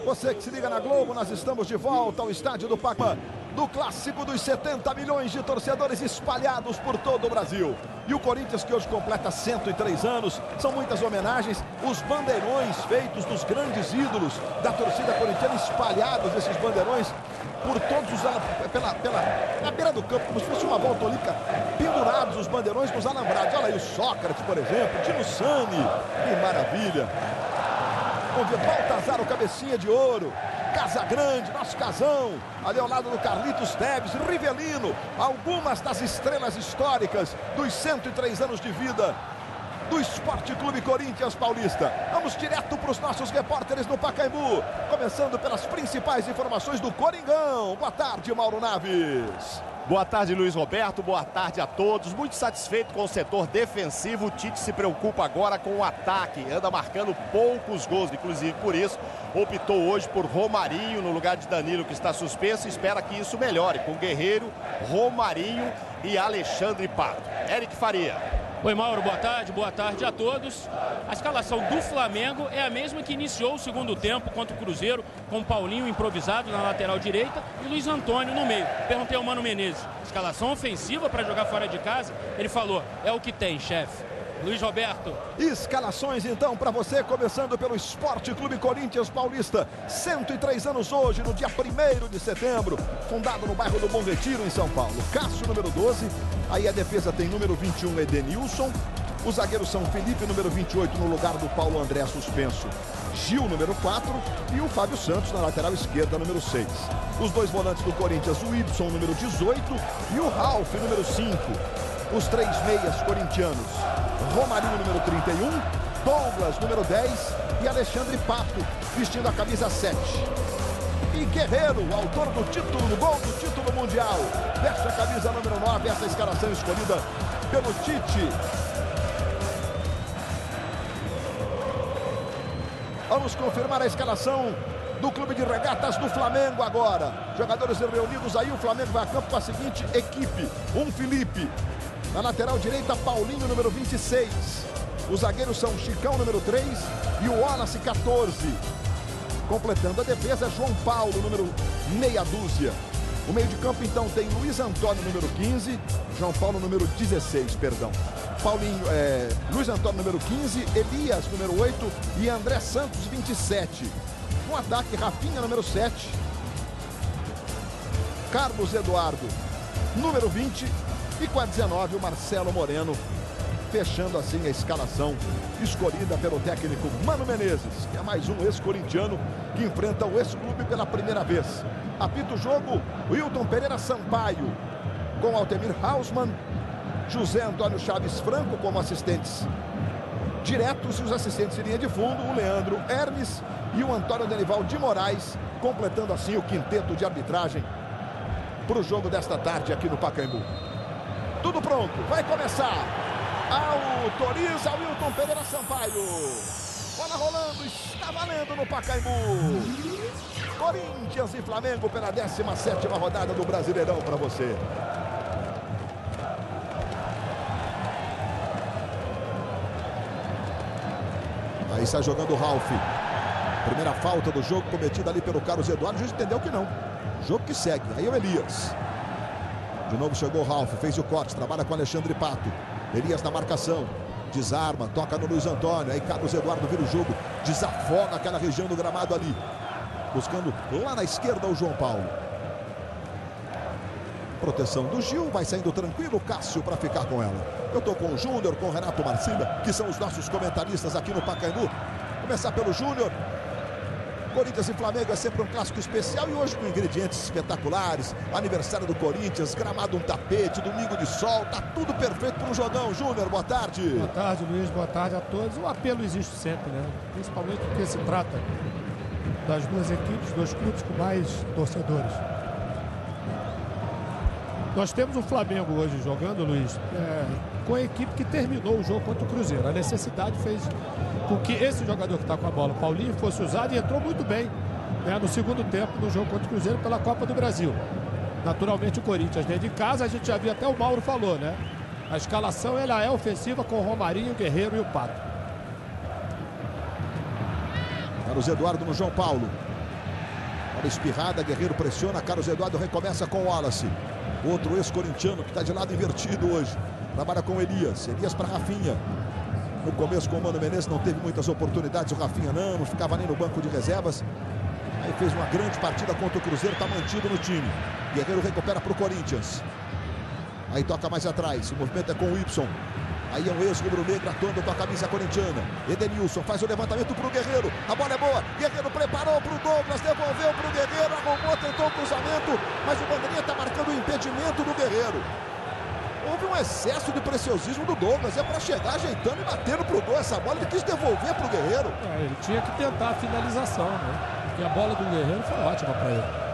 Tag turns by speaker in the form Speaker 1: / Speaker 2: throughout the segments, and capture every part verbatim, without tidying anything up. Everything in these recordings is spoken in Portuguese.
Speaker 1: Você que se liga na Globo, nós estamos de volta ao estádio do Pacaembu, do clássico dos setenta milhões de torcedores espalhados por todo o Brasil. E o Corinthians, que hoje completa cento e três anos, são muitas homenagens, os bandeirões feitos dos grandes ídolos da torcida corintiana, espalhados esses bandeirões por todos os pela, pela na beira do campo, como se fosse uma volta olímpica, pendurados os bandeirões nos alambrados. Olha aí o Sócrates, por exemplo, Dino Sani, que maravilha. Onde Baltazar, o cabecinha de ouro, Casagrande, nosso Casão, ali ao lado do Carlitos Teves, Rivelino, algumas das estrelas históricas dos cento e três anos de vida do Esporte Clube Corinthians Paulista. Vamos direto para os nossos repórteres no Pacaembu, começando pelas principais informações do Coringão. Boa tarde, Mauro Naves.
Speaker 2: Boa tarde, Luiz Roberto. Boa tarde a todos. Muito satisfeito com o setor defensivo. O Tite se preocupa agora com o ataque. Anda marcando poucos gols. Inclusive, por isso, optou hoje por Romarinho no lugar de Danilo, que está suspenso. Espera que isso melhore com Guerreiro, Romarinho e Alexandre Pato. Eric Faria.
Speaker 3: Oi, Mauro, boa tarde, boa tarde a todos. A escalação do Flamengo é a mesma que iniciou o segundo tempo contra o Cruzeiro, com Paulinho improvisado na lateral direita e Luiz Antônio no meio. Perguntei ao Mano Menezes, escalação ofensiva para jogar fora de casa? Ele falou, é o que tem, chefe. Luiz Roberto.
Speaker 1: Escalações então para você, começando pelo Esporte Clube Corinthians Paulista. cento e três anos hoje, no dia primeiro de setembro, fundado no bairro do Bom Retiro, em São Paulo. Cássio, número doze, aí a defesa tem número vinte e um, Edenilson. Os zagueiros são Felipe, número vinte e oito, no lugar do Paulo André, suspenso, Gil, número quatro, e o Fábio Santos na lateral esquerda, número seis. Os dois volantes do Corinthians, o Ibson, número dezoito, e o Ralf, número cinco. Os três meias corintianos, Romarinho, número trinta e um, Douglas, número dez, e Alexandre Pato, vestindo a camisa sete. E Guerreiro, o autor do título, do gol do título mundial, veste a camisa número nove, essa escalação escolhida pelo Tite. Vamos confirmar a escalação do Clube de Regatas do Flamengo agora. Jogadores reunidos aí, o Flamengo vai a campo com a seguinte equipe. Um Felipe. Na lateral direita, Paulinho, número vinte e seis. Os zagueiros são Chicão, número três, e o Wallace, quatorze. Completando a defesa, João Paulo, número meia dúzia. O meio de campo, então, tem Luiz Antônio, número quinze. João Paulo, número dezesseis, perdão. Paulinho, é, Luiz Antônio, número quinze. Elias, número oito. E André Santos, vinte e sete. No ataque, Rafinha, número sete. Carlos Eduardo, número vinte. E com a dezenove, o Marcelo Moreno, fechando assim a escalação escolhida pelo técnico Mano Menezes, que é mais um ex-corintiano que enfrenta o ex-clube pela primeira vez. Apita o jogo, Wilton Pereira Sampaio, com Altemir Hausmann, José Antônio Chaves Franco como assistentes diretos, e os assistentes de linha de fundo, o Leandro Hermes e o Antônio Denival de Moraes, completando assim o quinteto de arbitragem para o jogo desta tarde aqui no Pacaembu. Tudo pronto, vai começar. Autoriza o Wilton Pereira Sampaio. Bola rolando, está valendo no Pacaembu. Corinthians e Flamengo pela décima sétima rodada do Brasileirão para você. Aí está jogando o Ralf. Primeira falta do jogo cometida ali pelo Carlos Eduardo. O juiz entendeu que não. Jogo que segue. Aí é o Elias. De novo chegou o Ralf, fez o corte, trabalha com Alexandre Pato. Elias na marcação, desarma, toca no Luiz Antônio. Aí Carlos Eduardo vira o jogo, desafoga aquela região do gramado ali. Buscando lá na esquerda o João Paulo. Proteção do Gil, vai saindo tranquilo o Cássio para ficar com ela. Eu estou com o Júnior, com o Renato Marcília, que são os nossos comentaristas aqui no Pacaembu. Começar pelo Júnior. Corinthians e Flamengo é sempre um clássico especial e hoje com ingredientes espetaculares. Aniversário do Corinthians, gramado um tapete, domingo de sol, tá tudo perfeito para um jogão. Júnior, boa tarde.
Speaker 4: Boa tarde, Luiz, boa tarde a todos. O apelo existe sempre, né? Principalmente porque se trata das duas equipes, dois clubes com mais torcedores. Nós temos o Flamengo hoje jogando, Luiz, é, com a equipe que terminou o jogo contra o Cruzeiro. A necessidade fez com que esse jogador que está com a bola, Paulinho, fosse usado e entrou muito bem, né, no segundo tempo no jogo contra o Cruzeiro pela Copa do Brasil. Naturalmente o Corinthians dentro de casa, a gente já viu, até o Mauro falou, né? A escalação ela é ofensiva com o Romarinho, o Guerreiro e o Pato.
Speaker 1: Carlos Eduardo no João Paulo. Olha a espirrada, Guerreiro pressiona, Carlos Eduardo recomeça com o Wallace. Outro ex-corintiano que está de lado invertido hoje. Trabalha com Elias, Elias para Rafinha. No começo com o Mano Menezes não teve muitas oportunidades, o Rafinha não, não ficava nem no banco de reservas. Aí fez uma grande partida contra o Cruzeiro, está mantido no time. Guerreiro recupera para o Corinthians. Aí toca mais atrás, o movimento é com o Y. Aí é um ex-rubro-negro atuando com a camisa corintiana. Edenilson faz o levantamento para o Guerreiro. A bola é boa. Guerreiro preparou para o Douglas, devolveu para o Guerreiro, arrumou, tentou o cruzamento, mas o bandeirinha está marcando o impedimento do Guerreiro. Houve um excesso de preciosismo do Douglas. É para chegar ajeitando e batendo para o gol. Essa bola ele quis devolver para o Guerreiro.
Speaker 4: É, ele tinha que tentar a finalização, né? Porque a bola do Guerreiro foi ótima para ele.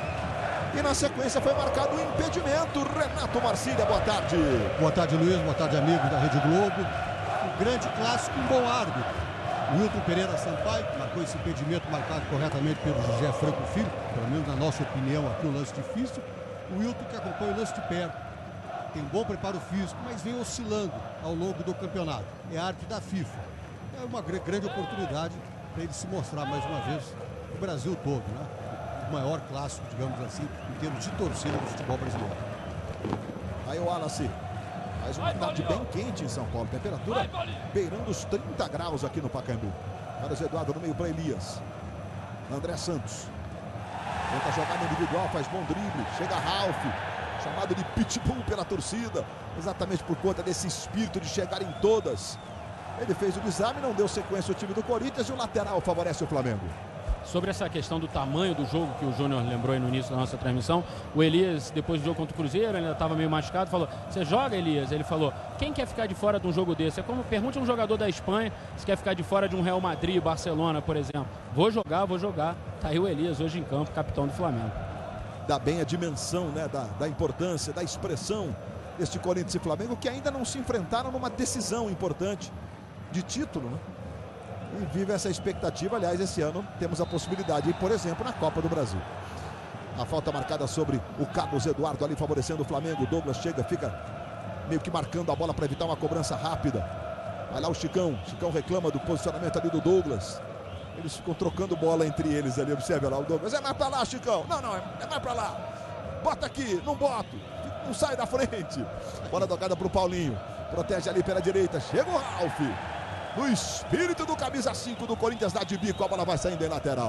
Speaker 1: E na sequência foi marcado o impedimento. Renato Marcília, boa tarde.
Speaker 5: Boa tarde, Luiz. Boa tarde, amigos da Rede Globo. Um grande clássico, um bom árbitro. O Wilton Pereira Sampaio marcou esse impedimento marcado corretamente pelo José Franco Filho. Pelo menos na nossa opinião aqui, um lance difícil. O Wilton que acompanha o lance de perto. Tem um bom preparo físico, mas vem oscilando ao longo do campeonato. É árbitro da FIFA. É uma grande oportunidade para ele se mostrar mais uma vez no Brasil todo, né? O maior clássico, digamos assim, em termos de torcida do futebol brasileiro.
Speaker 1: Aí o Wallace faz uma tarde bem quente em São Paulo. Temperatura beirando os trinta graus aqui no Pacaembu. Carlos Eduardo no meio para Elias. André Santos. Tenta jogada individual, faz bom drible. Chega Ralf, chamado de pitbull pela torcida. Exatamente por conta desse espírito de chegar em todas. Ele fez o desarme, não deu sequência ao time do Corinthians e o lateral favorece o Flamengo.
Speaker 3: Sobre essa questão do tamanho do jogo que o Júnior lembrou aí no início da nossa transmissão, o Elias, depois do jogo contra o Cruzeiro, ele ainda estava meio machucado, falou: você joga, Elias? Ele falou: quem quer ficar de fora de um jogo desse? É como pergunte a um jogador da Espanha se quer ficar de fora de um Real Madrid, Barcelona, por exemplo. Vou jogar, vou jogar. Tá aí o Elias hoje em campo, capitão do Flamengo.
Speaker 1: Dá bem a dimensão, né, da, da importância, da expressão deste Corinthians e Flamengo, que ainda não se enfrentaram numa decisão importante de título, né? E vive essa expectativa. Aliás, esse ano temos a possibilidade, por exemplo, na Copa do Brasil. A falta marcada sobre o Carlos Eduardo ali favorecendo o Flamengo. O Douglas chega, fica meio que marcando a bola para evitar uma cobrança rápida. Vai lá o Chicão. Chicão reclama do posicionamento ali do Douglas. Eles ficam trocando bola entre eles ali. Observe lá o Douglas. É mais para lá, Chicão. Não, não, é mais para lá. Bota aqui, não boto. Não sai da frente. Bola tocada para o Paulinho. Protege ali pela direita. Chega o Ralf. No espírito do camisa cinco do Corinthians, dá de bico, a bola vai saindo em lateral.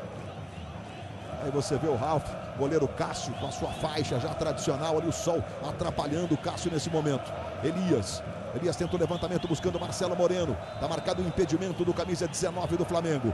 Speaker 1: Aí você vê o Ralf, goleiro Cássio com a sua faixa já tradicional ali, o sol atrapalhando o Cássio nesse momento. Elias, Elias tenta o levantamento buscando Marcelo Moreno. Está marcado o impedimento do camisa dezenove do Flamengo.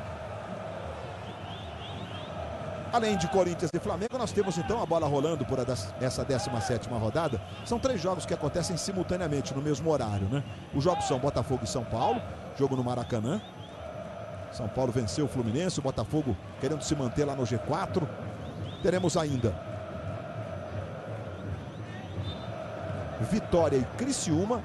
Speaker 1: Além de Corinthians e Flamengo, nós temos então a bola rolando por essa décima sétima rodada. São três jogos que acontecem simultaneamente no mesmo horário, né? Os jogos são Botafogo e São Paulo, jogo no Maracanã. São Paulo venceu o Fluminense, o Botafogo querendo se manter lá no G quatro. Teremos ainda Vitória e Criciúma.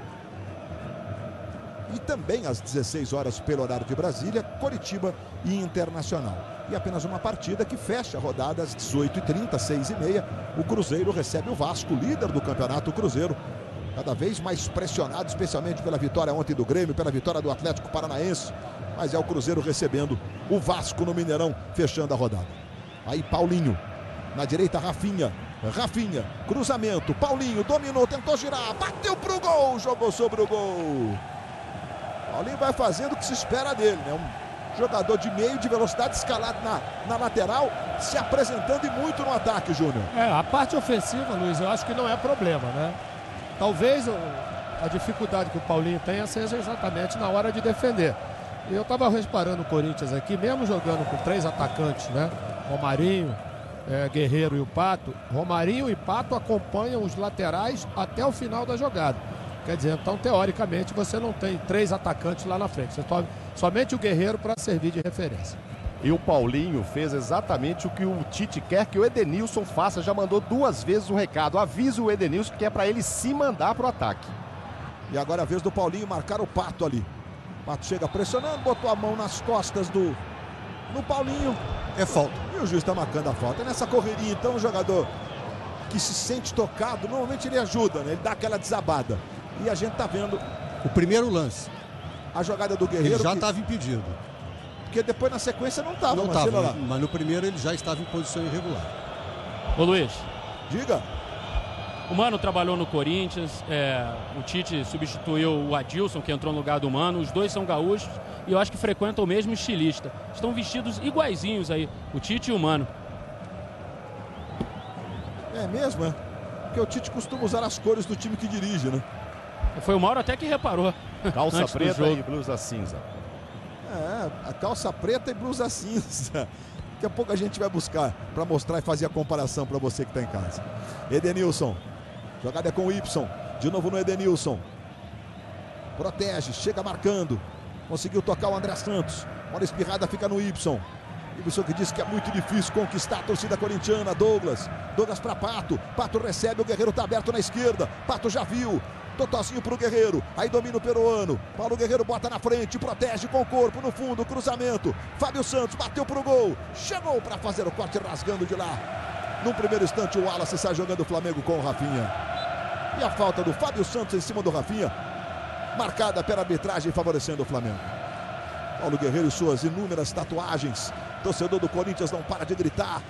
Speaker 1: E também às dezesseis horas pelo horário de Brasília, Coritiba e Internacional. E apenas uma partida que fecha a rodada às dezoito e trinta, seis e meia. O Cruzeiro recebe o Vasco, líder do campeonato. O Cruzeiro cada vez mais pressionado, especialmente pela vitória ontem do Grêmio, pela vitória do Atlético Paranaense. Mas é o Cruzeiro recebendo o Vasco no Mineirão, fechando a rodada. Aí Paulinho, na direita Rafinha. Rafinha, cruzamento, Paulinho dominou, tentou girar, bateu pro gol, jogou sobre o gol. Paulinho vai fazendo o que se espera dele, né? Um jogador de meio, de velocidade, escalado na, na lateral, se apresentando e muito no ataque, Júnior.
Speaker 4: É, a parte ofensiva, Luiz, eu acho que não é problema, né? Talvez o, a dificuldade que o Paulinho tenha seja exatamente na hora de defender. E eu estava reparando o Corinthians aqui, mesmo jogando com três atacantes, né? Romarinho, é, Guerreiro e o Pato. Romarinho e Pato acompanham os laterais até o final da jogada. Quer dizer, então, teoricamente, você não tem três atacantes lá na frente. Você toma somente o Guerreiro para servir de referência.
Speaker 2: E o Paulinho fez exatamente o que o Tite quer que o Edenilson faça. Já mandou duas vezes um recado. Avisa o Edenilson que é para ele se mandar para o ataque.
Speaker 1: E agora a vez do Paulinho marcar o Pato ali. O Pato chega pressionando, botou a mão nas costas do no Paulinho.
Speaker 5: É falta.
Speaker 1: E o juiz está marcando a falta. Nessa correria, então, o jogador que se sente tocado, normalmente ele ajuda, né? Ele dá aquela desabada. E a gente tá vendo
Speaker 5: o primeiro lance.
Speaker 1: A jogada do Guerreiro.
Speaker 5: Ele já
Speaker 1: que...
Speaker 5: estava impedido.
Speaker 1: porque depois na sequência não estava.
Speaker 5: Não estava, mas no primeiro ele já estava em posição irregular.
Speaker 3: Ô Luiz.
Speaker 1: Diga.
Speaker 3: O Mano trabalhou no Corinthians, é, o Tite substituiu o Adilson, que entrou no lugar do Mano. Os dois são gaúchos e eu acho que frequentam o mesmo estilista. Estão vestidos iguaizinhos aí, o Tite e o Mano.
Speaker 1: É mesmo, é? Porque o Tite costuma usar as cores do time que dirige, né?
Speaker 3: Foi o Mauro até que reparou.
Speaker 2: Calça preta e blusa cinza.
Speaker 1: É, a calça preta e blusa cinza. Daqui a pouco a gente vai buscar para mostrar e fazer a comparação para você que está em casa. Edenilson. Jogada é com o Y. De novo no Edenilson. Protege, chega marcando. Conseguiu tocar o André Santos. Bola espirrada, fica no Y. Y que disse que é muito difícil conquistar a torcida corintiana. Douglas. Douglas para Pato. Pato recebe, o Guerreiro está aberto na esquerda. Pato já viu. Totozinho para o Guerreiro. Aí domina o peruano. Paulo Guerreiro bota na frente. Protege com o corpo no fundo. Cruzamento. Fábio Santos bateu para o gol. Chegou para fazer o corte rasgando de lá. No primeiro instante o Wallace sai jogando o Flamengo com o Rafinha. E a falta do Fábio Santos em cima do Rafinha, marcada pela arbitragem favorecendo o Flamengo. Paulo Guerreiro e suas inúmeras tatuagens. Torcedor do Corinthians não para de gritar.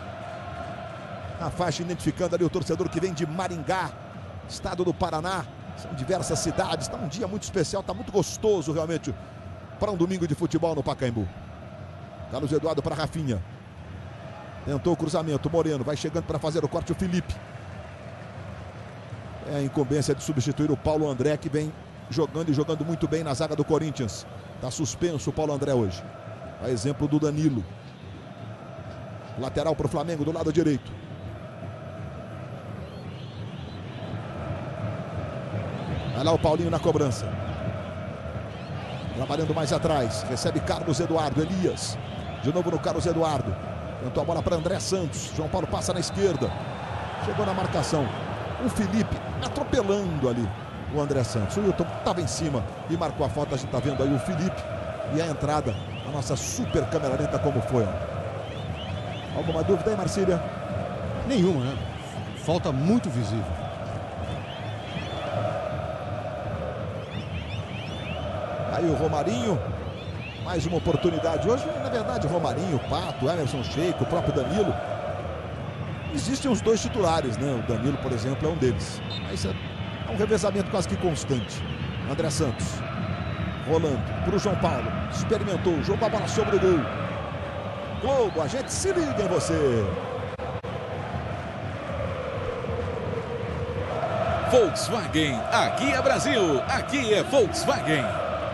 Speaker 1: A faixa identificando ali o torcedor que vem de Maringá, estado do Paraná. São diversas cidades. Está um dia muito especial, está muito gostoso realmente para um domingo de futebol no Pacaembu. Carlos Eduardo para Rafinha. Tentou o cruzamento, Moreno vai chegando para fazer o corte, o Felipe. É a incumbência de substituir o Paulo André, que vem jogando e jogando muito bem na zaga do Corinthians. Está suspenso o Paulo André hoje. A exemplo do Danilo. Lateral para o Flamengo do lado direito. Vai lá o Paulinho na cobrança. Trabalhando mais atrás. Recebe Carlos Eduardo, Elias. De novo no Carlos Eduardo. Tentou a bola para André Santos. João Paulo passa na esquerda. Chegou na marcação. O Felipe atropelando ali o André Santos. O Wilton estava em cima e marcou a falta. A gente está vendo aí o Felipe e a entrada. A nossa super câmera lenta como foi. Ó. Alguma dúvida aí, Marcília?
Speaker 5: Nenhuma, né? Falta muito visível.
Speaker 1: Aí o Romarinho. Mais uma oportunidade. Hoje, na verdade, Romarinho, Pato, Emerson Sheik, o próprio Danilo. Existem os dois titulares, né? O Danilo, por exemplo, é um deles. Mas é um revezamento quase que constante. André Santos. Rolando para o João Paulo. Experimentou, jogou a bola sobre o gol. Globo, a gente se liga em você.
Speaker 6: Volkswagen, aqui é Brasil, aqui é Volkswagen.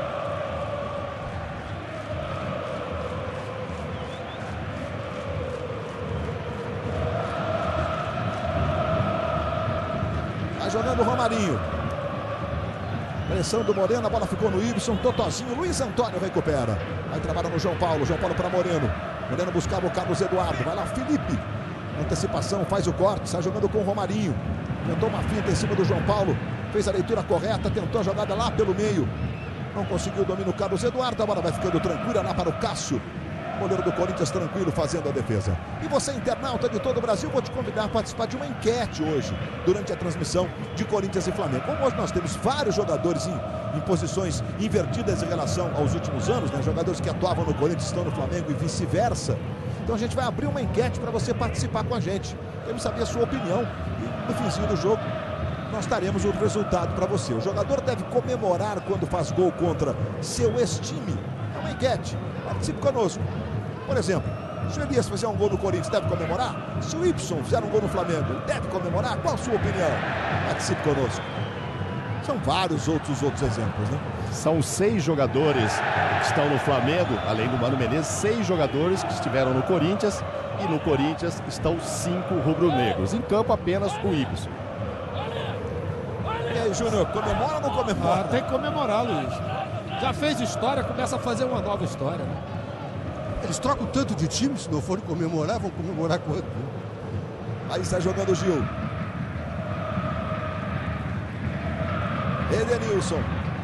Speaker 1: Jogando o Romarinho. Pressão do Moreno, a bola ficou no Ibson, Totozinho, Luiz Antônio recupera. Aí trabalha no João Paulo, João Paulo para Moreno. Moreno buscava o Carlos Eduardo, vai lá Felipe. Antecipação, faz o corte, sai jogando com o Romarinho. Tentou uma finta em cima do João Paulo, fez a leitura correta, tentou a jogada lá pelo meio. Não conseguiu o domínio o Carlos Eduardo, a bola vai ficando tranquila lá para o Cássio. Goleiro do Corinthians tranquilo fazendo a defesa. E você, internauta de todo o Brasil, vou te convidar a participar de uma enquete hoje, durante a transmissão de Corinthians e Flamengo. Como hoje nós temos vários jogadores em, em posições invertidas em relação aos últimos anos, né? Jogadores que atuavam no Corinthians estão no Flamengo e vice-versa. Então a gente vai abrir uma enquete para você participar com a gente. Queremos saber a sua opinião e no finzinho do jogo nós daremos o resultado para você. O jogador deve comemorar quando faz gol contra seu ex-time. É uma enquete. Participe conosco. Por exemplo, se o Elias fizer um gol no Corinthians, deve comemorar? Se o Y fizer um gol no Flamengo, deve comemorar? Qual a sua opinião? Participe conosco. São vários outros outros exemplos, né?
Speaker 2: São seis jogadores que estão no Flamengo, além do Mano Menezes, seis jogadores que estiveram no Corinthians, e no Corinthians estão cinco rubro-negros. Em campo apenas o Ibson.
Speaker 1: E aí, Júnior, comemora ou não comemora?
Speaker 4: Ah, tem que comemorar, Luiz. Já fez história, começa a fazer uma nova história, né?
Speaker 5: Eles trocam tanto de time, se não forem comemorar, vão comemorar quanto?
Speaker 1: Aí está jogando o Gil. Edenilson.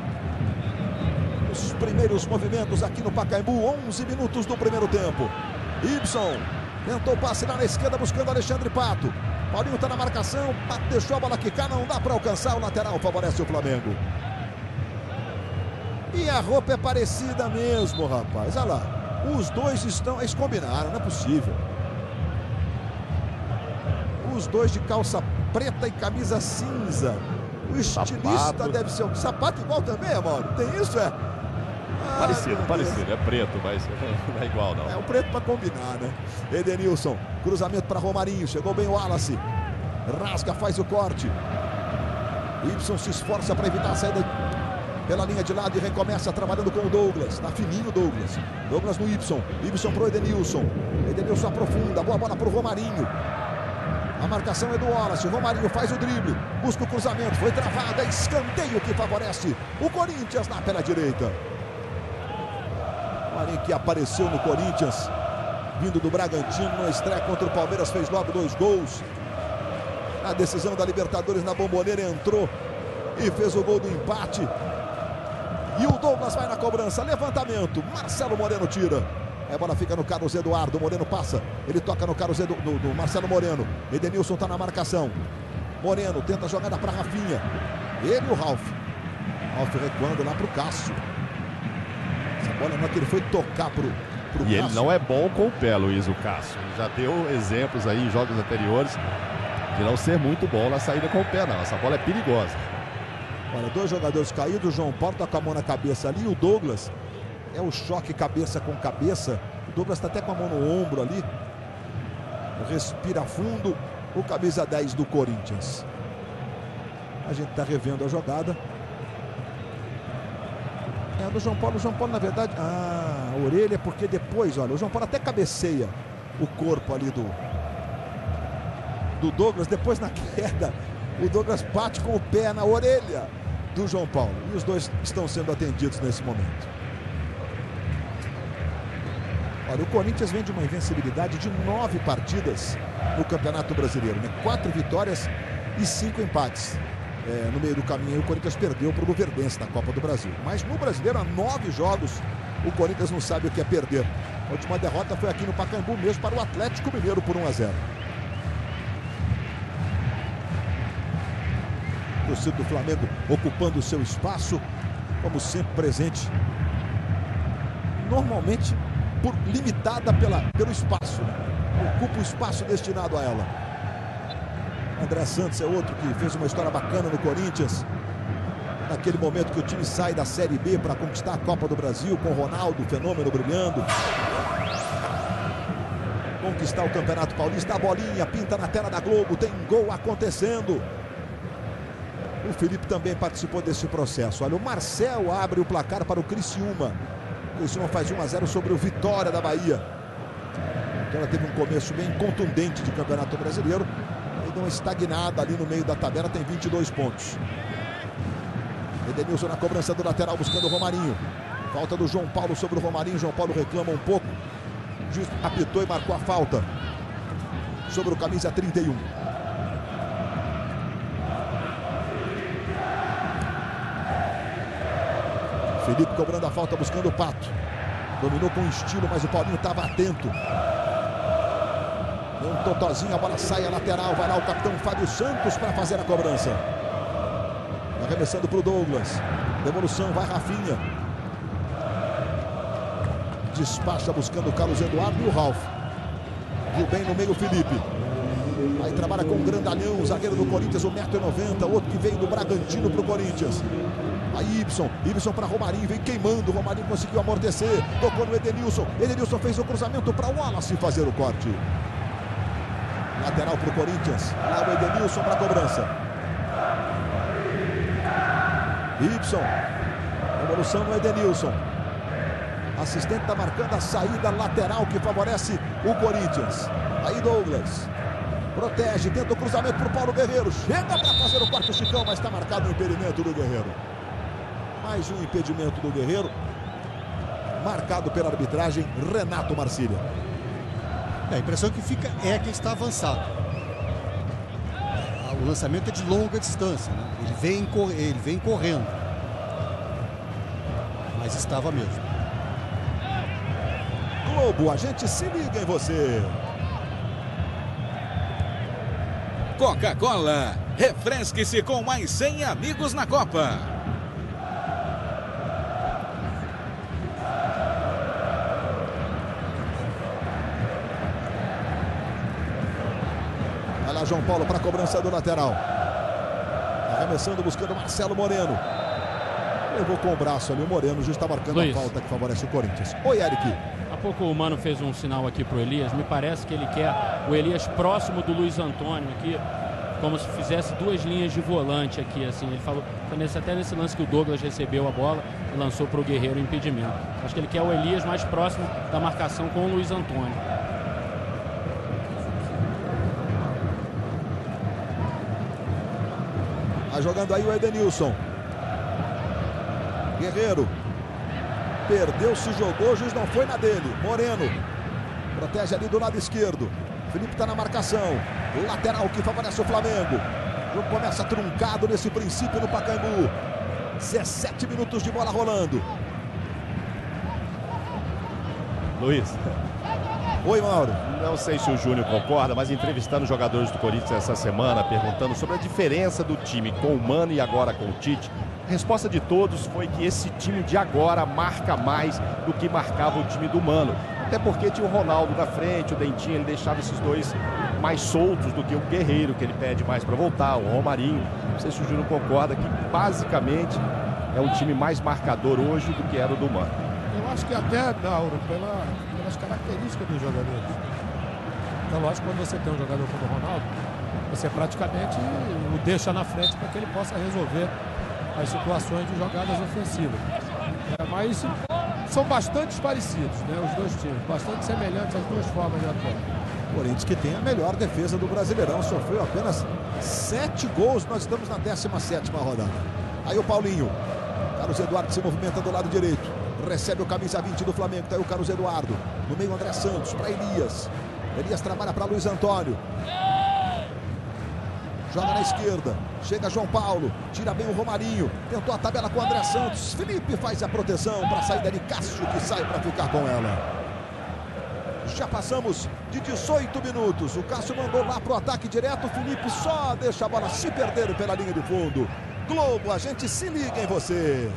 Speaker 1: Os primeiros movimentos aqui no Pacaembu, onze minutos do primeiro tempo. Ibson tentou passe lá na esquerda buscando Alexandre Pato. Paulinho está na marcação, Pato deixou a bola quicar, não dá para alcançar, o lateral favorece o Flamengo. E a roupa é parecida mesmo, rapaz, olha lá. Os dois estão, eles combinaram, não é possível. Os dois de calça preta e camisa cinza. O estilista
Speaker 2: Sapato.
Speaker 1: deve ser um sapato igual também, Amaury. Tem isso, é? Ah,
Speaker 2: Parecido,
Speaker 1: meu
Speaker 2: parecido.
Speaker 1: Deus.
Speaker 2: É preto, mas não é igual, não.
Speaker 1: É o preto para combinar, né? Edenilson, cruzamento para Romarinho. Chegou bem o Wallace. Rasga, faz o corte. O Y se esforça para evitar a saída pela linha de lado e recomeça trabalhando com o Douglas. Tá fininho o Douglas. Douglas no Y. Y pro Edenilson. Edenilson aprofunda. Boa bola pro Romarinho. A marcação é do Wallace. O Romarinho faz o drible. Busca o cruzamento. Foi travada. Escanteio que favorece o Corinthians lá pela direita. O Romarinho que apareceu no Corinthians, vindo do Bragantino, na estreia contra o Palmeiras, fez logo dois gols. Na decisão da Libertadores na Bombonera entrou e fez o gol do empate. E o Douglas vai na cobrança. Levantamento. Marcelo Moreno tira. A bola fica no Carlos Eduardo. Moreno passa. Ele toca no Carlos Edu, do, do Marcelo Moreno. Edenilson está na marcação. Moreno tenta a jogada para Rafinha. Ele e o Ralf. Ralf recuando lá para o Cássio. Essa bola não é que ele foi tocar para o Cássio.
Speaker 2: E ele não é bom com o pé, Luiz, o Cássio. Já deu exemplos aí em jogos anteriores de não ser muito bom na saída com o pé, não. Essa bola é perigosa.
Speaker 1: Olha, dois jogadores caídos. O João Paulo está com a mão na cabeça ali. O Douglas é o choque cabeça com cabeça. O Douglas está até com a mão no ombro ali. Respira fundo. O camisa dez do Corinthians. A gente está revendo a jogada. É do João Paulo. O João Paulo, na verdade... Ah, a orelha, porque depois, olha, o João Paulo até cabeceia o corpo ali do... do Douglas. Depois, na queda, o Douglas bate com o pé na orelha do João Paulo. E os dois estão sendo atendidos nesse momento. Olha, o Corinthians vem de uma invencibilidade de nove partidas no Campeonato Brasileiro, né? Quatro vitórias e cinco empates. É, no meio do caminho, o Corinthians perdeu para o Luverdense na Copa do Brasil. Mas no Brasileiro, há nove jogos, o Corinthians não sabe o que é perder. A última derrota foi aqui no Pacaembu mesmo para o Atlético Mineiro por um a zero. O torcedor do Flamengo ocupando o seu espaço, como sempre presente. Normalmente por, limitada pela, pelo espaço, né? Ocupa o espaço destinado a ela. André Santos é outro que fez uma história bacana no Corinthians. Naquele momento que o time sai da Série B para conquistar a Copa do Brasil, com o Ronaldo, o fenômeno brilhando. Conquistar o Campeonato Paulista, a bolinha pinta na tela da Globo, tem gol acontecendo. O Felipe também participou desse processo. Olha, o Marcel abre o placar para o Criciúma. O Criciúma faz um a zero sobre o Vitória da Bahia. Então ela teve um começo bem contundente de Campeonato Brasileiro. Aí deu uma estagnada ali no meio da tabela, tem vinte e dois pontos. Edenilson na cobrança do lateral, buscando o Romarinho. Falta do João Paulo sobre o Romarinho. João Paulo reclama um pouco. O juiz apitou e marcou a falta sobre o camisa trinta e um. Felipe cobrando a falta, buscando o Pato. Dominou com estilo, mas o Paulinho estava atento. Deu um totozinho, a bola sai a lateral. Vai lá o capitão Fábio Santos para fazer a cobrança. Arremessando para o Douglas. Devolução, vai Rafinha. Despacha buscando o Carlos Eduardo e o Ralf. Viu bem no meio o Felipe. Aí trabalha com o grandalhão, o zagueiro do Corinthians, o um metro e noventa. Outro que veio do Bragantino para o Corinthians. Aí Ibson, Ibson para Romarinho, vem queimando. Romarinho conseguiu amortecer. Tocou no Edenilson. Edenilson fez o cruzamento para o Wallace fazer o corte. Lateral para o Corinthians. Lá o Edenilson para a cobrança. Ibson. Evolução no Edenilson. Assistente está marcando a saída lateral que favorece o Corinthians. Aí Douglas. Protege, tenta o cruzamento para o Paulo Guerreiro. Chega para fazer o corte, o Chicão, mas está marcado o impedimento do Guerreiro. Mais um impedimento do Guerreiro. Marcado pela arbitragem, Renato Marcília.
Speaker 5: É, a impressão que fica é que ele está avançado. O lançamento é de longa distância, né? Ele vem, ele vem correndo. Mas estava mesmo.
Speaker 1: Globo, a gente se liga em você.
Speaker 6: Coca-Cola, refresque-se com mais cem amigos na Copa.
Speaker 1: lá João Paulo para a cobrança do lateral. Arremessando, buscando Marcelo Moreno. Levou com o braço ali o Moreno, já está marcando Luiz. A falta que favorece o Corinthians. Oi, Eric.
Speaker 3: Há pouco o Mano fez um sinal aqui pro Elias. Me parece que ele quer o Elias próximo do Luiz Antônio aqui, como se fizesse duas linhas de volante aqui, assim. Ele falou, foi nesse, até nesse lance que o Douglas recebeu a bola e lançou para o Guerreiro o impedimento. Acho que ele quer o Elias mais próximo da marcação com o Luiz Antônio.
Speaker 1: Tá jogando aí o Edenilson. Guerreiro. Perdeu, se jogou, o juiz não foi na dele. Moreno. Protege ali do lado esquerdo. Felipe está na marcação. O lateral que favorece o Flamengo. O jogo começa truncado nesse princípio no Pacaembu. dezessete minutos de bola rolando.
Speaker 2: Luiz.
Speaker 1: Oi, Mauro.
Speaker 2: Não sei se o Júnior concorda, mas entrevistando os jogadores do Corinthians essa semana, perguntando sobre a diferença do time com o Mano e agora com o Tite, a resposta de todos foi que esse time de agora marca mais do que marcava o time do Mano. Até porque tinha o Ronaldo na frente, o Dentinho, ele deixava esses dois mais soltos do que o Guerreiro, que ele pede mais para voltar, o Romarinho. Não sei se o Júnior concorda que basicamente é um time mais marcador hoje do que era o do Mano.
Speaker 4: Eu acho que até, Dauro, pela, pelas características dos jogadores. Então, lógico, quando você tem um jogador como o Ronaldo, você praticamente o deixa na frente para que ele possa resolver as situações de jogadas ofensivas. É, mas são bastante parecidos, né, os dois times, bastante semelhantes as duas formas de atuar.
Speaker 1: Corinthians que tem a melhor defesa do Brasileirão, sofreu apenas sete gols, nós estamos na décima sétima rodada. Aí o Paulinho, Carlos Eduardo se movimenta do lado direito, recebe o camisa vinte do Flamengo, tá aí o Carlos Eduardo, no meio André Santos, para Elias, Elias trabalha para Luiz Antônio. Joga na esquerda, chega João Paulo, tira bem o Romarinho, tentou a tabela com o André Santos, Felipe faz a proteção para a saída de Cássio, que sai para ficar com ela. Já passamos de dezoito minutos, o Cássio mandou lá para o ataque direto, o Felipe só deixa a bola se perder pela linha de fundo. Globo, a gente se liga em você.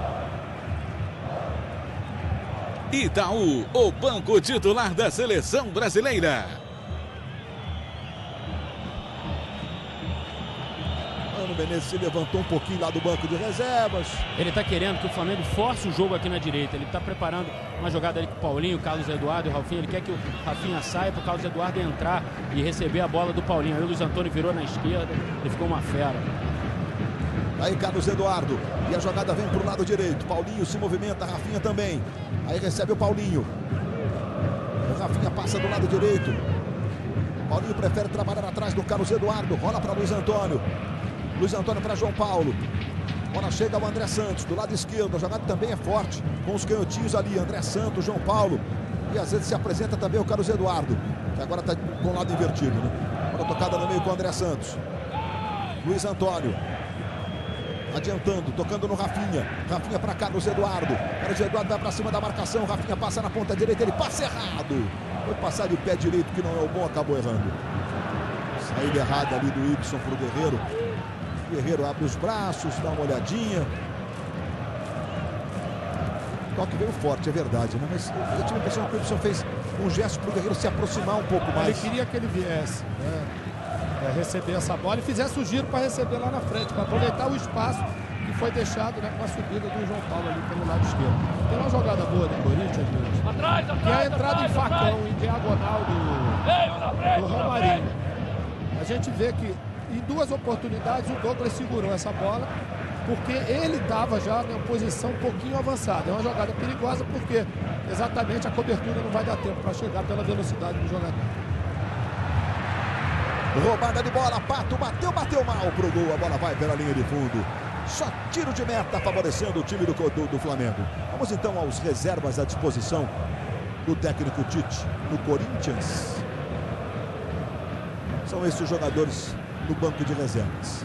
Speaker 6: Itaú, o banco titular da seleção brasileira.
Speaker 1: Mano Menezes se levantou um pouquinho lá do banco de reservas.
Speaker 3: Ele está querendo que o Flamengo force o jogo aqui na direita. Ele está preparando uma jogada ali com o Paulinho, o Carlos Eduardo e o Rafinha. Ele quer que o Rafinha saia para o Carlos Eduardo entrar e receber a bola do Paulinho. Aí o Luiz Antônio virou na esquerda, ele ficou uma fera.
Speaker 1: Aí Carlos Eduardo, e a jogada vem para o lado direito. Paulinho se movimenta, Rafinha também. Aí recebe o Paulinho. O Rafinha passa do lado direito. Paulinho prefere trabalhar atrás do Carlos Eduardo. Rola para Luiz Antônio. Luiz Antônio para João Paulo. Bola chega ao André Santos, do lado esquerdo. A jogada também é forte, com os canhotinhos ali. André Santos, João Paulo. E às vezes se apresenta também o Carlos Eduardo, que agora está com o lado invertido, né? Bola tocada no meio com o André Santos. Luiz Antônio. Adiantando, tocando no Rafinha. Rafinha para Carlos Eduardo. Carlos Eduardo vai para cima da marcação. Rafinha passa na ponta direita, ele passa errado. Foi passar de pé direito, que não é o bom, acabou errando. Saída errada ali do Ibson para o Guerreiro. O Guerreiro abre os braços, dá uma olhadinha. O toque veio forte, é verdade, né? Mas eu tive a impressão que o Ibson fez um gesto para o Guerreiro se aproximar um pouco mais.
Speaker 4: Ele queria que ele viesse, né? É, receber essa bola e fizesse o giro para receber lá na frente, para aproveitar o espaço que foi deixado, né, com a subida do João Paulo ali pelo lado esquerdo. Tem uma jogada boa do Corinthians, atrás, atrás, que é a entrada atrás, em facão, atrás. Em diagonal do, frente, do Romarinho. A gente vê que em duas oportunidades o Douglas segurou essa bola, porque ele estava já em uma posição um pouquinho avançada. É uma jogada perigosa porque exatamente a cobertura não vai dar tempo para chegar pela velocidade do jogador.
Speaker 1: Roubada de bola, Pato bateu, bateu mal pro gol, a bola vai pela linha de fundo. Só tiro de meta favorecendo o time do, do, do Flamengo. Vamos então aos reservas à disposição do técnico Tite no Corinthians. São esses jogadores no banco de reservas.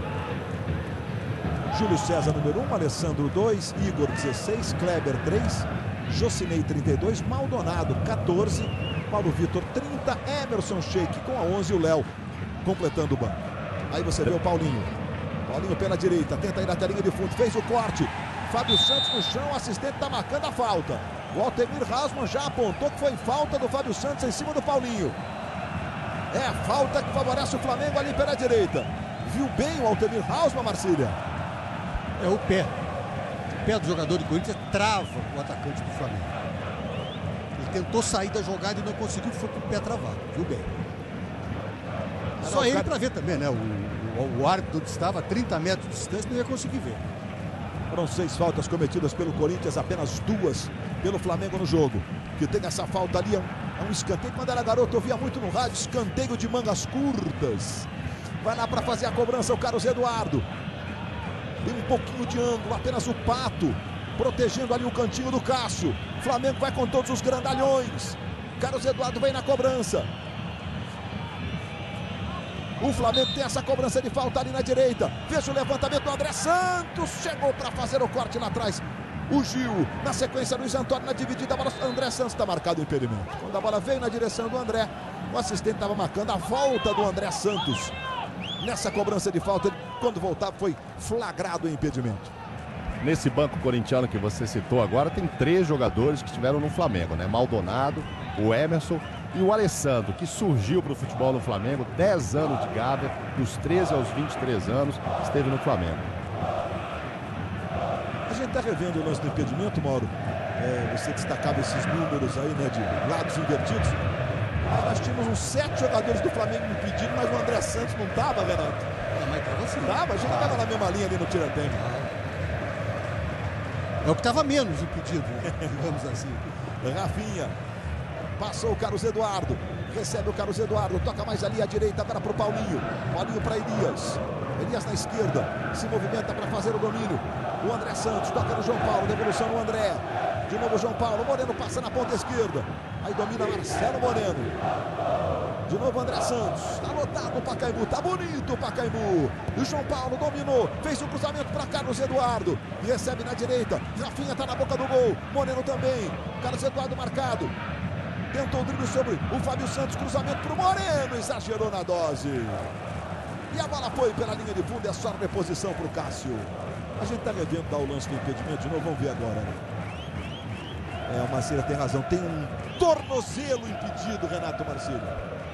Speaker 1: Júlio César, número um, Alessandro, dois, Igor, dezesseis, Kleber, três, Jocinei, trinta e dois, Maldonado, quatorze, Paulo Vitor, trinta, Emerson Sheik com a onze, o Léo completando o banco. Aí você vê o Paulinho. Paulinho pela direita, tenta ir até a linha de fundo, fez o corte. Fábio Santos no chão, o assistente está marcando a falta. O Altemir Rasman já apontou que foi falta do Fábio Santos em cima do Paulinho. É falta que favorece o Flamengo ali pela direita. Viu bem o Altemir Hausmann, Marcília?
Speaker 5: É o pé. O pé do jogador de Corinthians trava o atacante do Flamengo. Ele tentou sair da jogada e não conseguiu, foi com o pé travado. Viu bem. Só
Speaker 1: não,
Speaker 5: ele
Speaker 1: cara...
Speaker 5: para ver também, né? O, o, o árbitro onde estava a trinta metros de distância não ia conseguir ver.
Speaker 1: Foram seis faltas cometidas pelo Corinthians, apenas duas pelo Flamengo no jogo. Que tem essa falta ali, é um, é um escanteio. Quando era garoto, eu via muito no rádio, escanteio de mangas curtas. Vai lá para fazer a cobrança o Carlos Eduardo. Tem um pouquinho de ângulo, apenas o Pato protegendo ali o cantinho do Cássio. Flamengo vai com todos os grandalhões. Carlos Eduardo vem na cobrança. O Flamengo tem essa cobrança de falta ali na direita. Veja o levantamento do André Santos. Chegou para fazer o corte lá atrás. O Gil, na sequência, Luiz Antônio na dividida. A bola, André Santos está marcado o impedimento. Quando a bola veio na direção do André, o assistente estava marcando a volta do André Santos. Nessa cobrança de falta, ele, quando voltava, foi flagrado o impedimento.
Speaker 2: Nesse banco corintiano que você citou agora, tem três jogadores que estiveram no Flamengo, né? Maldonado, o Emerson e o Alessandro, que surgiu para o futebol no Flamengo, dez anos de Gávea, dos treze aos vinte e três anos, esteve no Flamengo.
Speaker 1: A gente está revendo o lance do impedimento, Mauro. É, você destacava esses números aí, né, de lados invertidos. Mas nós tínhamos uns sete jogadores do Flamengo impedindo, mas o André Santos não estava, Renato.
Speaker 5: É, mas estava assim.
Speaker 1: Tava, a gente estava na mesma linha ali no tiranteio.
Speaker 5: É o que estava menos impedido, digamos assim.
Speaker 1: Rafinha. Passou o Carlos Eduardo. Recebe o Carlos Eduardo. Toca mais ali à direita, agora para o Paulinho. Paulinho para Elias. Elias na esquerda. Se movimenta para fazer o domínio. O André Santos toca no João Paulo. Devolução no André. De novo o João Paulo. Moreno passa na ponta esquerda. Aí domina Marcelo Moreno. De novo André Santos. Está lotado o Pacaembu. Tá bonito o Pacaembu. E o João Paulo dominou. Fez o cruzamento para Carlos Eduardo. E recebe na direita. Rafinha está na boca do gol. Moreno também. Carlos Eduardo marcado. Tentou o drible sobre o Fábio Santos. Cruzamento para o Moreno. Exagerou na dose. E a bola foi pela linha de fundo. É só reposição para o Cássio. A gente está revendo dar o lance do impedimento de novo. Vamos ver agora. É, o Marcília tem razão. Tem um tornozelo impedido, Renato Marcília.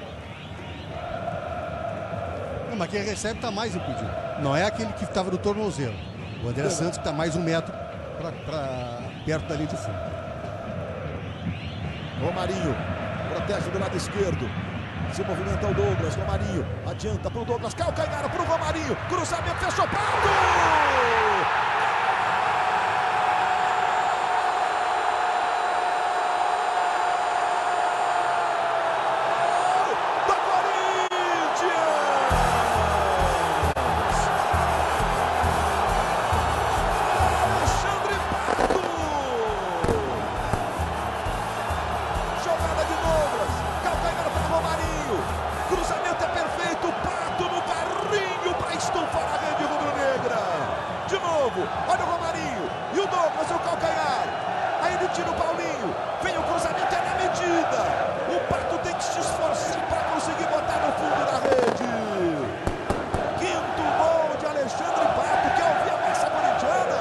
Speaker 5: Não, mas quem recebe está mais impedido. Não é aquele que estava no tornozelo. O André Santos que está mais um metro para perto da linha de fundo.
Speaker 1: Romarinho protege do lado esquerdo. Se movimenta o Douglas. Romarinho adianta para o Douglas. Calcanhar para o Romarinho. Cruzamento, fechou. Pato! Olha o Romarinho e o Douglas, o calcanhar. Aí ele tira o Paulinho. Vem o cruzamento, é na medida. O Pato tem que se esforçar para conseguir botar no fundo da rede. Quinto gol de Alexandre Pato. Quer ouvir a massa corintiana?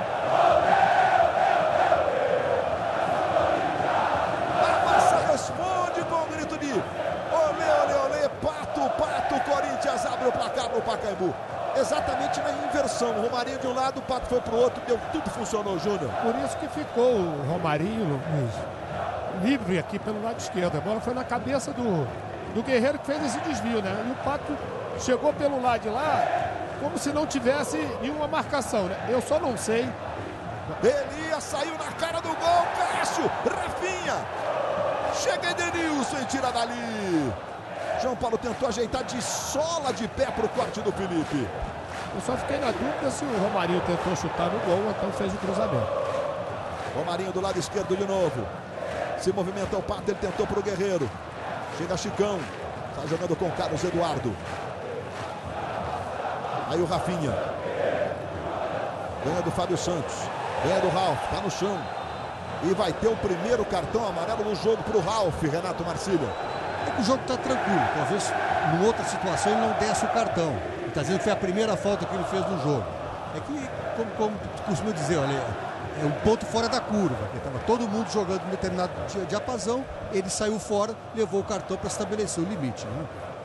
Speaker 1: A massa responde com um grito de olê, olê, olê. Pato, Pato. Corinthians abre o placar no Pacaembu. Exatamente na inversão. O Romarinho de um lado, o Pato foi para o outro, deu, tudo funcionou, Júnior.
Speaker 4: Por isso que ficou o Romarinho livre aqui pelo lado esquerdo. A bola foi na cabeça do, do Guerreiro que fez esse desvio, né? E o Pato chegou pelo lado de lá como se não tivesse nenhuma marcação, né? Eu só não sei.
Speaker 1: Elias saiu na cara do gol, Cássio, Rafinha. Chega Edenilson e tira dali. João Paulo tentou ajeitar de sola de pé para o corte do Felipe.
Speaker 4: Eu só fiquei na dúvida se o Romarinho tentou chutar no gol ou então fez o cruzamento.
Speaker 1: Romarinho do lado esquerdo de novo. Se movimenta o Pato, ele tentou para o Guerreiro. Chega Chicão. Está jogando com o Carlos Eduardo. Aí o Rafinha. Ganha do Fábio Santos. Ganha do Ralf. Está no chão. E vai ter o primeiro cartão amarelo no jogo para o Ralf, Renato Marcília.
Speaker 5: É que o jogo está tranquilo. Talvez em outra situação ele não desse o cartão. Ele está dizendo que foi a primeira falta que ele fez no jogo. É que, como, como tu costuma dizer, olha, é um ponto fora da curva, porque estava todo mundo jogando em determinado diapasão, ele saiu fora, levou o cartão para estabelecer o limite, né?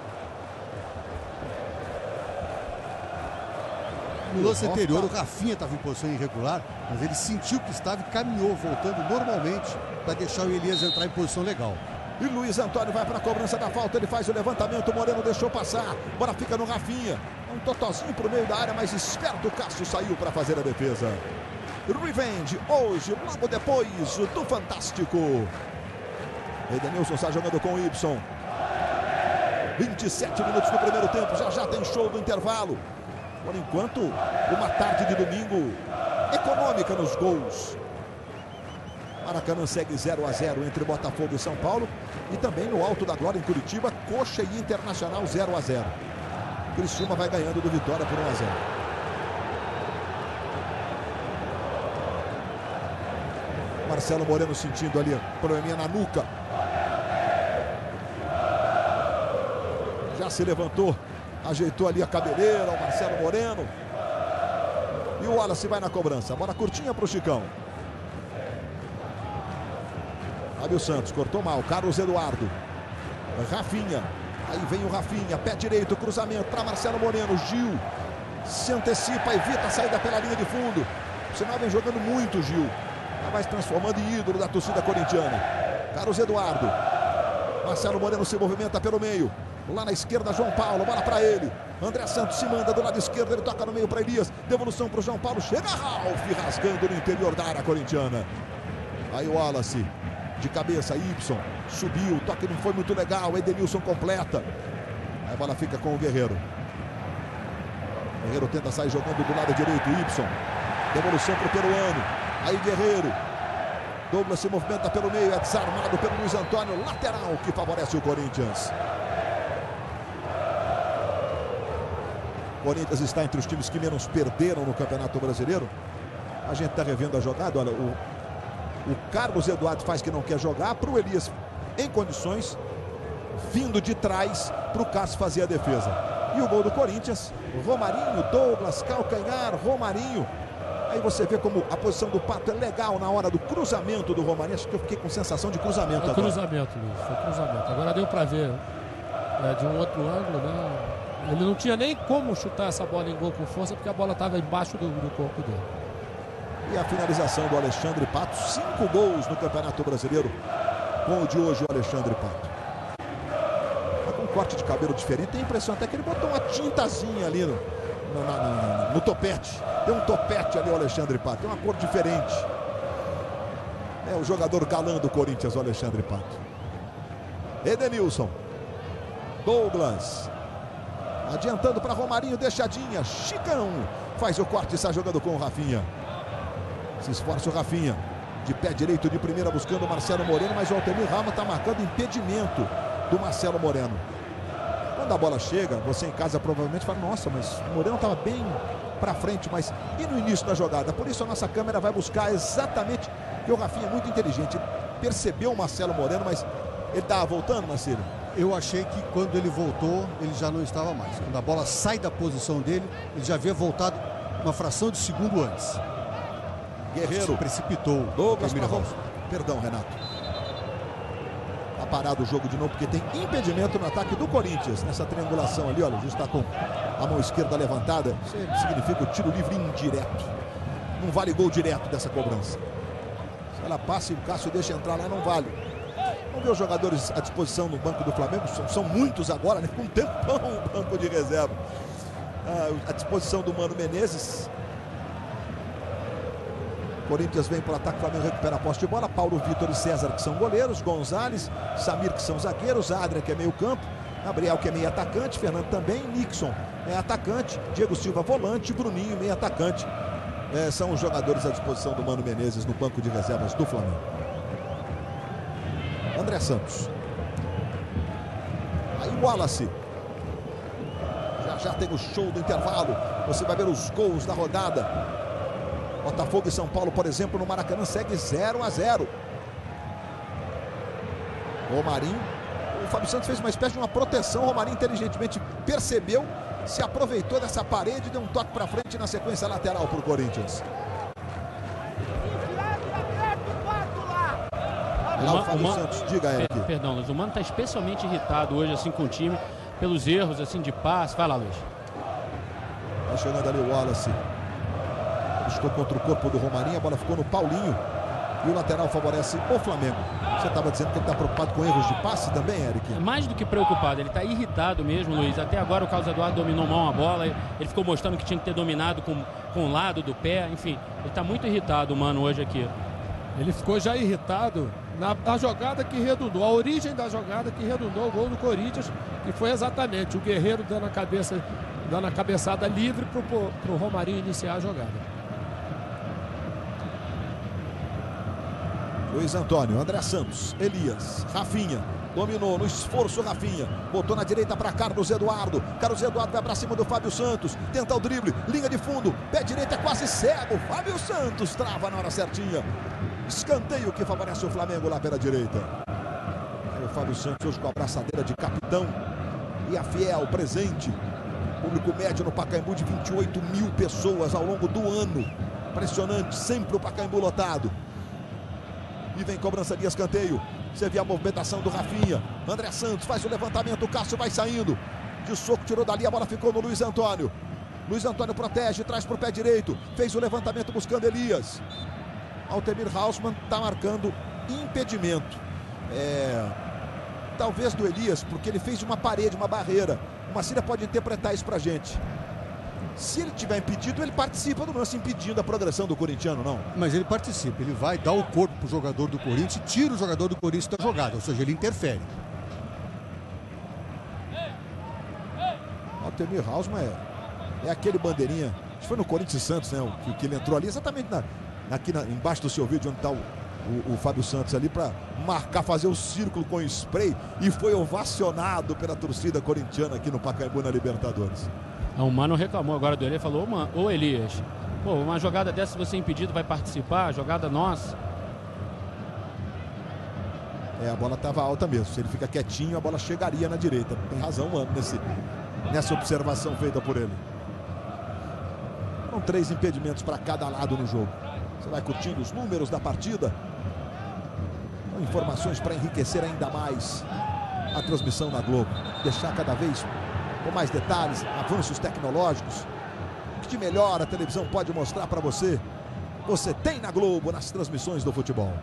Speaker 5: No lance anterior, o Rafinha estava em posição irregular, mas ele sentiu que estava e caminhou, voltando normalmente, para deixar o Elias entrar em posição legal.
Speaker 1: E Luiz Antônio vai para a cobrança da falta, ele faz o levantamento, o Moreno deixou passar, bola fica no Rafinha. Um totozinho para o meio da área, mas esperto o Cássio saiu para fazer a defesa. Revenge, hoje, logo depois do Fantástico. Edenilson está jogando com o Y. vinte e sete minutos no primeiro tempo, já já tem show do intervalo. Por enquanto, uma tarde de domingo econômica nos gols. Maracanã segue zero a zero entre Botafogo e São Paulo. E também no Alto da Glória, em Curitiba, Coxa e Internacional zero a zero. Criciúma vai ganhando do Vitória por um a zero. Marcelo Moreno sentindo ali probleminha na nuca. Já se levantou, ajeitou ali a cabeleira, o Marcelo Moreno. E o Wallace vai na cobrança. Bola curtinha para o Chicão. Fábio Santos cortou mal. Carlos Eduardo. Rafinha. Aí vem o Rafinha. Pé direito, cruzamento para Marcelo Moreno. Gil se antecipa, evita a saída pela linha de fundo. O sinal vem jogando muito, Gil. Vai se transformando em ídolo da torcida corintiana. Carlos Eduardo. Marcelo Moreno se movimenta pelo meio. Lá na esquerda, João Paulo, bola para ele. André Santos se manda do lado esquerdo, ele toca no meio para Elias. Devolução para o João Paulo, chega Ralf rasgando no interior da área corintiana. Aí o Wallace, de cabeça, Y, subiu, o toque não foi muito legal, Edenilson completa. Aí a bola fica com o Guerreiro. Guerreiro tenta sair jogando do lado direito, Y. Devolução para o peruano. Aí Guerreiro. Douglas se movimenta pelo meio, é desarmado pelo Luiz Antônio, lateral que favorece o Corinthians. O Corinthians está entre os times que menos perderam no Campeonato Brasileiro. A gente está revendo a jogada. Olha, o, o Carlos Eduardo faz que não quer jogar para o Elias em condições, vindo de trás para o Cássio fazer a defesa. E o gol do Corinthians, Romarinho, Douglas, calcanhar, Romarinho. Aí você vê como a posição do Pato é legal na hora do cruzamento do Romarinho. Acho que eu fiquei com sensação de cruzamento.
Speaker 4: Foi cruzamento, Luiz, foi cruzamento. Agora deu para ver, é, de um outro ângulo, né? Ele não tinha nem como chutar essa bola em gol com força, porque a bola estava embaixo do, do corpo dele.
Speaker 1: E a finalização do Alexandre Pato. Cinco gols no Campeonato Brasileiro. Com o de hoje, o Alexandre Pato. Tá com um corte de cabelo diferente. Tem a impressão até que ele botou uma tintazinha ali no, no, na, na, no topete. Tem um topete ali o Alexandre Pato. Tem uma cor diferente. É o jogador galã do Corinthians, o Alexandre Pato. Edenilson. Douglas. Adiantando para Romarinho, deixadinha. Chicão faz o corte e está jogando com o Rafinha. Se esforça o Rafinha. De pé direito de primeira buscando o Marcelo Moreno, mas o Altemir Rama está marcando impedimento do Marcelo Moreno. Quando a bola chega, você em casa provavelmente fala, nossa, mas o Moreno estava bem para frente, mas e no início da jogada? Por isso a nossa câmera vai buscar exatamente, que o Rafinha é muito inteligente. Ele percebeu o Marcelo Moreno, mas ele estava voltando, Marcelo?
Speaker 5: Eu achei que quando ele voltou, ele já não estava mais. Quando a bola sai da posição dele, ele já havia voltado uma fração de segundo antes.
Speaker 1: Guerreiro
Speaker 5: se precipitou.
Speaker 1: Douglas pra Ramos. Perdão, Renato. Tá parado o jogo de novo, porque tem impedimento no ataque do Corinthians. Nessa triangulação ali, olha, justo está com a mão esquerda levantada. Isso significa o tiro livre indireto. Não vale gol direto dessa cobrança. Se ela passa e o Cássio deixa entrar lá, não vale. Vamos ver os jogadores à disposição no banco do Flamengo. São, são muitos agora, né? Com um tempão o banco de reserva. Ah, à disposição do Mano Menezes. Corinthians vem para o ataque, o Flamengo recupera a posse de bola. Paulo Vitor e César, que são goleiros. Gonzalez, Samir, que são zagueiros. Adria, que é meio campo. Gabriel, que é meio atacante. Fernando também. Nixon é atacante. Diego Silva, volante. Bruninho, meio atacante. É, são os jogadores à disposição do Mano Menezes no banco de reservas do Flamengo. André Santos. Aí o Wallace. Já já tem o show do intervalo. Você vai ver os gols da rodada. Botafogo e São Paulo, por exemplo, no Maracanã segue zero a zero. Romarinho. O Fábio Santos fez uma espécie de uma proteção. O Romarinho inteligentemente percebeu, se aproveitou dessa parede e deu um toque para frente na sequência lateral para o Corinthians. Já o Fábio Santos, diga aí.
Speaker 3: Per, perdão, Luiz, o Mano está especialmente irritado hoje assim com o time, pelos erros assim de passe. Vai lá, Luiz.
Speaker 1: Tá chegando ali o Wallace. Estou contra o corpo do Romarinho, a bola ficou no Paulinho. E o lateral favorece o Flamengo. Você estava dizendo que ele está preocupado com erros de passe também, Eric?
Speaker 3: Mais do que preocupado, ele está irritado mesmo, Luiz. Até agora o Carlos Eduardo dominou mal a bola. Ele ficou mostrando que tinha que ter dominado com, com o lado do pé. Enfim, ele está muito irritado, Mano, hoje aqui.
Speaker 4: Ele ficou já irritado na, na jogada que redundou, a origem da jogada que redundou o gol do Corinthians, que foi exatamente o Guerreiro dando a cabeça, dando a cabeçada livre para o Romarinho iniciar a jogada.
Speaker 1: Luiz Antônio, André Santos, Elias, Rafinha, dominou no esforço Rafinha, botou na direita para Carlos Eduardo, Carlos Eduardo vai para cima do Fábio Santos, tenta o drible, linha de fundo, pé direito é quase cego, Fábio Santos trava na hora certinha, escanteio que favorece o Flamengo lá pela direita. Aí o Fábio Santos hoje com a braçadeira de capitão e a fiel presente, público médio no Pacaembu de vinte e oito mil pessoas ao longo do ano, impressionante, sempre o Pacaembu lotado. E vem cobrança de escanteio. Você vê a movimentação do Rafinha. André Santos faz o levantamento. O Cássio vai saindo. De soco, tirou dali. A bola ficou no Luiz Antônio. Luiz Antônio protege, traz para o pé direito. Fez o levantamento buscando Elias. Altemir Hausmann está marcando impedimento. É... Talvez do Elias, porque ele fez uma parede, uma barreira. O Massira pode interpretar isso para a gente. Se ele tiver impedido, ele participa do lance impedindo a progressão do corintiano, não?
Speaker 5: Mas ele participa, ele vai dar o corpo para o jogador do Corinthians e tira o jogador do Corinthians da jogada, ou seja, ele interfere.
Speaker 1: Altemir Hausmann é, é aquele bandeirinha, acho que foi no Corinthians e Santos, né? O, que, que ele entrou ali, exatamente na, aqui na, embaixo do seu vídeo, onde está o, o, o Fábio Santos ali, para marcar, fazer o círculo com o spray, e foi ovacionado pela torcida corintiana aqui no Pacaembu na Libertadores.
Speaker 3: O Mano reclamou agora do Elias, falou, ô Elias, pô, uma jogada dessa, se você é impedido, vai participar, jogada nossa.
Speaker 1: É, a bola estava alta mesmo, se ele fica quietinho, a bola chegaria na direita. Tem razão, Mano, nesse, nessa observação feita por ele. São três impedimentos para cada lado no jogo. Você vai curtindo os números da partida. Então, informações para enriquecer ainda mais a transmissão na Globo. Deixar cada vez com mais detalhes, avanços tecnológicos. O que de melhor a televisão pode mostrar para você, você tem na Globo, nas transmissões do futebol.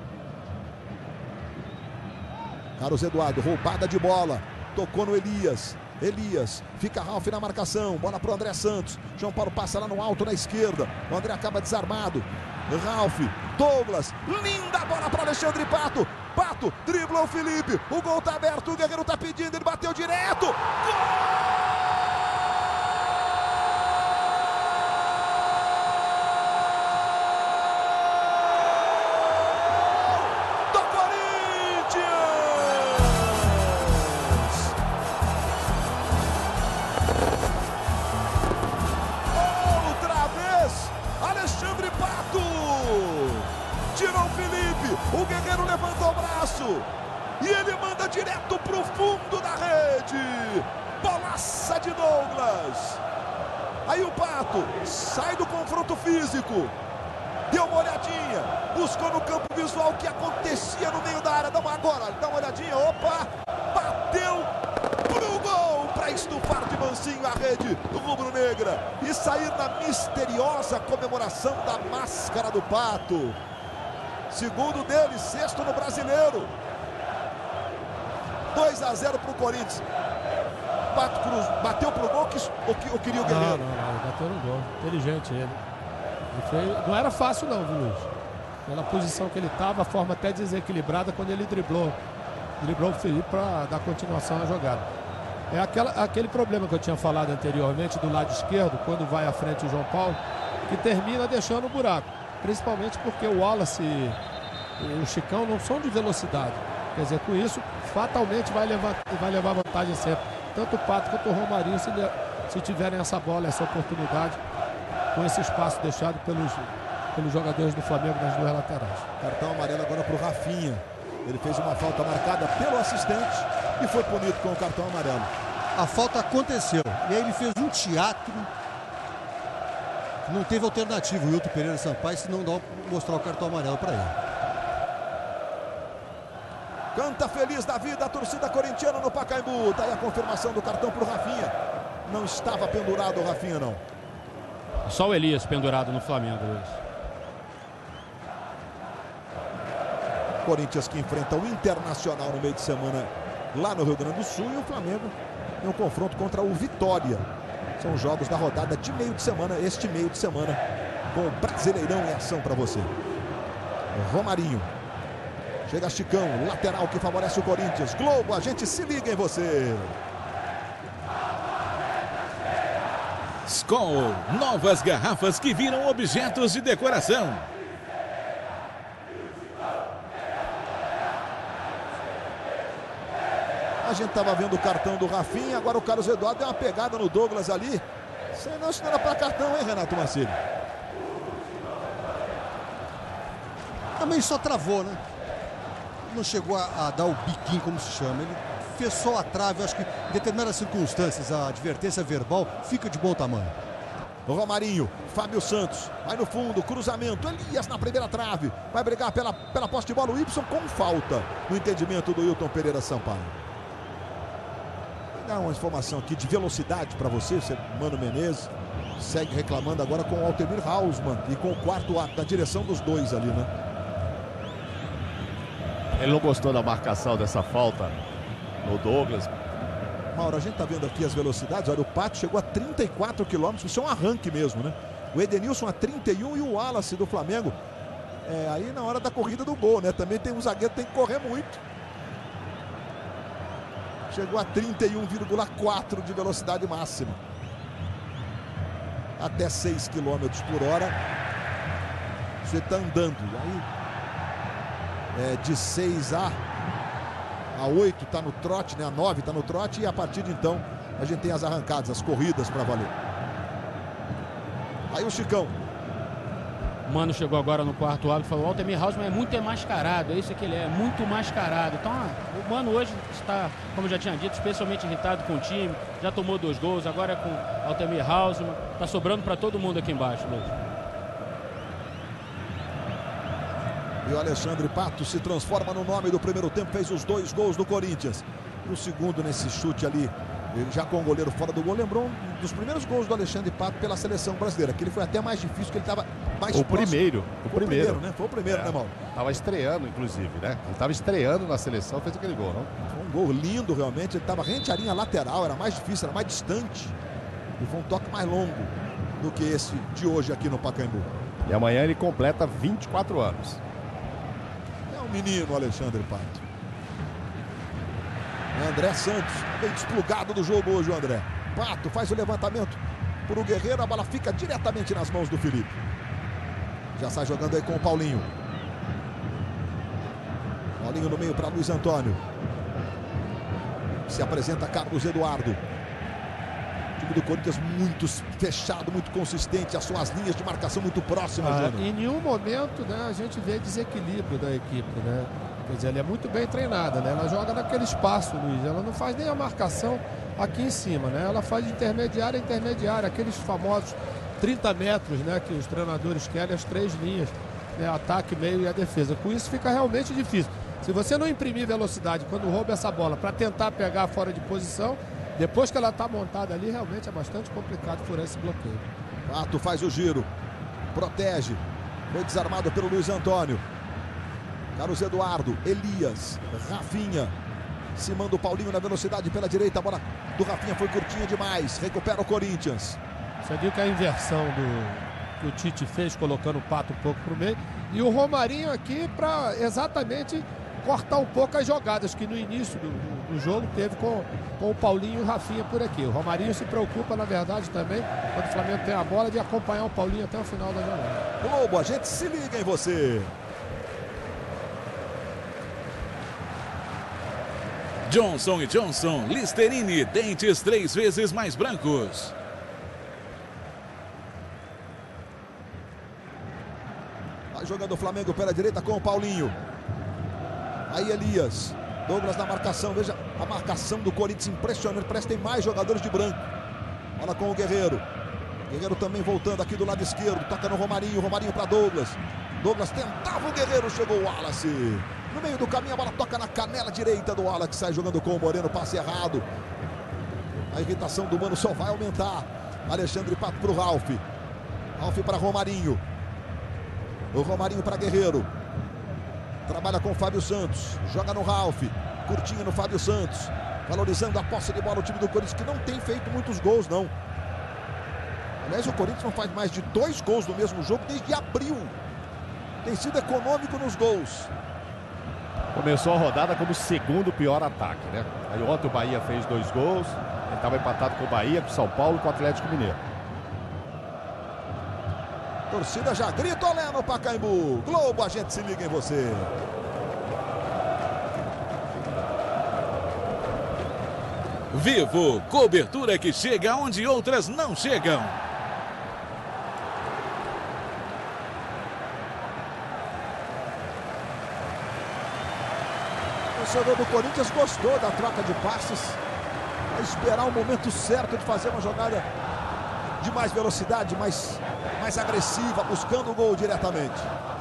Speaker 1: Carlos Eduardo, roubada de bola, tocou no Elias. Elias, fica Ralf na marcação, bola para o André Santos. João Paulo passa lá no alto na esquerda. O André acaba desarmado. Ralf, Douglas, linda bola para Alexandre Pato. Pato, driblou o Felipe. O gol tá aberto, o Guerreiro tá pedindo, ele bateu direto. Gol! Do Corinthians! Outra vez, Alexandre Pato. Tirou o Felipe, o Guerreiro levantou o braço e ele manda direto para o fundo da rede. Bolaça de Douglas. Aí o Pato sai do confronto físico, deu uma olhadinha, buscou no campo visual o que acontecia no meio da área. Dá uma agora, dá uma olhadinha, opa, bateu pro gol para estufar de mansinho a rede rubro-negra e sair na misteriosa comemoração da máscara do Pato. Segundo dele, sexto no Brasileiro. dois a zero para o Corinthians. Pato Cruz bateu pro gol ou que, queria o Guerreiro?
Speaker 4: Não, não, não, bateu no gol. Inteligente ele. ele foi... Não era fácil não, viu, Luiz? Pela posição que ele estava, a forma até desequilibrada quando ele driblou. Driblou o Felipe para dar continuação à jogada. É aquela, aquele problema que eu tinha falado anteriormente do lado esquerdo, quando vai à frente o João Paulo, que termina deixando o buraco. Principalmente porque o Wallace e o Chicão não são de velocidade. Quer dizer, com isso, fatalmente vai levar, vai levar vantagem sempre. Tanto o Pato quanto o Romarinho, se, se tiverem essa bola, essa oportunidade, com esse espaço deixado pelos, pelos jogadores do Flamengo nas duas laterais.
Speaker 1: Cartão amarelo agora para o Rafinha. Ele fez uma falta marcada pelo assistente e foi punido com o cartão amarelo.
Speaker 5: A falta aconteceu e aí ele fez um teatro. Não teve alternativa o Hilton Pereira Sampaio se não dá mostrar o cartão amarelo para ele.
Speaker 1: Canta feliz da vida a torcida corintiana no Pacaembu. Tá aí a confirmação do cartão pro Rafinha. Não estava pendurado o Rafinha, não.
Speaker 3: Só o Elias pendurado no Flamengo, Luiz.
Speaker 1: Corinthians que enfrenta o Internacional no meio de semana lá no Rio Grande do Sul, e o Flamengo em um confronto contra o Vitória. São jogos da rodada de meio de semana, este meio de semana, com o Brasileirão em ação para você. O Romarinho. Chega Chicão, lateral que favorece o Corinthians. Globo, a gente se liga em você.
Speaker 6: Skol, novas garrafas que viram objetos de decoração.
Speaker 1: A gente estava vendo o cartão do Rafinha, agora o Carlos Eduardo deu uma pegada no Douglas ali. Senão isso não era para cartão, hein, Renato Marcílio?
Speaker 5: Também só travou, né? Não chegou a, a dar o biquinho, como se chama. Ele fez só a trave. Acho que em determinadas circunstâncias a advertência verbal fica de bom tamanho.
Speaker 1: O Romarinho, Fábio Santos, vai no fundo, cruzamento, Elias na primeira trave. Vai brigar pela, pela posse de bola, o Y com falta. No entendimento do Wilton Pereira Sampaio. Vou dar uma informação aqui de velocidade para você, você, Mano Menezes. Segue reclamando agora com o Altemir Hausmann e com o quarto ato, da direção dos dois ali, né?
Speaker 2: Ele não gostou da marcação dessa falta no Douglas.
Speaker 1: Mauro, a gente tá vendo aqui as velocidades. Olha, o Pato chegou a trinta e quatro quilômetros. Isso é um arranque mesmo, né? O Edenilson a trinta e um e o Wallace do Flamengo. É, aí na hora da corrida do gol, né? Também tem um zagueiro que tem que correr muito. Chegou a trinta e um vírgula quatro de velocidade máxima. Até seis quilômetros por hora. Você tá andando. Aí é, de seis a oito está no trote, né? A nove está no trote, e a partir de então a gente tem as arrancadas, as corridas para valer. Aí o Chicão.
Speaker 3: O Mano chegou agora no quarto árbitro e falou: o Altemir Hausmann é muito mascarado, é isso que ele é, muito mascarado. Então, ah, o Mano hoje está, como eu já tinha dito, especialmente irritado com o time, já tomou dois gols, agora é com o Altemir Hausmann, está sobrando para todo mundo aqui embaixo, Luiz.
Speaker 1: E o Alexandre Pato se transforma no nome do primeiro tempo, fez os dois gols do Corinthians. E o segundo nesse chute ali, já com o goleiro fora do gol, lembrou um dos primeiros gols do Alexandre Pato pela seleção brasileira, que ele foi até mais difícil, que ele estava mais
Speaker 2: o
Speaker 1: próximo.
Speaker 2: Primeiro, o
Speaker 1: foi
Speaker 2: primeiro.
Speaker 1: o primeiro, né? Foi o primeiro,
Speaker 2: é.
Speaker 1: né, Mauro?
Speaker 2: Tava estreando, inclusive, né? Ele estava estreando na seleção, fez aquele gol, não?
Speaker 1: Foi um gol lindo, realmente. Ele estava rente à linha lateral, era mais difícil, era mais distante. E foi um toque mais longo do que esse de hoje aqui no Pacaembu.
Speaker 2: E amanhã ele completa vinte e quatro anos.
Speaker 1: Menino Alexandre Pato. André Santos, bem desplugado do jogo hoje o André. Pato faz o levantamento por o Guerreiro, a bola fica diretamente nas mãos do Felipe. Já sai jogando aí com o Paulinho. Paulinho no meio para Luiz Antônio. Se apresenta Carlos Eduardo. O time do Corinthians muito fechado, muito consistente, as suas linhas de marcação muito próximas.
Speaker 4: Ah, em nenhum momento, né, a gente vê desequilíbrio da equipe, né? Quer dizer, ela é muito bem treinada, né? Ela joga naquele espaço, Luiz. Ela não faz nem a marcação aqui em cima, né? Ela faz intermediária, intermediária, aqueles famosos trinta metros, né? Que os treinadores querem, as três linhas, né? Ataque, meio e a defesa. Com isso fica realmente difícil. Se você não imprimir velocidade quando rouba essa bola para tentar pegar fora de posição, depois que ela está montada ali, realmente é bastante complicado furar esse bloqueio.
Speaker 1: Pato faz o giro, protege, foi desarmado pelo Luiz Antônio. Carlos Eduardo, Elias, Rafinha, se manda o Paulinho na velocidade pela direita, a bola do Rafinha foi curtinha demais, recupera o Corinthians.
Speaker 4: Você viu que a inversão do, que o Tite fez, colocando o Pato um pouco para o meio, e o Romarinho aqui para exatamente cortar um pouco as jogadas que no início do, do, do jogo teve com, com o Paulinho e o Rafinha por aqui. O Romarinho se preocupa, na verdade, também, quando o Flamengo tem a bola, de acompanhar o Paulinho até o final da jogada.
Speaker 1: Globo, a gente se liga em você.
Speaker 6: Johnson e Johnson, Listerine, dentes três vezes mais brancos.
Speaker 1: Vai jogando o Flamengo pela direita com o Paulinho. Aí Elias, Douglas na marcação, veja a marcação do Corinthians impressionante, parece que tem mais jogadores de branco. Bola com o Guerreiro, Guerreiro também voltando aqui do lado esquerdo, toca no Romarinho, Romarinho para Douglas. Douglas tentava o Guerreiro, chegou o Wallace. No meio do caminho, a bola toca na canela direita do Wallace, que sai jogando com o Moreno, passe errado. A irritação do Mano só vai aumentar. Alexandre Pato para o Ralf. Ralf para Romarinho. O Romarinho para Guerreiro. Trabalha com o Fábio Santos. Joga no Ralf. Curtinho no Fábio Santos. Valorizando a posse de bola o time do Corinthians, que não tem feito muitos gols, não. Aliás, o Corinthians não faz mais de dois gols no mesmo jogo desde abril. Tem sido econômico nos gols.
Speaker 2: Começou a rodada como o segundo pior ataque, né? Aí ontem o Bahia fez dois gols. Ele estava empatado com o Bahia, com o São Paulo e com o Atlético Mineiro.
Speaker 1: Torcida já grita olé no Pacaembu. Globo, a gente se liga em você.
Speaker 6: Vivo, cobertura que chega onde outras não chegam.
Speaker 1: O torcedor do Corinthians gostou da troca de passes. Vai esperar o momento certo de fazer uma jogada de mais velocidade, mais, mais agressiva, buscando o gol diretamente.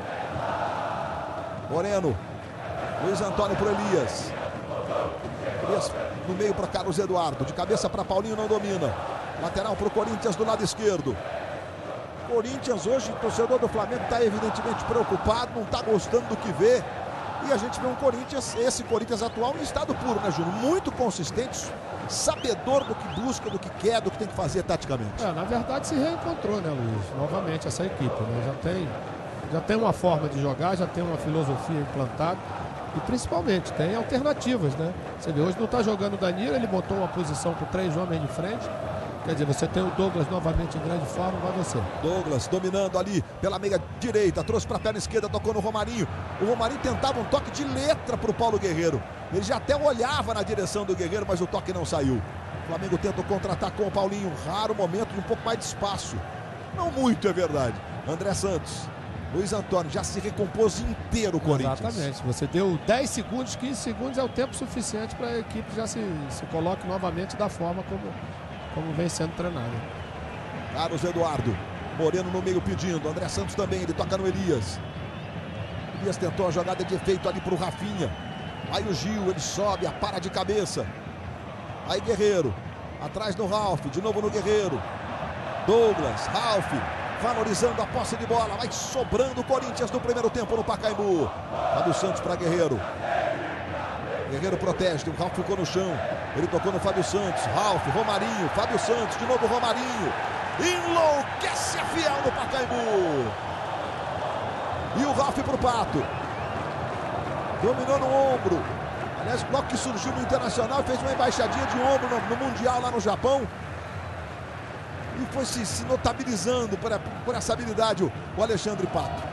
Speaker 1: Moreno. Luiz Antônio para Elias. Elias no meio para Carlos Eduardo. De cabeça para Paulinho, não domina. Lateral para o Corinthians do lado esquerdo. Corinthians hoje, o torcedor do Flamengo está evidentemente preocupado, não está gostando do que vê. E a gente vê um Corinthians, esse Corinthians atual, em estado puro, né, Júnior? Muito consistente, sabedor do que busca, do que quer, do que tem que fazer taticamente.
Speaker 4: É, na verdade se reencontrou, né, Luiz? Novamente essa equipe, né? Já tem, já tem uma forma de jogar, já tem uma filosofia implantada. E principalmente tem alternativas, né? Você vê, hoje não está jogando o Danilo, ele botou uma posição com três homens de frente. Quer dizer, você tem o Douglas novamente em grande forma, vai você.
Speaker 1: Douglas dominando ali pela meia direita, trouxe para a perna esquerda, tocou no Romarinho. O Romarinho tentava um toque de letra para o Paulo Guerreiro. Ele já até olhava na direção do Guerreiro, mas o toque não saiu. O Flamengo tenta o contra-ataque com o Paulinho. Raro momento de um pouco mais de espaço. Não muito, é verdade. André Santos. Luiz Antônio já se recompôs inteiro o Corinthians.
Speaker 4: Exatamente. Você deu dez segundos, quinze segundos é o tempo suficiente para a equipe já se, se coloque novamente da forma como, como vem sendo treinada.
Speaker 1: Carlos Eduardo. Moreno no meio pedindo. André Santos também. Ele toca no Elias. Elias tentou a jogada de efeito ali para o Rafinha. Aí o Gil, ele sobe, a para de cabeça. Aí Guerreiro. Atrás no Ralf. De novo no Guerreiro. Douglas. Ralf. Valorizando a posse de bola, vai sobrando o Corinthians no primeiro tempo no Pacaembu. Fábio Santos para Guerreiro. Guerreiro protege, o Ralf ficou no chão. Ele tocou no Fábio Santos. Ralf, Romarinho, Fábio Santos, de novo Romarinho. Enlouquece a Fiel no Pacaembu. E o Ralf para o Pato. Dominou no ombro. Aliás, o bloco que surgiu no Internacional fez uma embaixadinha de ombro no, no Mundial lá no Japão. E foi se, se notabilizando por, por essa habilidade o, o Alexandre Pato.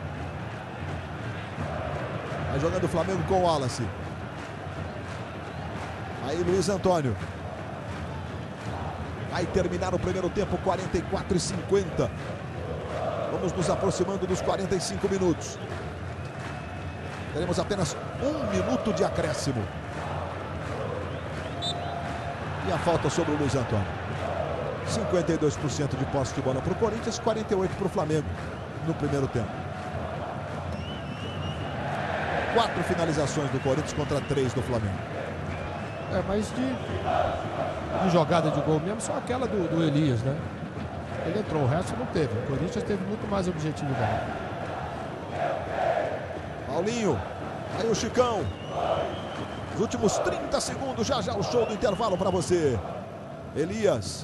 Speaker 1: Vai jogando o Flamengo com o Wallace. Aí Luiz Antônio. Vai terminar o primeiro tempo, quarenta e quatro e cinquenta. Vamos nos aproximando dos quarenta e cinco minutos. Teremos apenas um minuto de acréscimo. E a falta sobre o Luiz Antônio. cinquenta e dois por cento de posse de bola para o Corinthians, quarenta e oito por cento para o Flamengo no primeiro tempo. Quatro finalizações do Corinthians contra três do Flamengo.
Speaker 4: É, mas de, de jogada de gol mesmo, só aquela do, do Elias, né? Ele entrou, o resto não teve. O Corinthians teve muito mais objetividade.
Speaker 1: Paulinho, aí o Chicão. Os últimos trinta segundos, já já o show do intervalo para você. Elias.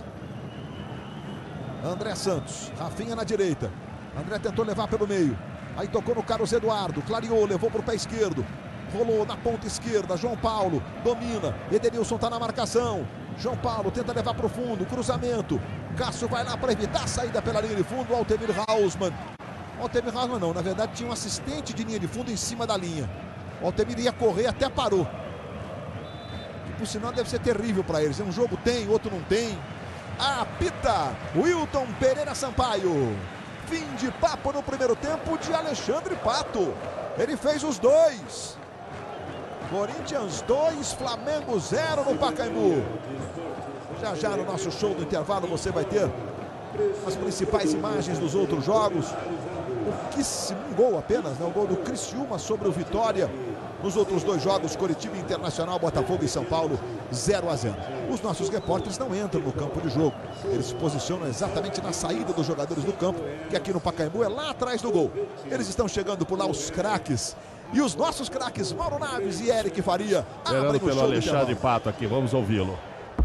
Speaker 1: André Santos, Rafinha na direita. André tentou levar pelo meio. Aí tocou no Carlos Eduardo, clareou, levou para o pé esquerdo. Rolou na ponta esquerda, João Paulo domina. Edenilson está na marcação. João Paulo tenta levar para o fundo, cruzamento. Cássio vai lá para evitar a saída pela linha de fundo. Altemir Hausmann. Altemir Hausmann não, na verdade tinha um assistente de linha de fundo em cima da linha. O Altemir ia correr, até parou. Que por sinal deve ser terrível para eles. Um jogo tem, outro não tem. Apita Wilton Pereira Sampaio. Fim de papo no primeiro tempo de Alexandre Pato. Ele fez os dois. Corinthians dois, Flamengo zero no Pacaembu. Já já no nosso show do intervalo você vai ter as principais imagens dos outros jogos. Pouquíssimo, um gol apenas, né? O gol do Criciúma sobre o Vitória. Nos outros dois jogos, Coritiba Internacional, Botafogo e São Paulo, zero a zero. Os nossos repórteres não entram no campo de jogo. Eles se posicionam exatamente na saída dos jogadores do campo, que aqui no Pacaembu é lá atrás do gol. Eles estão chegando por lá, os craques. E os nossos craques, Mauro Naves e Eric Faria,
Speaker 2: abrem pelo Alexandre Pato aqui, vamos ouvi-lo.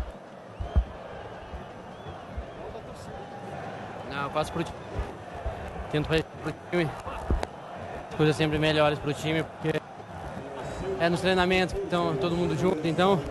Speaker 7: Não, eu passo pro time. Tento pro time. Coisas sempre melhores pro time, porque é nos treinamentos que estão todo mundo junto, então.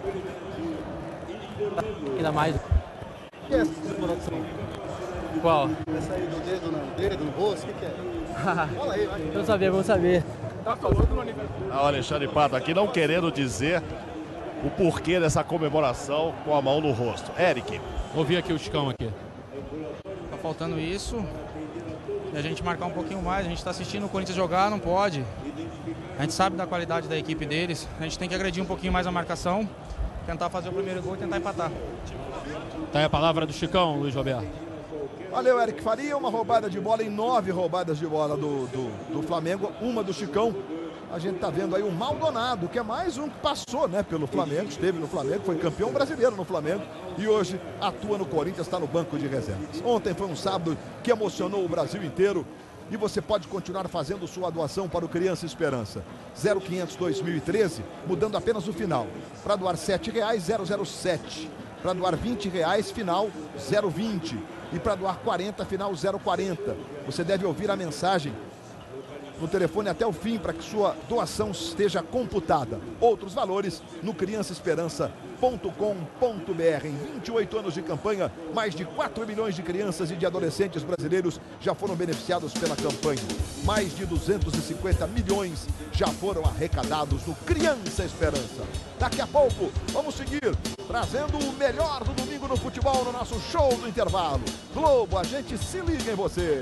Speaker 7: Ainda mais.
Speaker 8: O que é essa decoração?
Speaker 7: Qual?
Speaker 8: Essa aí do dedo no dedo, no rosto, o que, que é? Fala aí, vai.
Speaker 7: Vamos saber, vamos saber.
Speaker 3: Tá falando no aniversário.
Speaker 2: O Alexandre Pato aqui não querendo dizer o porquê dessa comemoração com a mão no rosto. Eric.
Speaker 3: Ouvi aqui o Chicão aqui.
Speaker 9: Tá faltando isso. E a gente marcar um pouquinho mais. A gente tá assistindo o Corinthians jogar, não pode. A gente sabe da qualidade da equipe deles. A gente tem que agredir um pouquinho mais a marcação. Tentar fazer o primeiro gol e tentar empatar.
Speaker 3: Tá aí a palavra do Chicão, Luiz Roberto.
Speaker 1: Valeu, Eric Faria, uma roubada de bola em nove roubadas de bola do, do, do Flamengo, uma do Chicão. A gente tá vendo aí o Maldonado, que é mais um que passou, né, pelo Flamengo, esteve no Flamengo, foi campeão brasileiro no Flamengo e hoje atua no Corinthians, está no banco de reservas. Ontem foi um sábado que emocionou o Brasil inteiro e você pode continuar fazendo sua doação para o Criança Esperança. zero quinhentos dois mil e treze, mudando apenas o final. Para doar sete reais, zero zero sete. Para doar vinte reais, final zero vinte. E para doar quarenta, final zero quarenta. Você deve ouvir a mensagem no telefone até o fim para que sua doação esteja computada. Outros valores no criança esperança ponto com ponto br. Em vinte e oito anos de campanha, mais de quatro milhões de crianças e de adolescentes brasileiros já foram beneficiados pela campanha. Mais de duzentos e cinquenta milhões já foram arrecadados no Criança Esperança. Daqui a pouco, vamos seguir trazendo o melhor do domingo no futebol no nosso show do intervalo. Globo, a gente se liga em você.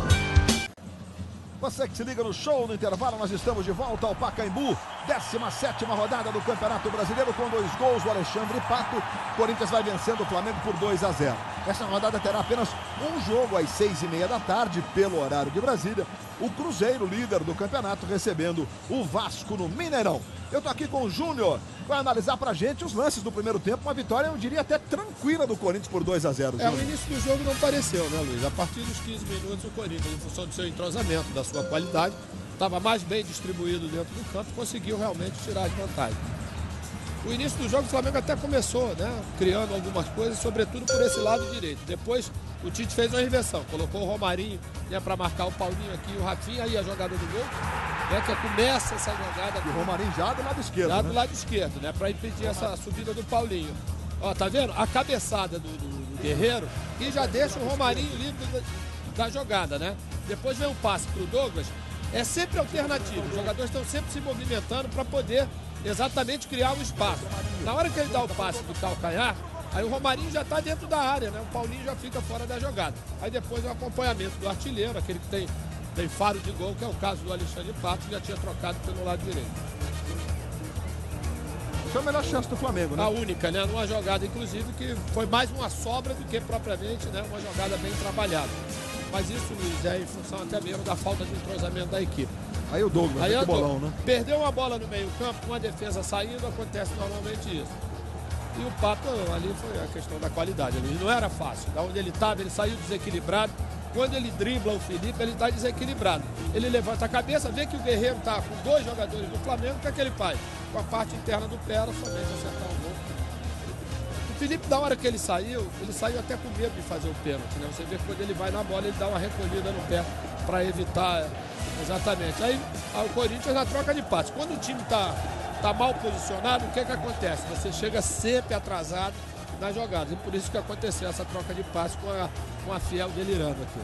Speaker 1: Você que se liga no show do intervalo, nós estamos de volta ao Pacaembu, décima sétima rodada do Campeonato Brasileiro, com dois gols do Alexandre Pato. Corinthians vai vencendo o Flamengo por dois a zero. Essa rodada terá apenas um jogo às seis e meia da tarde, pelo horário de Brasília. O Cruzeiro, líder do campeonato, recebendo o Vasco no Mineirão. Eu tô aqui com o Júnior, vai analisar pra gente os lances do primeiro tempo, uma vitória, eu diria, até tranquila do Corinthians por dois a zero.
Speaker 4: É, o início do jogo não pareceu, né, Luiz? A partir dos quinze minutos, o Corinthians, em função do seu entrosamento, da sua qualidade, estava mais bem distribuído dentro do campo, conseguiu realmente tirar as vantagens. O início do jogo, o Flamengo até começou, né, criando algumas coisas, sobretudo por esse lado direito. Depois, o Tite fez uma inversão, colocou o Romarinho, né, para marcar o Paulinho aqui, o Rafinha, aí a jogada do gol, né, que começa essa jogada.
Speaker 1: E o Romarinho já do lado esquerdo,
Speaker 4: Já
Speaker 1: né?
Speaker 4: do lado esquerdo, né, para impedir essa subida do Paulinho. Ó, tá vendo? A cabeçada do, do, do Guerreiro, que já deixa o Romarinho livre da, da jogada, né? Depois vem o passe pro Douglas, é sempre alternativo, os jogadores estão sempre se movimentando para poder exatamente criar um espaço. Na hora que ele dá o passe do calcanhar, aí o Romarinho já está dentro da área, né? O Paulinho já fica fora da jogada. Aí depois é o acompanhamento do artilheiro, aquele que tem, tem faro de gol, que é o caso do Alexandre Pato, que já tinha trocado pelo lado direito.
Speaker 1: Foi a melhor chance do Flamengo, né?
Speaker 4: A única, né? Numa jogada, inclusive, que foi mais uma sobra do que propriamente, né, uma jogada bem trabalhada. Mas isso, Luiz, é em função até mesmo da falta de entrosamento da equipe.
Speaker 1: Aí o Douglas,
Speaker 4: Aí
Speaker 1: que
Speaker 4: eu tô-
Speaker 1: bolão, né?
Speaker 4: Perdeu uma bola no meio campo, com a defesa saindo, acontece normalmente isso. E o Pato ali foi a questão da qualidade. Ele não era fácil. Da onde ele estava, ele saiu desequilibrado. Quando ele dribla o Felipe, ele está desequilibrado. Ele levanta a cabeça, vê que o Guerreiro está com dois jogadores do Flamengo, o que é que ele faz? Com a parte interna do pé, era somente acertar o gol. O Felipe, da hora que ele saiu, ele saiu até com medo de fazer o pênalti, né? Você vê que quando ele vai na bola, ele dá uma recolhida no pé para evitar exatamente. Aí o Corinthians na troca de passes. Quando o time está tá mal posicionado, o que é que acontece? Você chega sempre atrasado nas jogadas. E por isso que aconteceu essa troca de passes com a, com a Fiel delirando aqui.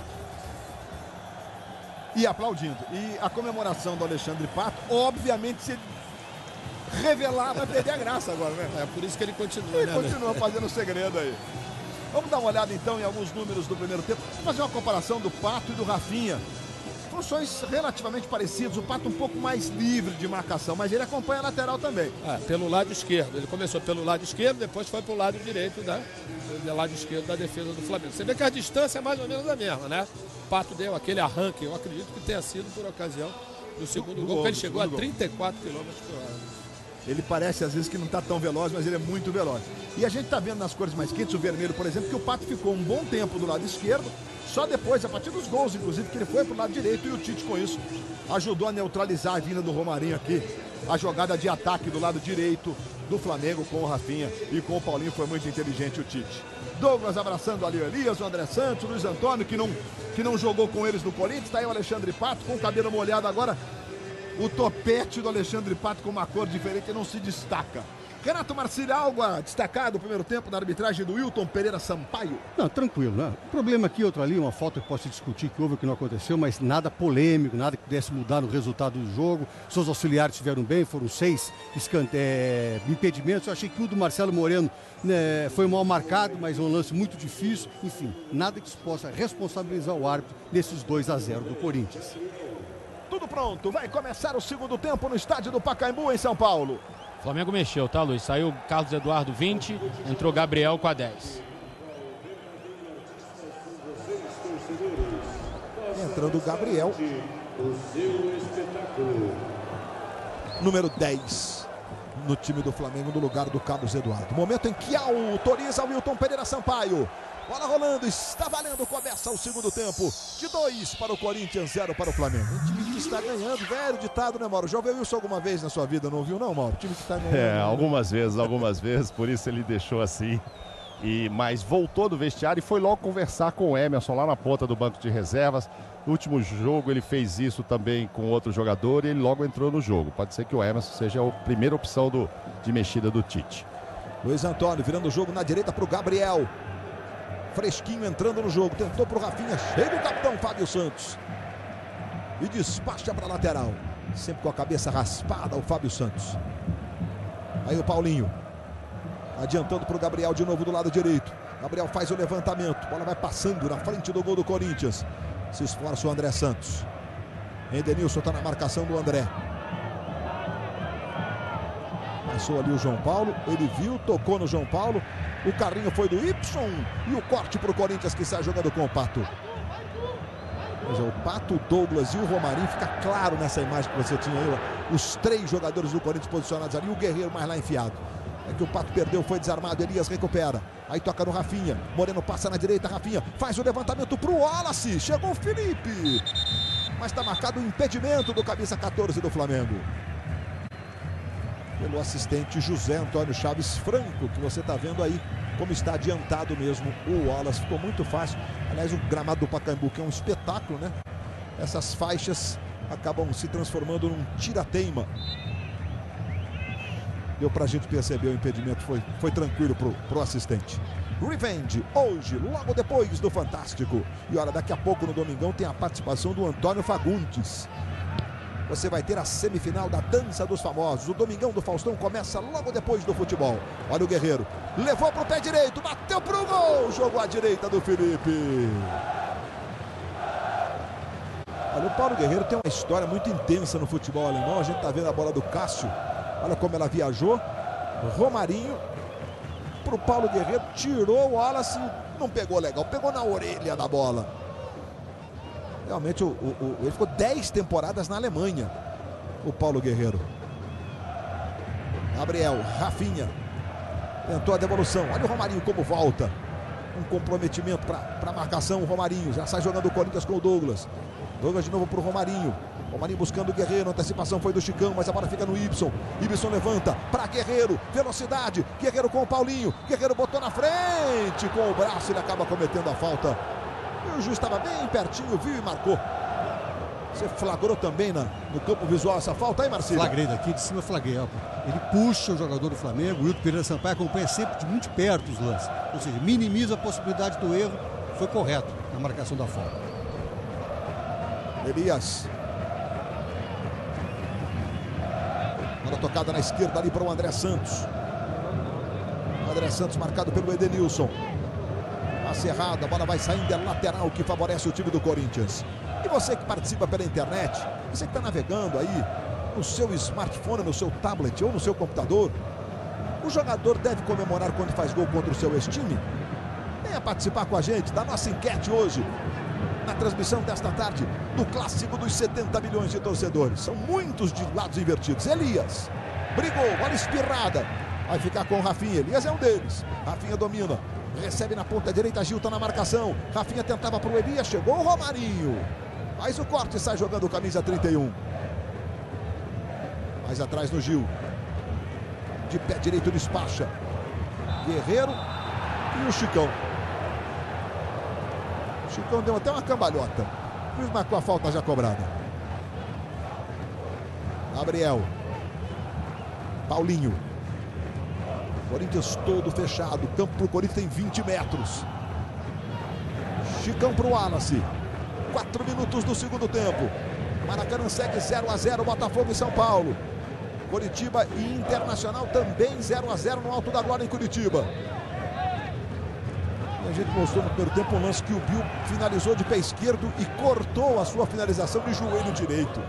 Speaker 1: E aplaudindo. E a comemoração do Alexandre Pato, obviamente, se revelar, vai perder a graça agora, né?
Speaker 4: É por isso que ele continua,
Speaker 1: Ele
Speaker 4: né?
Speaker 1: continua fazendo segredo aí. Vamos dar uma olhada então em alguns números do primeiro tempo. Vamos fazer uma comparação do Pato e do Rafinha. Funções relativamente parecidas. O Pato um pouco mais livre de marcação, mas ele acompanha a lateral também.
Speaker 4: É, pelo lado esquerdo. Ele começou pelo lado esquerdo, depois foi pro lado direito, né? Do lado esquerdo da defesa do Flamengo. Você vê que a distância é mais ou menos a mesma, né? O Pato deu aquele arranque, eu acredito que tenha sido por ocasião No segundo
Speaker 1: do
Speaker 4: gol,
Speaker 1: gol,
Speaker 4: que ele
Speaker 1: do
Speaker 4: chegou a
Speaker 1: segundo gol.
Speaker 4: trinta e quatro quilômetros por hora.
Speaker 1: Ele parece às vezes que não está tão veloz, mas ele é muito veloz. E a gente está vendo nas cores mais quentes, o vermelho, por exemplo, que o Pato ficou um bom tempo do lado esquerdo, só depois, a partir dos gols, inclusive, que ele foi para o lado direito, e o Tite, com isso, ajudou a neutralizar a vinda do Romarinho aqui. A jogada de ataque do lado direito do Flamengo com o Rafinha e com o Paulinho, foi muito inteligente o Tite. Douglas abraçando ali o Elias, o André Santos, o Luiz Antônio, que não, que não jogou com eles no Corinthians. Está aí o Alexandre Pato com o cabelo molhado agora. O topete do Alexandre Pato com uma cor diferente não se destaca. Renato Marcílio, algo a destacar do primeiro tempo na arbitragem do Wilton Pereira Sampaio?
Speaker 5: Não, tranquilo, né? O problema aqui, outro ali, uma falta que pode se discutir, que houve, que não aconteceu, mas nada polêmico, nada que pudesse mudar no resultado do jogo. Seus auxiliares estiveram bem, foram seis escante... é... impedimentos. Eu achei que o do Marcelo Moreno, né, foi mal marcado, mas um lance muito difícil. Enfim, nada que se possa responsabilizar o árbitro nesses dois a zero do Corinthians.
Speaker 1: Tudo pronto, vai começar o segundo tempo no estádio do Pacaembu, em São Paulo.
Speaker 3: O Flamengo mexeu, tá, Luiz? Saiu Carlos Eduardo vinte, entrou Gabriel com a dez.
Speaker 1: Entrando o Gabriel, número dez, no time do Flamengo, no lugar do Carlos Eduardo. Momento em que autoriza o Wilton Pereira Sampaio. Bola rolando, está valendo, começa o segundo tempo. De dois para o Corinthians, zero para o Flamengo. O time que está ganhando, velho ditado, né, Mauro? Já ouviu isso alguma vez na sua vida, não ouviu não, Mauro? O time que está ganhando.
Speaker 2: É, algumas vezes, algumas vezes, por isso ele deixou assim. E, mas voltou do vestiário e foi logo conversar com o Emerson lá na ponta do banco de reservas. No último jogo ele fez isso também com outro jogador e ele logo entrou no jogo. Pode ser que o Emerson seja a primeira opção do, de mexida do Tite.
Speaker 1: Luiz Antônio virando o jogo na direita para o Gabriel. Fresquinho entrando no jogo, tentou para o Rafinha, cheio do capitão Fábio Santos. E despacha para a lateral. Sempre com a cabeça raspada o Fábio Santos. Aí o Paulinho. Adiantando para o Gabriel de novo do lado direito. Gabriel faz o levantamento. Bola vai passando na frente do gol do Corinthians. Se esforça o André Santos. Edenilson está na marcação do André. Passou ali o João Paulo. Ele viu, tocou no João Paulo. O carrinho foi do Y. E o corte para o Corinthians que sai jogando com o Pato. Mas o Pato, o Douglas e o Romarinho. Fica claro nessa imagem que você tinha aí. Os três jogadores do Corinthians posicionados ali. O Guerreiro mais lá enfiado. É que o Pato perdeu, foi desarmado, Elias recupera. Aí toca no Rafinha, Moreno passa na direita, Rafinha faz o levantamento pro Wallace, chegou o Felipe. Mas está marcado o impedimento do camisa quatorze do Flamengo. Pelo assistente José Antônio Chaves Franco, que você está vendo aí como está adiantado mesmo o Wallace. Ficou muito fácil. Aliás, o gramado do Pacaembu, que é um espetáculo, né? Essas faixas acabam se transformando num tira-teima. Deu pra gente perceber o impedimento, foi, foi tranquilo pro, pro assistente. Revenge, hoje, logo depois do Fantástico. E olha, daqui a pouco no Domingão tem a participação do Antônio Fagundes. Você vai ter a semifinal da Dança dos Famosos. O Domingão do Faustão começa logo depois do futebol. Olha o Guerreiro, levou pro pé direito, bateu pro gol, jogou à direita do Felipe. Olha, o Paulo Guerreiro tem uma história muito intensa no futebol alemão. A gente tá vendo a bola do Cássio. Olha como ela viajou. Romarinho para o Paulo Guerreiro. Tirou o Wallace. Não pegou legal. Pegou na orelha da bola. Realmente o, o, o, ele ficou dez temporadas na Alemanha. O Paulo Guerreiro. Gabriel, Rafinha. Tentou a devolução. Olha o Romarinho como volta. Um comprometimento para a marcação. O Romarinho já sai jogando o Corinthians com o Douglas. Douglas de novo para o Romarinho. Romarinho buscando o Guerreiro, a antecipação foi do Chicão, mas a bola fica no Y. Y levanta para Guerreiro, velocidade, Guerreiro com o Paulinho, Guerreiro botou na frente com o braço, ele acaba cometendo a falta. E o juiz estava bem pertinho, viu e marcou. Você flagrou também na, no campo visual essa falta aí, Marcílio?
Speaker 5: Flagrei daqui, de cima flagrei. Ele puxa o jogador do Flamengo, o Wilton Pereira Sampaio acompanha sempre de muito perto os lances. Ou seja, minimiza a possibilidade do erro, foi correto na marcação da falta.
Speaker 1: Elias. Bola tocada na esquerda ali para o André Santos. O André Santos marcado pelo Edenilson. Passe errado, a bola vai saindo, é lateral que favorece o time do Corinthians. E você que participa pela internet, você que está navegando aí no seu smartphone, no seu tablet ou no seu computador, o jogador deve comemorar quando faz gol contra o seu ex-time? Venha participar com a gente da nossa enquete hoje. na transmissão desta tarde do clássico dos setenta milhões de torcedores. São muitos de lados invertidos. Elias brigou, bola espirrada. Vai ficar com o Rafinha. Elias é um deles. Rafinha domina. Recebe na ponta direita, Gil tá na marcação. Rafinha tentava pro Elias, chegou o Romarinho. Faz o corte e sai jogando o camisa trinta e um. Mais atrás no Gil. De pé direito despacha. Guerreiro e o Chicão. O Chicão deu até uma cambalhota. O juiz marcou a falta já cobrada. Gabriel. Paulinho. Corinthians todo fechado. O campo pro Corinthians tem vinte metros. Chicão pro Wallace. Quatro minutos do segundo tempo. Maracanã segue zero a zero. Botafogo e São Paulo. Curitiba e Internacional também zero a zero no Alto da Glória em Curitiba. E a gente mostrou no primeiro tempo um lance que o Bill finalizou de pé esquerdo e cortou a sua finalização de joelho direito.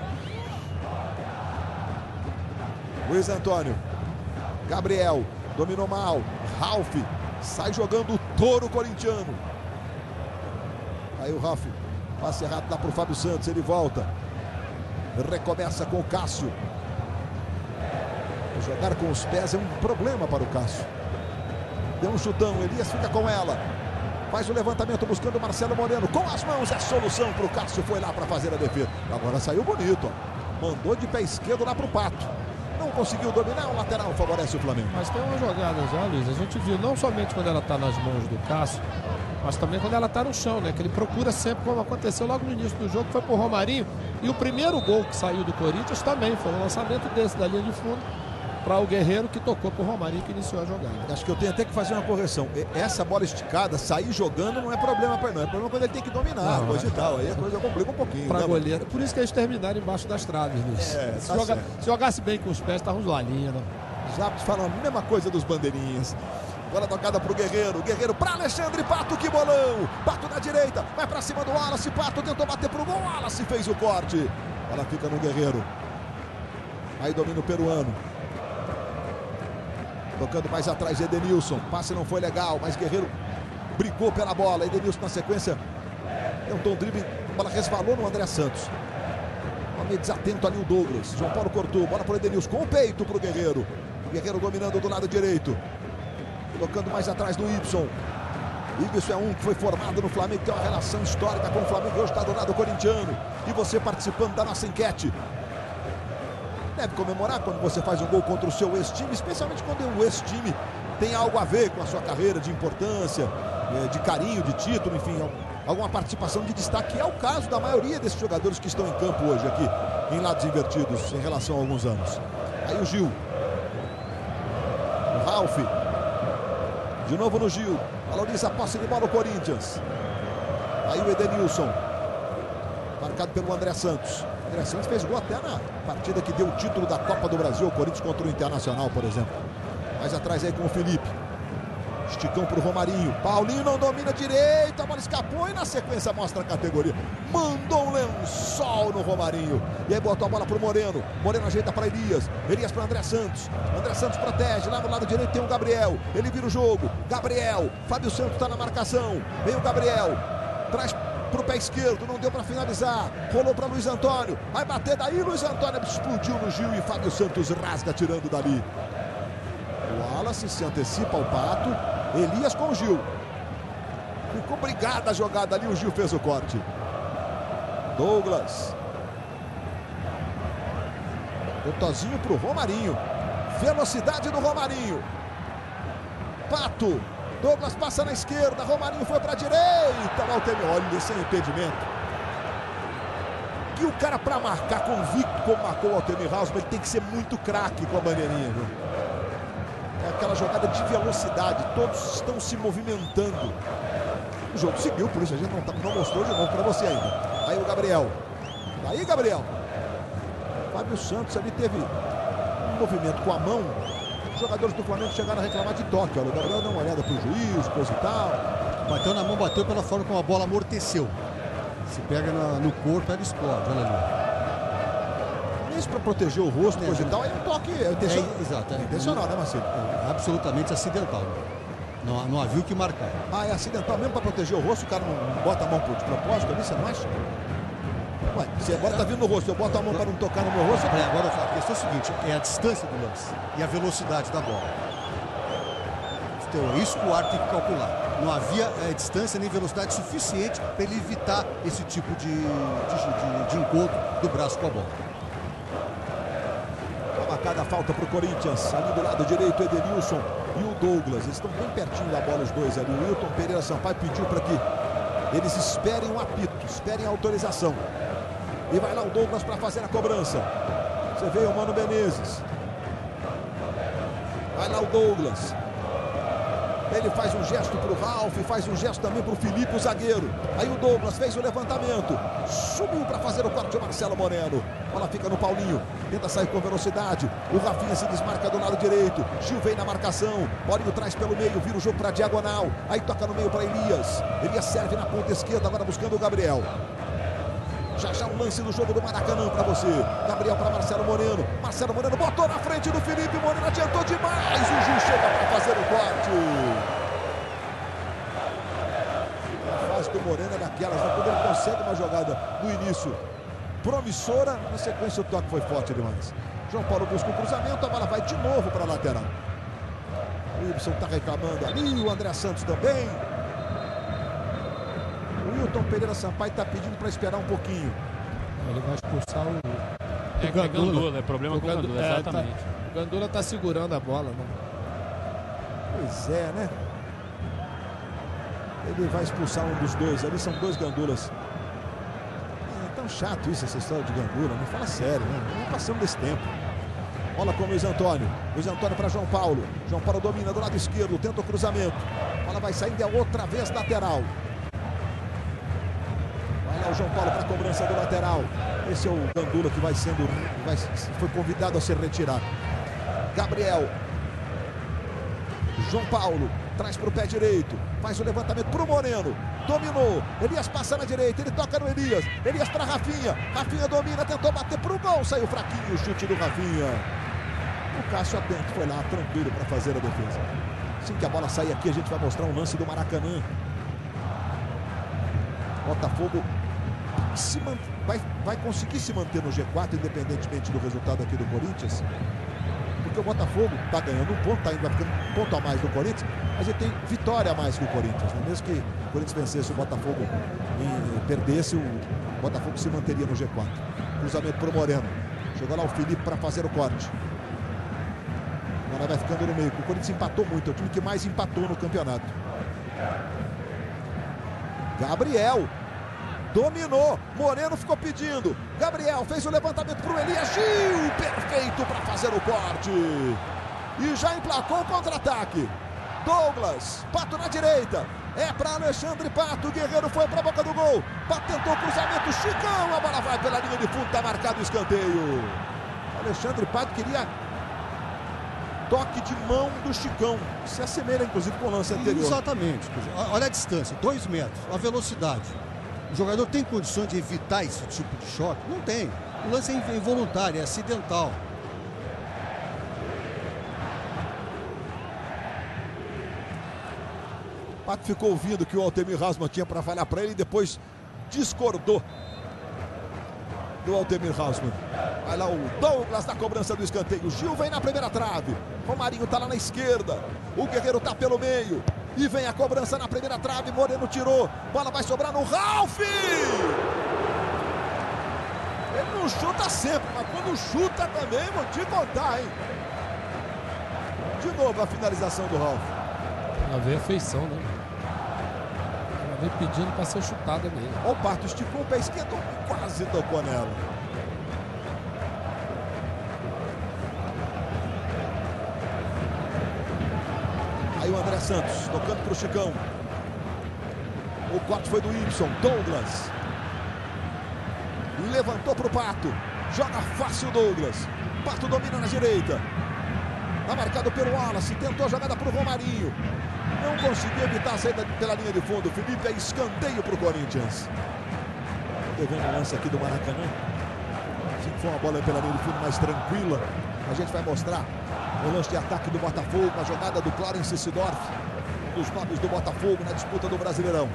Speaker 1: Luiz Antônio. Gabriel. Dominou mal. Ralf. Sai jogando o touro corintiano. Aí o Ralf. Passe errado lá para o Fábio Santos. Ele volta. Recomeça com o Cássio. Jogar com os pés é um problema para o Cássio. Deu um chutão. Elias fica com ela. Faz o levantamento buscando o Marcelo Moreno. Com as mãos é solução para o Cássio. Foi lá para fazer a defesa. Agora saiu bonito. Ó. Mandou de pé esquerdo lá para o Pato. Não conseguiu dominar, o lateral favorece o Flamengo.
Speaker 4: Mas tem uma jogada já, Luiz, a gente viu não somente quando ela está nas mãos do Cássio, mas também quando ela está no chão, né? Que ele procura sempre, como aconteceu logo no início do jogo, foi pro Romarinho. E o primeiro gol que saiu do Corinthians também foi um lançamento desse da linha de fundo para o Guerreiro, que tocou pro Romarinho, que iniciou a jogada.
Speaker 1: Acho que eu tenho até que fazer uma correção. Essa bola esticada, sair jogando não é problema para ele, não. É problema quando ele tem que dominar, não, coisa é. e tal. Aí a coisa complica um pouquinho.
Speaker 4: Para
Speaker 1: né,
Speaker 4: goleiro. Por isso que eles terminaram embaixo das traves, Luiz. É, se,
Speaker 1: tá
Speaker 4: joga, se jogasse bem com os pés, estavam lá linha, né?
Speaker 1: Já falam a mesma coisa dos bandeirinhas. Agora tocada pro Guerreiro. Guerreiro para Alexandre Pato, que bolão. Pato na direita, vai para cima do Wallace. Pato tentou bater pro gol, Wallace fez o corte. Ela fica no Guerreiro. Aí domina o peruano. Tocando mais atrás, Edenilson. Passe não foi legal, mas Guerreiro brigou pela bola. Edenilson na sequência tentou um drible, a bola resvalou no André Santos. Meio desatento ali o Douglas. João Paulo cortou, bola para o Edenilson com o peito para o Guerreiro. O Guerreiro dominando do lado direito. Colocando mais atrás do Ibson. Ibson é um que foi formado no Flamengo, tem uma relação histórica com o Flamengo, hoje está do lado corintiano. E você participando da nossa enquete. Deve comemorar quando você faz um gol contra o seu ex-time, especialmente quando o ex-time tem algo a ver com a sua carreira de importância, de carinho, de título, enfim, alguma participação de destaque, que é o caso da maioria desses jogadores que estão em campo hoje aqui, em lados invertidos, em relação a alguns anos. Aí o Gil. O Ralf. De novo no Gil. Valoriza a posse de bola o Corinthians. Aí o Edenilson. Marcado pelo André Santos. O André Santos fez gol até na partida que deu o título da Copa do Brasil, o Corinthians contra o Internacional, por exemplo. Mais atrás aí com o Felipe. Esticão para o Romarinho. Paulinho não domina direito. A bola escapou e na sequência mostra a categoria. Mandou um lençol no Romarinho. E aí botou a bola para o Moreno. Moreno ajeita para Elias. Elias para André Santos. André Santos protege. Lá no lado direito tem o Gabriel. Ele vira o jogo. Gabriel. Fábio Santos está na marcação. Vem o Gabriel. Traz para o pé esquerdo. Não deu para finalizar. Rolou para Luiz Antônio. Vai bater daí. Luiz Antônio explodiu no Gil e Fábio Santos rasga tirando dali. O Wallace se antecipa ao Pato. Elias com o Gil. Ficou brigada a jogada ali, o Gil fez o corte. Douglas. O tozinho pro Romarinho. Velocidade do Romarinho. Pato. Douglas passa na esquerda. Romarinho foi para a direita. Valtemir, olha, sem impedimento. E o cara para marcar convicto, como marcou o Valtemir Hausmann, ele tem que ser muito craque com a bandeirinha, viu? É aquela jogada de velocidade, todos estão se movimentando. O jogo seguiu, por isso a gente não, não mostrou de novo para você ainda. Aí o Gabriel. Aí, Gabriel. Fábio Santos ali teve um movimento com a mão. Os jogadores do Flamengo chegaram a reclamar de toque. Olha, o Gabriel deu uma olhada para o juiz, coisa e tal.
Speaker 5: Bateu na mão, bateu pela forma como a bola amorteceu. Se pega na, no corpo, ela explode. Olha ali.
Speaker 1: Isso para proteger o rosto, é, coisa e tal, é um toque é intencional,
Speaker 5: é, exato, é,
Speaker 1: intencional, né, Marcelo?
Speaker 5: É absolutamente acidental. Não, não havia o que marcar.
Speaker 1: Ah, é acidental mesmo para proteger o rosto, o cara não bota a mão de propósito ali, você não acha? Ué, se agora tá vindo no rosto, eu boto a mão para não tocar no meu rosto.
Speaker 5: É, agora a questão é a seguinte, é a distância do lance e a velocidade da bola. Então, é isso que o árbitro tem que calcular. Não havia é, distância nem velocidade suficiente para ele evitar esse tipo de, de, de, de encontro do braço com a bola.
Speaker 1: Marcada a falta para o Corinthians. Ali do lado direito, Edenilson e o Douglas. Eles estão bem pertinho da bola, os dois ali. O Wilton Pereira Sampaio pediu para que eles esperem um apito, esperem a autorização. E vai lá o Douglas para fazer a cobrança. Você vê o Mano Menezes. Vai lá o Douglas. Ele faz um gesto para o Ralf, faz um gesto também para o Felipe, o zagueiro. Aí o Douglas fez o levantamento. Subiu para fazer o corte o Marcelo Moreno. Bola fica no Paulinho. Tenta sair com velocidade. O Rafinha se desmarca do lado direito. Gil vem na marcação. Paulinho traz pelo meio, vira o jogo para a diagonal. Aí toca no meio para Elias. Elias serve na ponta esquerda, agora buscando o Gabriel. Já já o lance do jogo do Maracanã para você. Gabriel para Marcelo Moreno. Marcelo Moreno botou na frente do Felipe. Moreno adiantou demais. O Gil chega para fazer o corte. A fase do Moreno é daquelas, né? Quando ele consegue uma jogada no início promissora, na sequência o toque foi forte demais. João Paulo busca o cruzamento. A bola vai de novo para a lateral. O Ibson está reclamando ali. O André Santos também. O Wilton Pereira Sampaio está pedindo para esperar um pouquinho.
Speaker 4: Ele vai expulsar o,
Speaker 3: é, o Gandula. Gandula. É problema o com o Gandula,
Speaker 4: é,
Speaker 3: exatamente.
Speaker 4: Tá, o Gandula está segurando a bola, né?
Speaker 1: Pois é, né? Ele vai expulsar um dos dois. Ali são dois Gandulas. É tão chato isso, essa história de Gandula. Não fala sério, né? Não passamos desse tempo. Bola com o Luiz Antônio. Luiz Antônio para João Paulo. João Paulo domina do lado esquerdo. Tenta o cruzamento. A bola vai saindo, é outra vez lateral. O João Paulo para a cobrança do lateral. Esse é o Gandula que vai sendo vai, foi convidado a ser retirado. Gabriel. João Paulo traz para o pé direito. Faz o levantamento para o Moreno. Dominou. Elias passa na direita. Ele toca no Elias. Elias para Rafinha. Rafinha domina. Tentou bater para o gol. Saiu fraquinho o chute do Rafinha. O Cássio atento foi lá tranquilo para fazer a defesa. Assim que a bola sair aqui, a gente vai mostrar um lance do Maracanã. Botafogo Se man... vai, vai conseguir se manter no G quatro, independentemente do resultado aqui do Corinthians, porque o Botafogo está ganhando um ponto, está indo um ponto a mais do Corinthians, mas ele tem vitória a mais que o Corinthians, né? Mesmo que o Corinthians vencesse o Botafogo e perdesse, o Botafogo se manteria no G quatro. Cruzamento para o Moreno, chegou lá o Felipe para fazer o corte. Agora vai ficando no meio. O Corinthians empatou muito, é o time que mais empatou no campeonato. Gabriel dominou, Moreno ficou pedindo. Gabriel fez o levantamento para o Elias. Gil, perfeito para fazer o corte. E já emplacou o contra-ataque. Douglas, Pato na direita. É para Alexandre Pato. O Guerreiro foi para a boca do gol. Pato tentou o cruzamento. Chicão, a bola vai pela linha de fundo. Está marcado o escanteio. Alexandre Pato queria toque de mão do Chicão. Se assemelha, inclusive, com o lance anterior.
Speaker 5: Exatamente. Olha a distância, dois metros, a velocidade. O jogador tem condições de evitar esse tipo de choque? Não tem. O lance é involuntário, é acidental.
Speaker 1: O Pato ficou ouvindo que o Altemir Hausmann tinha para falar para ele e depois discordou do Altemir Hausmann. Vai lá o Douglas na cobrança do escanteio. O Gil vem na primeira trave. Romarinho tá lá na esquerda. O Guerreiro tá pelo meio. E vem a cobrança na primeira trave. Moreno tirou. Bola vai sobrar no Ralf. Ele não chuta sempre, mas quando chuta também, vou te contar, hein? De novo a finalização do Ralf.
Speaker 4: Ela veio a feição, né? Ela veio pedindo para ser chutada mesmo.
Speaker 1: Olha o Pato, esticou o pé esquerdo, quase tocou nela. Aí o André Santos tocando para o Chicão. O corte foi do Ibson. Douglas levantou para o Pato. Joga fácil o Douglas. Pato domina na direita. Está marcado pelo Wallace. Tentou a jogada para o Romarinho. Não conseguiu evitar a saída pela linha de fundo. Felipe é escanteio para o Corinthians. Devendo o lance aqui do Maracanã. Assim que foi uma bola pela linha de fundo mais tranquila. A gente vai mostrar o lance de ataque do Botafogo. A jogada do Clarence Seedorf. dos nomes do Botafogo na disputa do Brasileirão.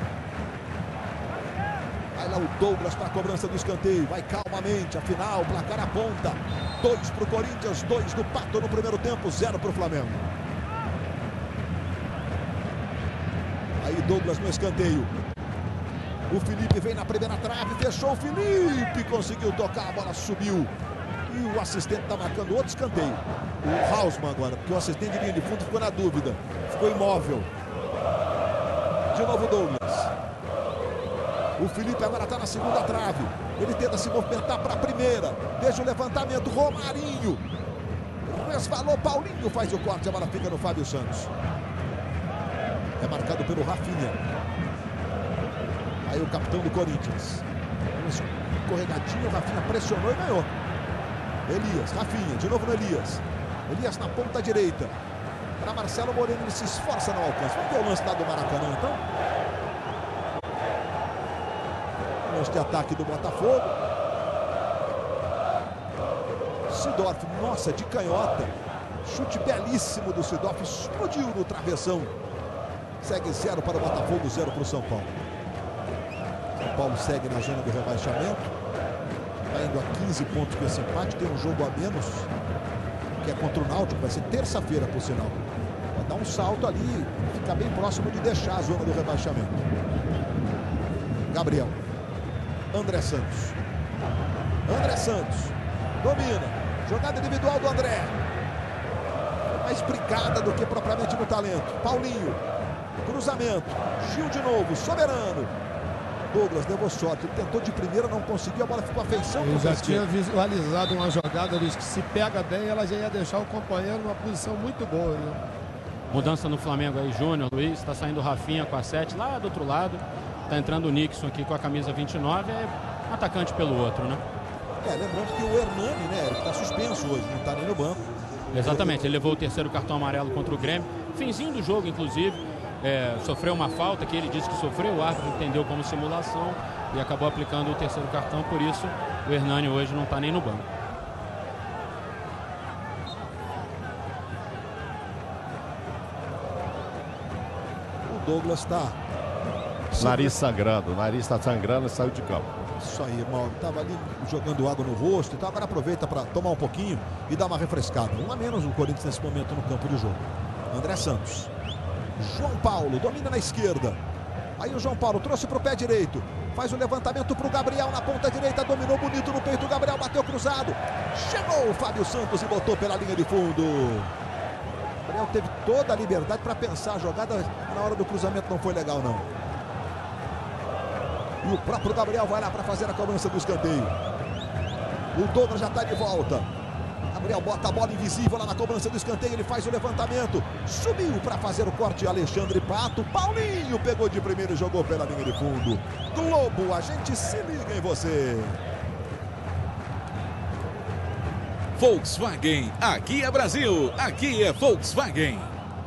Speaker 1: Vai lá o Douglas para a cobrança do escanteio. Vai calmamente, afinal, o placar aponta. Dois para o Corinthians, dois do Pato no primeiro tempo, zero para o Flamengo. Aí Douglas no escanteio. O Felipe vem na primeira trave, fechou o Felipe, conseguiu tocar, a bola subiu. E o assistente está marcando outro escanteio. O Hausmann agora, porque o assistente de linha de fundo ficou na dúvida. Ficou imóvel. De novo Douglas. O Felipe agora está na segunda trave. Ele tenta se movimentar para a primeira. Deixa o levantamento. Romarinho. Resvalou. Paulinho faz o corte. A bola fica no Fábio Santos. É marcado pelo Rafinha. Aí o capitão do Corinthians. Corregadinho. O Rafinha pressionou e ganhou. Elias. Rafinha. De novo no Elias. Elias na ponta direita. Para Marcelo Moreno. Ele se esforça no alcance. Vamos ver o lance lá do Maracanã então. De ataque do Botafogo. Sidorf, nossa, de canhota. Chute belíssimo do Sidorf, explodiu no travessão. Segue zero para o Botafogo, zero para o São Paulo. São Paulo segue na zona do rebaixamento. Está indo a quinze pontos com esse empate. Tem um jogo a menos, que é contra o Náutico. Vai ser terça-feira, por sinal. Vai dar um salto ali, ficar bem próximo de deixar a zona do rebaixamento. Gabriel. André Santos. André Santos. Domina. Jogada individual do André. Mais brigada do que propriamente no talento. Paulinho. Cruzamento. Gil de novo. Soberano. Douglas levou sorte. Ele tentou de primeira, não conseguiu. A bola ficou a feição.
Speaker 4: Eu já tinha visualizado uma jogada, Luiz, que se pega bem, ela já ia deixar o companheiro numa posição muito boa. Né?
Speaker 3: Mudança no Flamengo aí, Júnior, Luiz. Está saindo o Rafinha com a sete lá do outro lado. Tá entrando o Nixon aqui com a camisa vinte e nove, é um atacante pelo outro, né?
Speaker 1: É, lembrando que o Hernani, né, ele tá suspenso hoje, não tá nem no banco.
Speaker 3: Exatamente, ele levou o terceiro cartão amarelo contra o Grêmio. Finzinho do jogo, inclusive, é, sofreu uma falta que ele disse que sofreu, o árbitro entendeu como simulação e acabou aplicando o terceiro cartão, por isso o Hernani hoje não tá nem no banco.
Speaker 1: O Douglas tá...
Speaker 2: Nariz sangrando, o nariz está sangrando e saiu de campo.
Speaker 1: Isso aí, Mauro. Tava ali jogando água no rosto e tal. Agora aproveita para tomar um pouquinho e dar uma refrescada. Um a menos o Corinthians nesse momento no campo de jogo. André Santos. João Paulo domina na esquerda. Aí o João Paulo trouxe para o pé direito. Faz o levantamento para o Gabriel na ponta direita. Dominou bonito no peito. O Gabriel bateu cruzado. Chegou o Fábio Santos e botou pela linha de fundo. O Gabriel teve toda a liberdade para pensar a jogada. Na hora do cruzamento não foi legal, não. E o próprio Gabriel vai lá para fazer a cobrança do escanteio. O Douglas já está de volta. Gabriel bota a bola invisível lá na cobrança do escanteio. Ele faz o levantamento. Subiu para fazer o corte Alexandre Pato. Paulinho pegou de primeiro e jogou pela linha de fundo. Globo, a gente se liga em você.
Speaker 6: Volkswagen. Aqui é Brasil. Aqui é Volkswagen.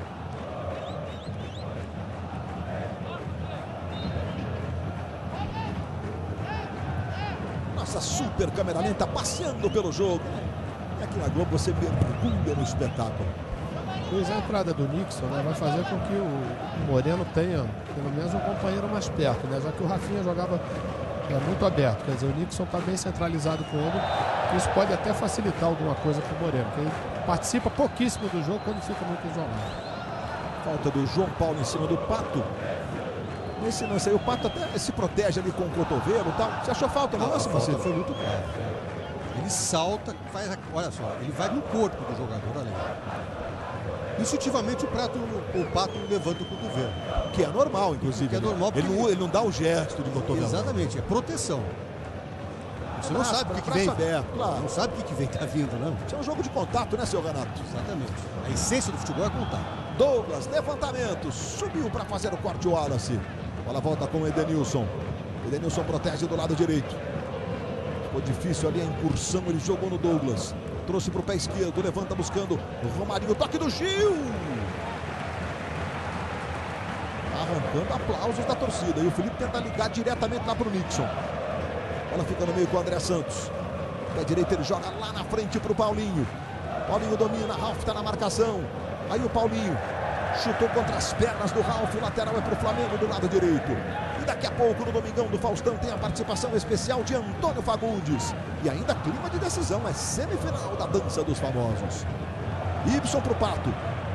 Speaker 1: Nossa super câmera lenta passeando pelo jogo. E aqui na Globo você mergulha no espetáculo.
Speaker 4: Pois a entrada do Nixon, né, vai fazer com que o Moreno tenha pelo menos um companheiro mais perto, né, já que o Rafinha jogava é, muito aberto. Quer dizer, o Nixon está bem centralizado com ele. Isso pode até facilitar alguma coisa para o Moreno, que ele participa pouquíssimo do jogo quando fica muito isolado.
Speaker 1: Falta do João Paulo em cima do Pato. Nesse lance aí, o Pato até se protege ali com o cotovelo e tal. Você achou falta no lance,
Speaker 5: Marcelo? Foi muito claro. Ele salta, faz, olha só, ele vai no corpo do jogador ali. Instintivamente o, prato, o Pato levanta o cotovelo.
Speaker 1: Que é normal, inclusive.
Speaker 5: Que é normal
Speaker 1: ele, não, ele não dá o gesto de cotovelo.
Speaker 5: Exatamente, é proteção. Você não sabe o que, que vem.
Speaker 1: Aberto, claro.
Speaker 5: Não sabe o que, que vem, tá vindo, não.
Speaker 1: Isso é um jogo de contato, né, seu Renato?
Speaker 5: Exatamente. A essência do futebol é contato.
Speaker 1: Douglas, levantamento, subiu para fazer o corte o Wallace. Bola volta com o Edenilson. Edenilson protege do lado direito. Ficou difícil ali a incursão, ele jogou no Douglas. Trouxe para o pé esquerdo, levanta buscando o Romarinho, toque do Gil. Arrancando aplausos da torcida. E o Felipe tenta ligar diretamente lá para o Nixon. Bola fica no meio com o André Santos. Pé direito ele joga lá na frente para o Paulinho. Paulinho domina, Ralf está na marcação. Aí o Paulinho Chutou contra as pernas do Ralf. O lateral é para o Flamengo do lado direito. E daqui a pouco, no Domingão do Faustão, tem a participação especial de Antônio Fagundes. E ainda clima de decisão. É semifinal da dança dos famosos. Ibson para o Pato.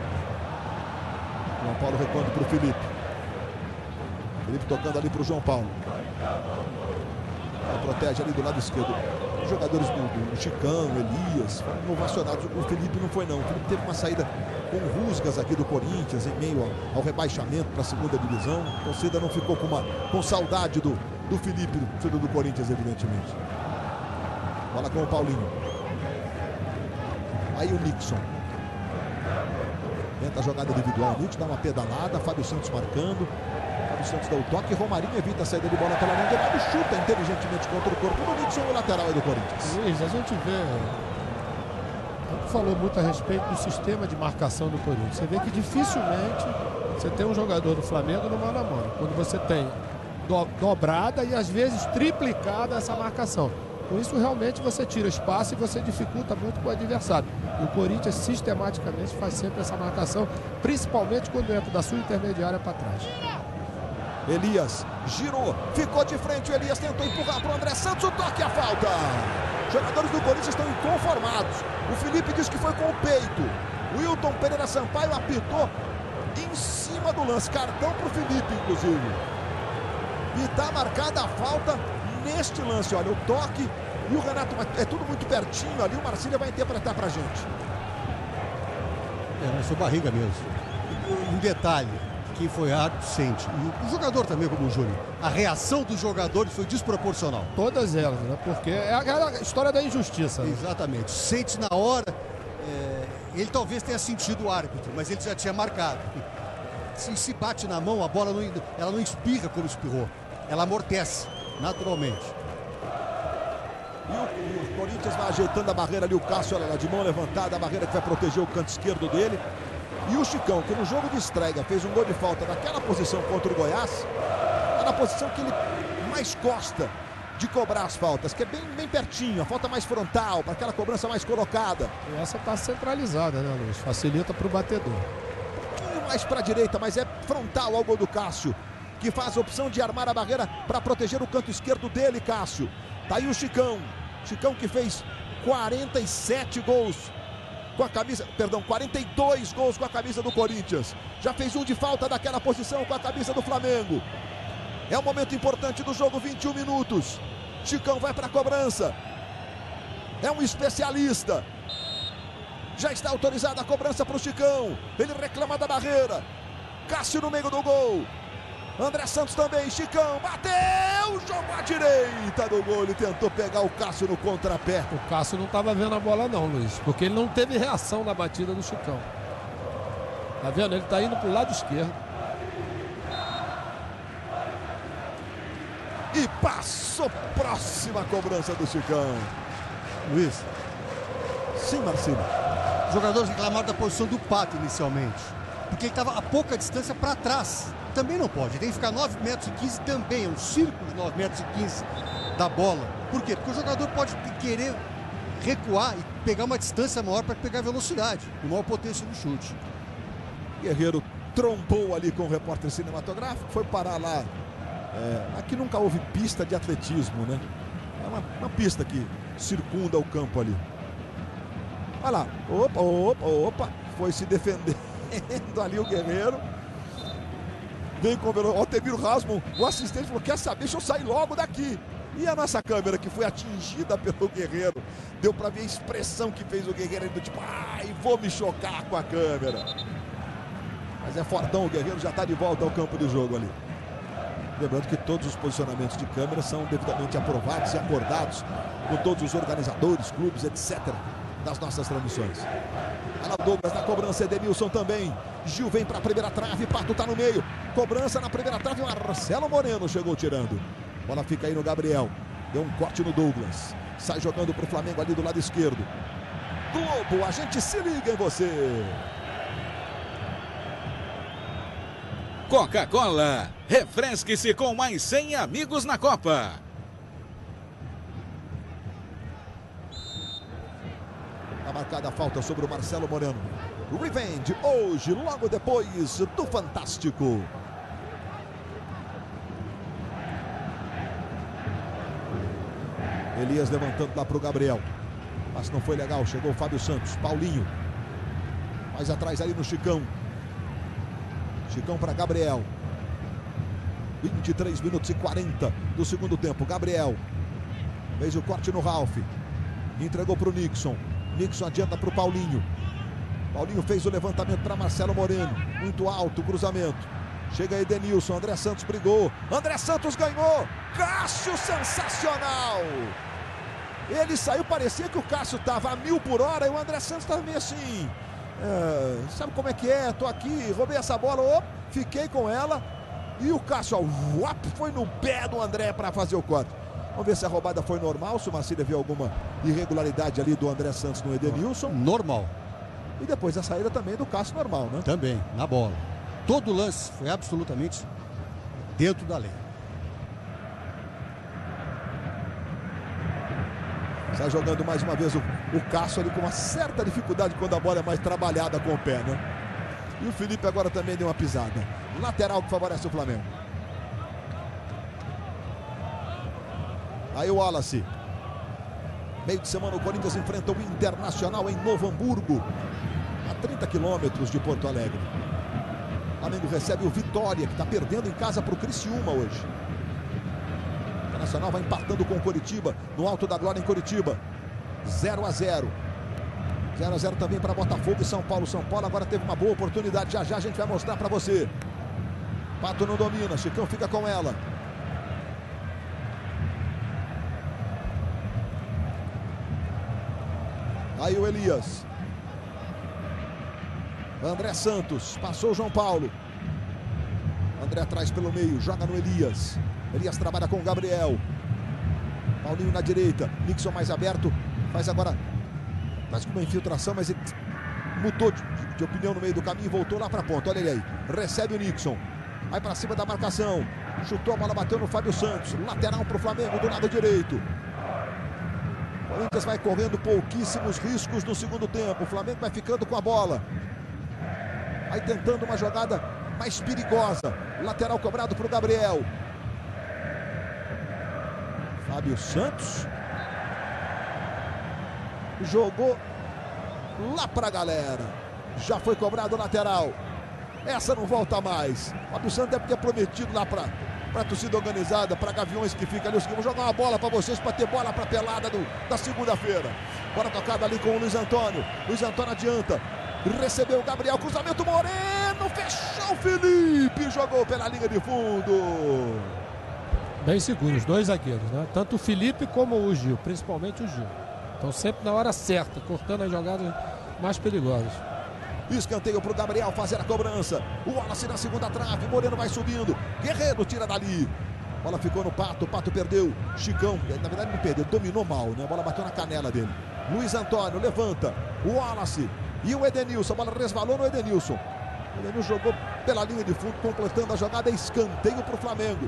Speaker 1: João Paulo recuando para o Felipe. Felipe tocando ali para o João Paulo. Ele protege ali do lado esquerdo. Os jogadores do, do Chicão, Elias, foram ovacionados. O Felipe não foi não. O Felipe teve uma saída com rusgas aqui do Corinthians em meio ao, ao rebaixamento para a segunda divisão. A torcida não ficou com, uma, com saudade do, do Felipe, filho do Corinthians, evidentemente. Bola com o Paulinho. Aí o Nixon. Tenta a jogada individual. O Nixon dá uma pedalada. Fábio Santos marcando. Fábio Santos dá o toque. Romarinho evita a saída de bola pela linha de lado. Chuta inteligentemente contra o corpo do Nixon. O lateral é do Corinthians.
Speaker 4: Luiz, a gente vê... falou muito a respeito do sistema de marcação do Corinthians. Você vê que dificilmente você tem um jogador do Flamengo no mano a mano. Quando você tem do, dobrada e às vezes triplicada essa marcação. Com isso realmente você tira espaço e você dificulta muito com o adversário. E o Corinthians sistematicamente faz sempre essa marcação, principalmente quando entra da sua intermediária para trás.
Speaker 1: Elias girou, ficou de frente. O Elias tentou empurrar para o André Santos. O toque e a falta. Jogadores do Corinthians estão inconformados. O Felipe diz que foi com o peito. O Wilton Pereira Sampaio apitou em cima do lance. Cartão para o Felipe, inclusive. E está marcada a falta neste lance. Olha, o toque e o Renato. É tudo muito pertinho ali. O Marcília vai interpretar para a gente.
Speaker 5: É, mas foi barriga mesmo. Um detalhe. Quem foi árbitro sente. E o jogador também, como o Júnior. A reação dos jogadores foi desproporcional.
Speaker 4: Todas elas, né? Porque é a história da injustiça. Né?
Speaker 5: Exatamente. Sente na hora. É... Ele talvez tenha sentido o árbitro, mas ele já tinha marcado. Se, se bate na mão, a bola não, ela não espirra como espirrou. Ela amortece, naturalmente.
Speaker 1: E o, o Corinthians vai ajeitando a barreira ali. O Cássio, olha lá, de mão levantada. A barreira que vai proteger o canto esquerdo dele. E o Chicão, que no jogo de estreia fez um gol de falta naquela posição contra o Goiás, é na posição que ele mais gosta de cobrar as faltas, que é bem, bem pertinho, a falta mais frontal, para aquela cobrança mais colocada.
Speaker 4: E essa está centralizada, né, Luiz? Facilita para o batedor.
Speaker 1: Um pouquinho mais para a direita, mas é frontal ao gol do Cássio, que faz a opção de armar a barreira para proteger o canto esquerdo dele, Cássio. Tá aí o Chicão, Chicão que fez quarenta e sete gols com a camisa, perdão, quarenta e dois gols com a camisa do Corinthians. Já fez um de falta daquela posição com a camisa do Flamengo. É um momento importante do jogo, vinte e um minutos. Chicão vai para a cobrança. É um especialista. Já está autorizada a cobrança para o Chicão. Ele reclama da barreira. Cássio no meio do gol. André Santos também, Chicão, bateu, jogou à direita do gol, ele tentou pegar o Cássio no contrapé.
Speaker 4: O Cássio não estava vendo a bola não, Luiz, porque ele não teve reação na batida do Chicão. Tá vendo? Ele está indo para o lado esquerdo.
Speaker 1: E passou, próxima cobrança do Chicão.
Speaker 5: Luiz.
Speaker 1: Sim, Marcelo.
Speaker 5: Os jogadores reclamaram da posição do Pato inicialmente, porque ele estava a pouca distância para trás. Também não pode, tem que ficar nove metros e quinze também, é um círculo de nove metros e quinze da bola. Por quê? Porque o jogador pode querer recuar e pegar uma distância maior para pegar velocidade e maior potência no chute.
Speaker 1: Guerreiro trombou ali com o repórter cinematográfico, foi parar lá. É, aqui nunca houve pista de atletismo, né? É uma, uma pista que circunda o campo ali. Olha lá, opa, opa, opa, foi se defendendo ali o Guerreiro. Vem com o Altemiro Rasmon, o assistente falou, quer saber, deixa eu sair logo daqui. E a nossa câmera, que foi atingida pelo Guerreiro, deu para ver a expressão que fez o Guerreiro, do tipo, ai, vou me chocar com a câmera. Mas é fortão, o Guerreiro já está de volta ao campo de jogo ali. Lembrando que todos os posicionamentos de câmera são devidamente aprovados e acordados com todos os organizadores, clubes, etcétera, das nossas transmissões. Olha o Douglas na cobrança, Edenilson também. Gil vem para a primeira trave, Pato está no meio. Cobrança na primeira trave, Marcelo Moreno chegou tirando. Bola fica aí no Gabriel. Deu um corte no Douglas. Sai jogando para o Flamengo ali do lado esquerdo. Globo, a gente se liga em você.
Speaker 6: Coca-Cola, refresque-se com mais cem amigos na Copa.
Speaker 1: Tá marcada a falta sobre o Marcelo Moreno. Revenge, hoje, logo depois do Fantástico. Elias levantando lá para o Gabriel. Mas não foi legal, chegou o Fábio Santos. Paulinho. Mais atrás ali no Chicão. Chicão para Gabriel. vinte e três minutos e quarenta do segundo tempo. Gabriel. Fez o corte no Ralf. Entregou para o Nixon. Nixon adianta para o Paulinho. Paulinho fez o levantamento para Marcelo Moreno. Muito alto, cruzamento. Chega Edenilson. André Santos brigou. André Santos ganhou. Cássio, sensacional. Ele saiu, parecia que o Cássio estava a mil por hora e o André Santos estava meio assim. É, sabe como é que é? Tô aqui, roubei essa bola, op, fiquei com ela. E o Cássio ó, op, foi no pé do André para fazer o corte. Vamos ver se a roubada foi normal, se o Marcília viu alguma irregularidade ali do André Santos no Edenilson.
Speaker 5: Normal.
Speaker 1: E depois a saída também do Cássio normal, né?
Speaker 5: Também, na bola. Todo o lance foi absolutamente dentro da lei.
Speaker 1: Sai jogando mais uma vez o, o Cássio ali com uma certa dificuldade quando a bola é mais trabalhada com o pé, né? E o Felipe agora também deu uma pisada. Lateral que favorece o Flamengo. Aí o Wallace. Meio de semana o Corinthians enfrenta o Internacional em Novo Hamburgo. A trinta quilômetros de Porto Alegre. O Flamengo recebe o Vitória, que está perdendo em casa para o Criciúma hoje. O Nacional vai empatando com o Coritiba, no Alto da Glória em Coritiba. zero a zero. zero a zero também para Botafogo e São Paulo. São Paulo agora teve uma boa oportunidade. Já já a gente vai mostrar para você. Pato não domina, Chicão fica com ela. Aí o Elias. André Santos, passou o João Paulo. André atrás pelo meio, joga no Elias. Elias trabalha com o Gabriel. Paulinho na direita. Nixon mais aberto. Faz agora mais com uma infiltração, mas ele mudou de, de, de opinião no meio do caminho e voltou lá para a ponta. Olha ele aí. Recebe o Nixon. Vai para cima da marcação. Chutou, a bola bateu no Fábio Santos. Lateral para o Flamengo do lado direito. O Corinthians vai correndo pouquíssimos riscos no segundo tempo. O Flamengo vai ficando com a bola. Vai tentando uma jogada mais perigosa. Lateral cobrado para o Gabriel. Fábio Santos jogou lá para a galera. Já foi cobrado o lateral. Essa não volta mais. Fábio Santos é porque é prometido lá para a torcida organizada, para Gaviões que fica ali. Vou jogar uma bola para vocês, para ter bola para a pelada do, da segunda-feira. Bola tocada ali com o Luiz Antônio. Luiz Antônio adianta. Recebeu o Gabriel, cruzamento Moreno. Fechou o Felipe. Jogou pela linha de fundo.
Speaker 4: Bem seguros, dois zagueiros, né? Tanto o Felipe como o Gil, principalmente o Gil. Estão sempre na hora certa, cortando as jogadas mais perigosas.
Speaker 1: Escanteio para o Gabriel fazer a cobrança. O Wallace na segunda trave, Moreno vai subindo. Guerreiro tira dali. A bola ficou no Pato, o Pato perdeu. Chicão, na verdade não perdeu, dominou mal, né? A bola bateu na canela dele. Luiz Antônio levanta. O Wallace e o Edenilson. A bola resvalou no Edenilson. O Edenilson jogou pela linha de fundo, completando a jogada. Escanteio para o Flamengo.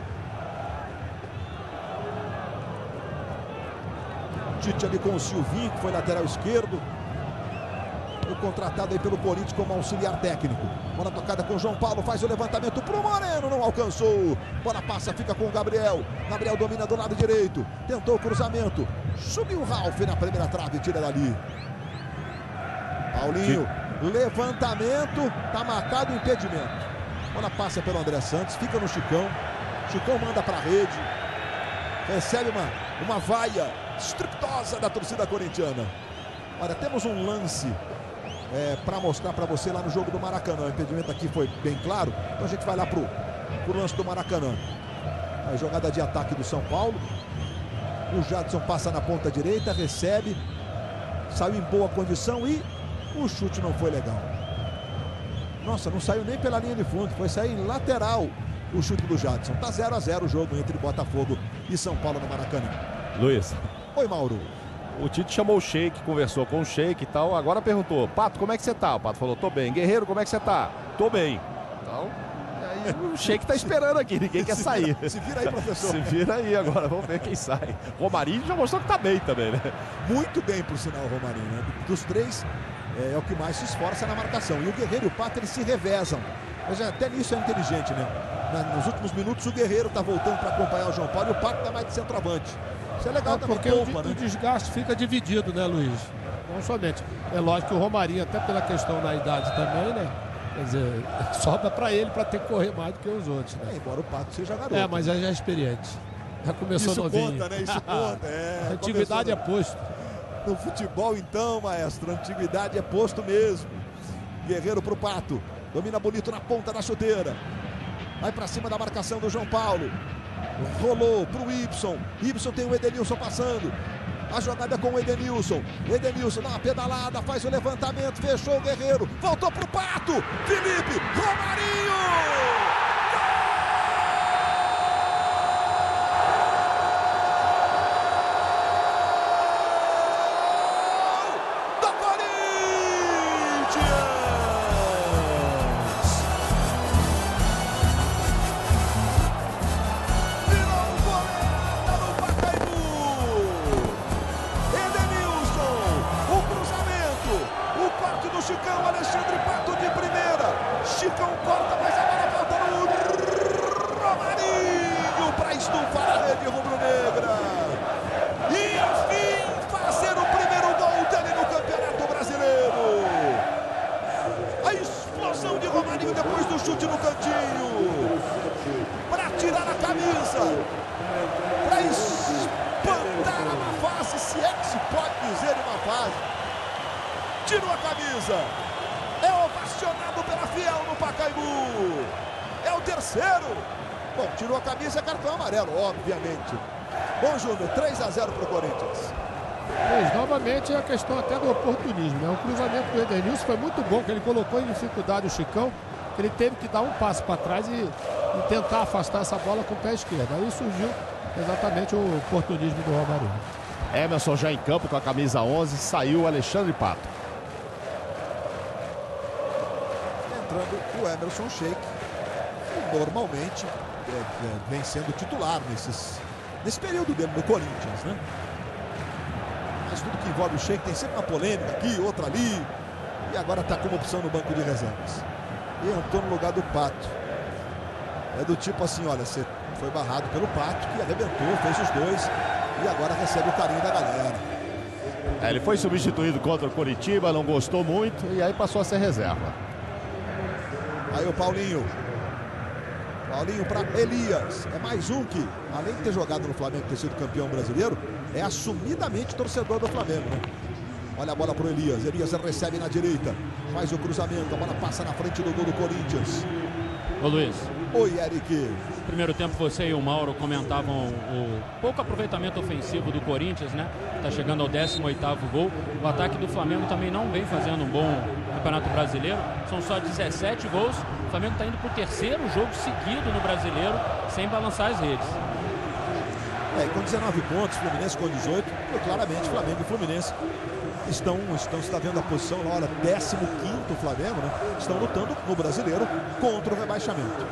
Speaker 1: Tite ali com o Silvinho, que foi lateral esquerdo. Foi contratado aí pelo Corinthians como auxiliar técnico. Bola tocada com o João Paulo, faz o levantamento pro Moreno, não alcançou. Bola passa, fica com o Gabriel. Gabriel domina do lado direito. Tentou o cruzamento. Subiu o Ralf na primeira trave, tira dali. Paulinho, levantamento, tá marcado o impedimento. Bola passa pelo André Santos, fica no Chicão. Chicão manda pra rede. Recebe uma, uma vaia estrepitosa da torcida corintiana. Olha, temos um lance é, para mostrar para você lá no jogo do Maracanã. O impedimento aqui foi bem claro, então a gente vai lá pro, pro lance do Maracanã. A jogada de ataque do São Paulo. O Jadson passa na ponta direita, recebe, saiu em boa condição e o chute não foi legal. Nossa, não saiu nem pela linha de fundo, foi sair em lateral o chute do Jadson. Tá zero a zero o jogo entre Botafogo e São Paulo no Maracanã.
Speaker 2: Luiz.
Speaker 1: Oi, Mauro.
Speaker 2: O Tite chamou o Sheik, conversou com o Sheik e tal. Agora perguntou: Pato, como é que você tá? O Pato falou: tô bem. Guerreiro, como é que você tá? Tô bem. Então, aí o Sheik tá esperando aqui, ninguém quer sair.
Speaker 1: Se vira aí, professor.
Speaker 2: Se vira aí agora, vamos ver quem sai. Romarinho já mostrou que tá bem também, né?
Speaker 1: Muito bem, por sinal, o Romarinho, né? Dos três, é, é o que mais se esforça na marcação. E o Guerreiro e o Pato, eles se revezam. Mas até nisso é inteligente, né? Na, nos últimos minutos o Guerreiro tá voltando para acompanhar o João Paulo e o Pato tá mais de centroavante. Isso é legal
Speaker 4: é
Speaker 1: também,
Speaker 4: porque
Speaker 1: poupa,
Speaker 4: o,
Speaker 1: né?
Speaker 4: o desgaste fica dividido, né, Luiz? Não somente. É lógico que o Romarinho, até pela questão da idade também, né? Quer dizer, sobra para ele para ter que correr mais do que os outros, né?
Speaker 1: É, embora o Pato seja garoto.
Speaker 4: É, mas já é experiente. Já começou
Speaker 1: Isso
Speaker 4: novinho.
Speaker 1: conta, né? Isso conta. É,
Speaker 4: a antiguidade é posto.
Speaker 1: No futebol, então, maestro, a antiguidade é posto mesmo. Guerreiro pro Pato. Domina bonito na ponta da chuteira. Vai para cima da marcação do João Paulo. Rolou pro Ibson. Ibson tem o Edenilson passando. A jogada com o Edenilson. Edenilson dá uma pedalada, faz o levantamento, fechou o Guerreiro. Voltou pro Pato. Felipe Romarinho! Chicão, Alexandre Pato de primeira. Chicão corta, mas a bola volta no Romarinho para estufar a rede rubro-negra. E, enfim, fazer o primeiro gol dele no Campeonato Brasileiro. A explosão de Romarinho depois do chute no cantinho. Para tirar a camisa. Para espantar uma fase, se é que se pode dizer uma fase. Tirou a camisa, é ovacionado pela Fiel no Pacaembu, é o terceiro. Bom, tirou a camisa, é cartão amarelo, obviamente. Bom, Júnior, três a zero para o Corinthians.
Speaker 4: Pois, novamente é a questão até do oportunismo, né? O cruzamento do Edenilson foi muito bom, que ele colocou em dificuldade o Chicão, que ele teve que dar um passo para trás e, e tentar afastar essa bola com o pé esquerdo. Aí surgiu exatamente o oportunismo do Romarinho.
Speaker 2: Emerson já em campo com a camisa onze, saiu o Alexandre Pato.
Speaker 1: O Emerson Sheik, que normalmente é, é, vem sendo titular nesses, nesse período dele no Corinthians, né? Mas tudo que envolve o Sheik tem sempre uma polêmica aqui, outra ali, e agora está como opção no banco de reservas. E entrou no lugar do Pato. É do tipo assim, olha, você foi barrado pelo Pato, que arrebentou, fez os dois, e agora recebe o carinho da galera.
Speaker 2: É, ele foi substituído contra o Coritiba, não gostou muito, e aí passou a ser reserva.
Speaker 1: Aí o Paulinho. Paulinho para Elias. É mais um que, além de ter jogado no Flamengo, ter sido campeão brasileiro, é assumidamente torcedor do Flamengo, né? Olha a bola para o Elias. Elias recebe na direita. Faz o cruzamento. A bola passa na frente do gol do Corinthians.
Speaker 3: Ô Luiz.
Speaker 1: Oi, Eric.
Speaker 3: Primeiro tempo você e o Mauro comentavam o pouco aproveitamento ofensivo do Corinthians, né? Tá chegando ao décimo oitavo gol. O ataque do Flamengo também não vem fazendo um bom Campeonato Brasileiro. São só dezessete gols. O Flamengo está indo para o terceiro jogo seguido no Brasileiro, sem balançar as redes.
Speaker 1: É, com dezenove pontos, Fluminense com dezoito. Claramente, Flamengo e Fluminense estão, estão se está vendo a posição na hora décimo quinto Flamengo, né? Estão lutando no Brasileiro contra o rebaixamento.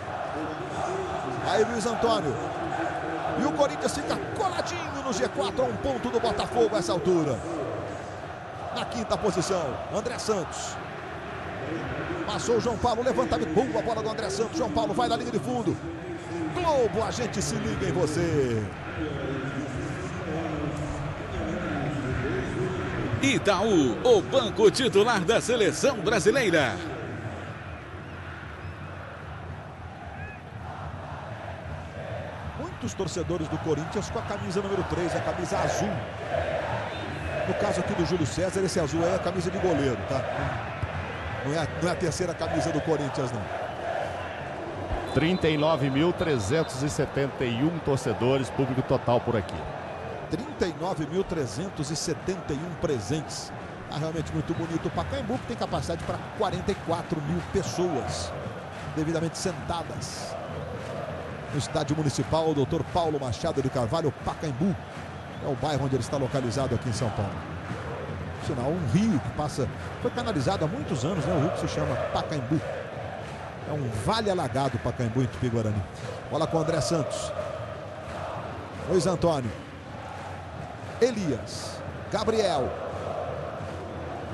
Speaker 1: Aí Luiz Antônio. E o Corinthians fica coladinho no G quatro, a um ponto do Botafogo a essa altura. Na quinta posição, André Santos. Passou o João Paulo, levantamento, boa bola do André Santos. João Paulo vai na linha de fundo. Globo, a gente se liga em você.
Speaker 6: Itaú, o banco titular da seleção brasileira.
Speaker 1: Muitos torcedores do Corinthians com a camisa número três, a camisa azul. No caso aqui do Júlio César, esse azul é a camisa de goleiro, tá? Não é a, não é a terceira camisa do Corinthians, não.
Speaker 2: trinta e nove mil trezentos e setenta e um torcedores, público total por aqui.
Speaker 1: trinta e nove mil trezentos e setenta e um presentes. Tá realmente muito bonito. O Pacaembu tem capacidade para quarenta e quatro mil pessoas devidamente sentadas. No estádio municipal, doutor Paulo Machado de Carvalho, Pacaembu. É o bairro onde ele está localizado aqui em São Paulo. Sinal, um rio que passa, foi canalizado há muitos anos, né? O rio que se chama Pacaembu. É um vale alagado Pacaembu em Tupi-Guarani. Bola com o André Santos. Luiz Antônio. Elias. Gabriel.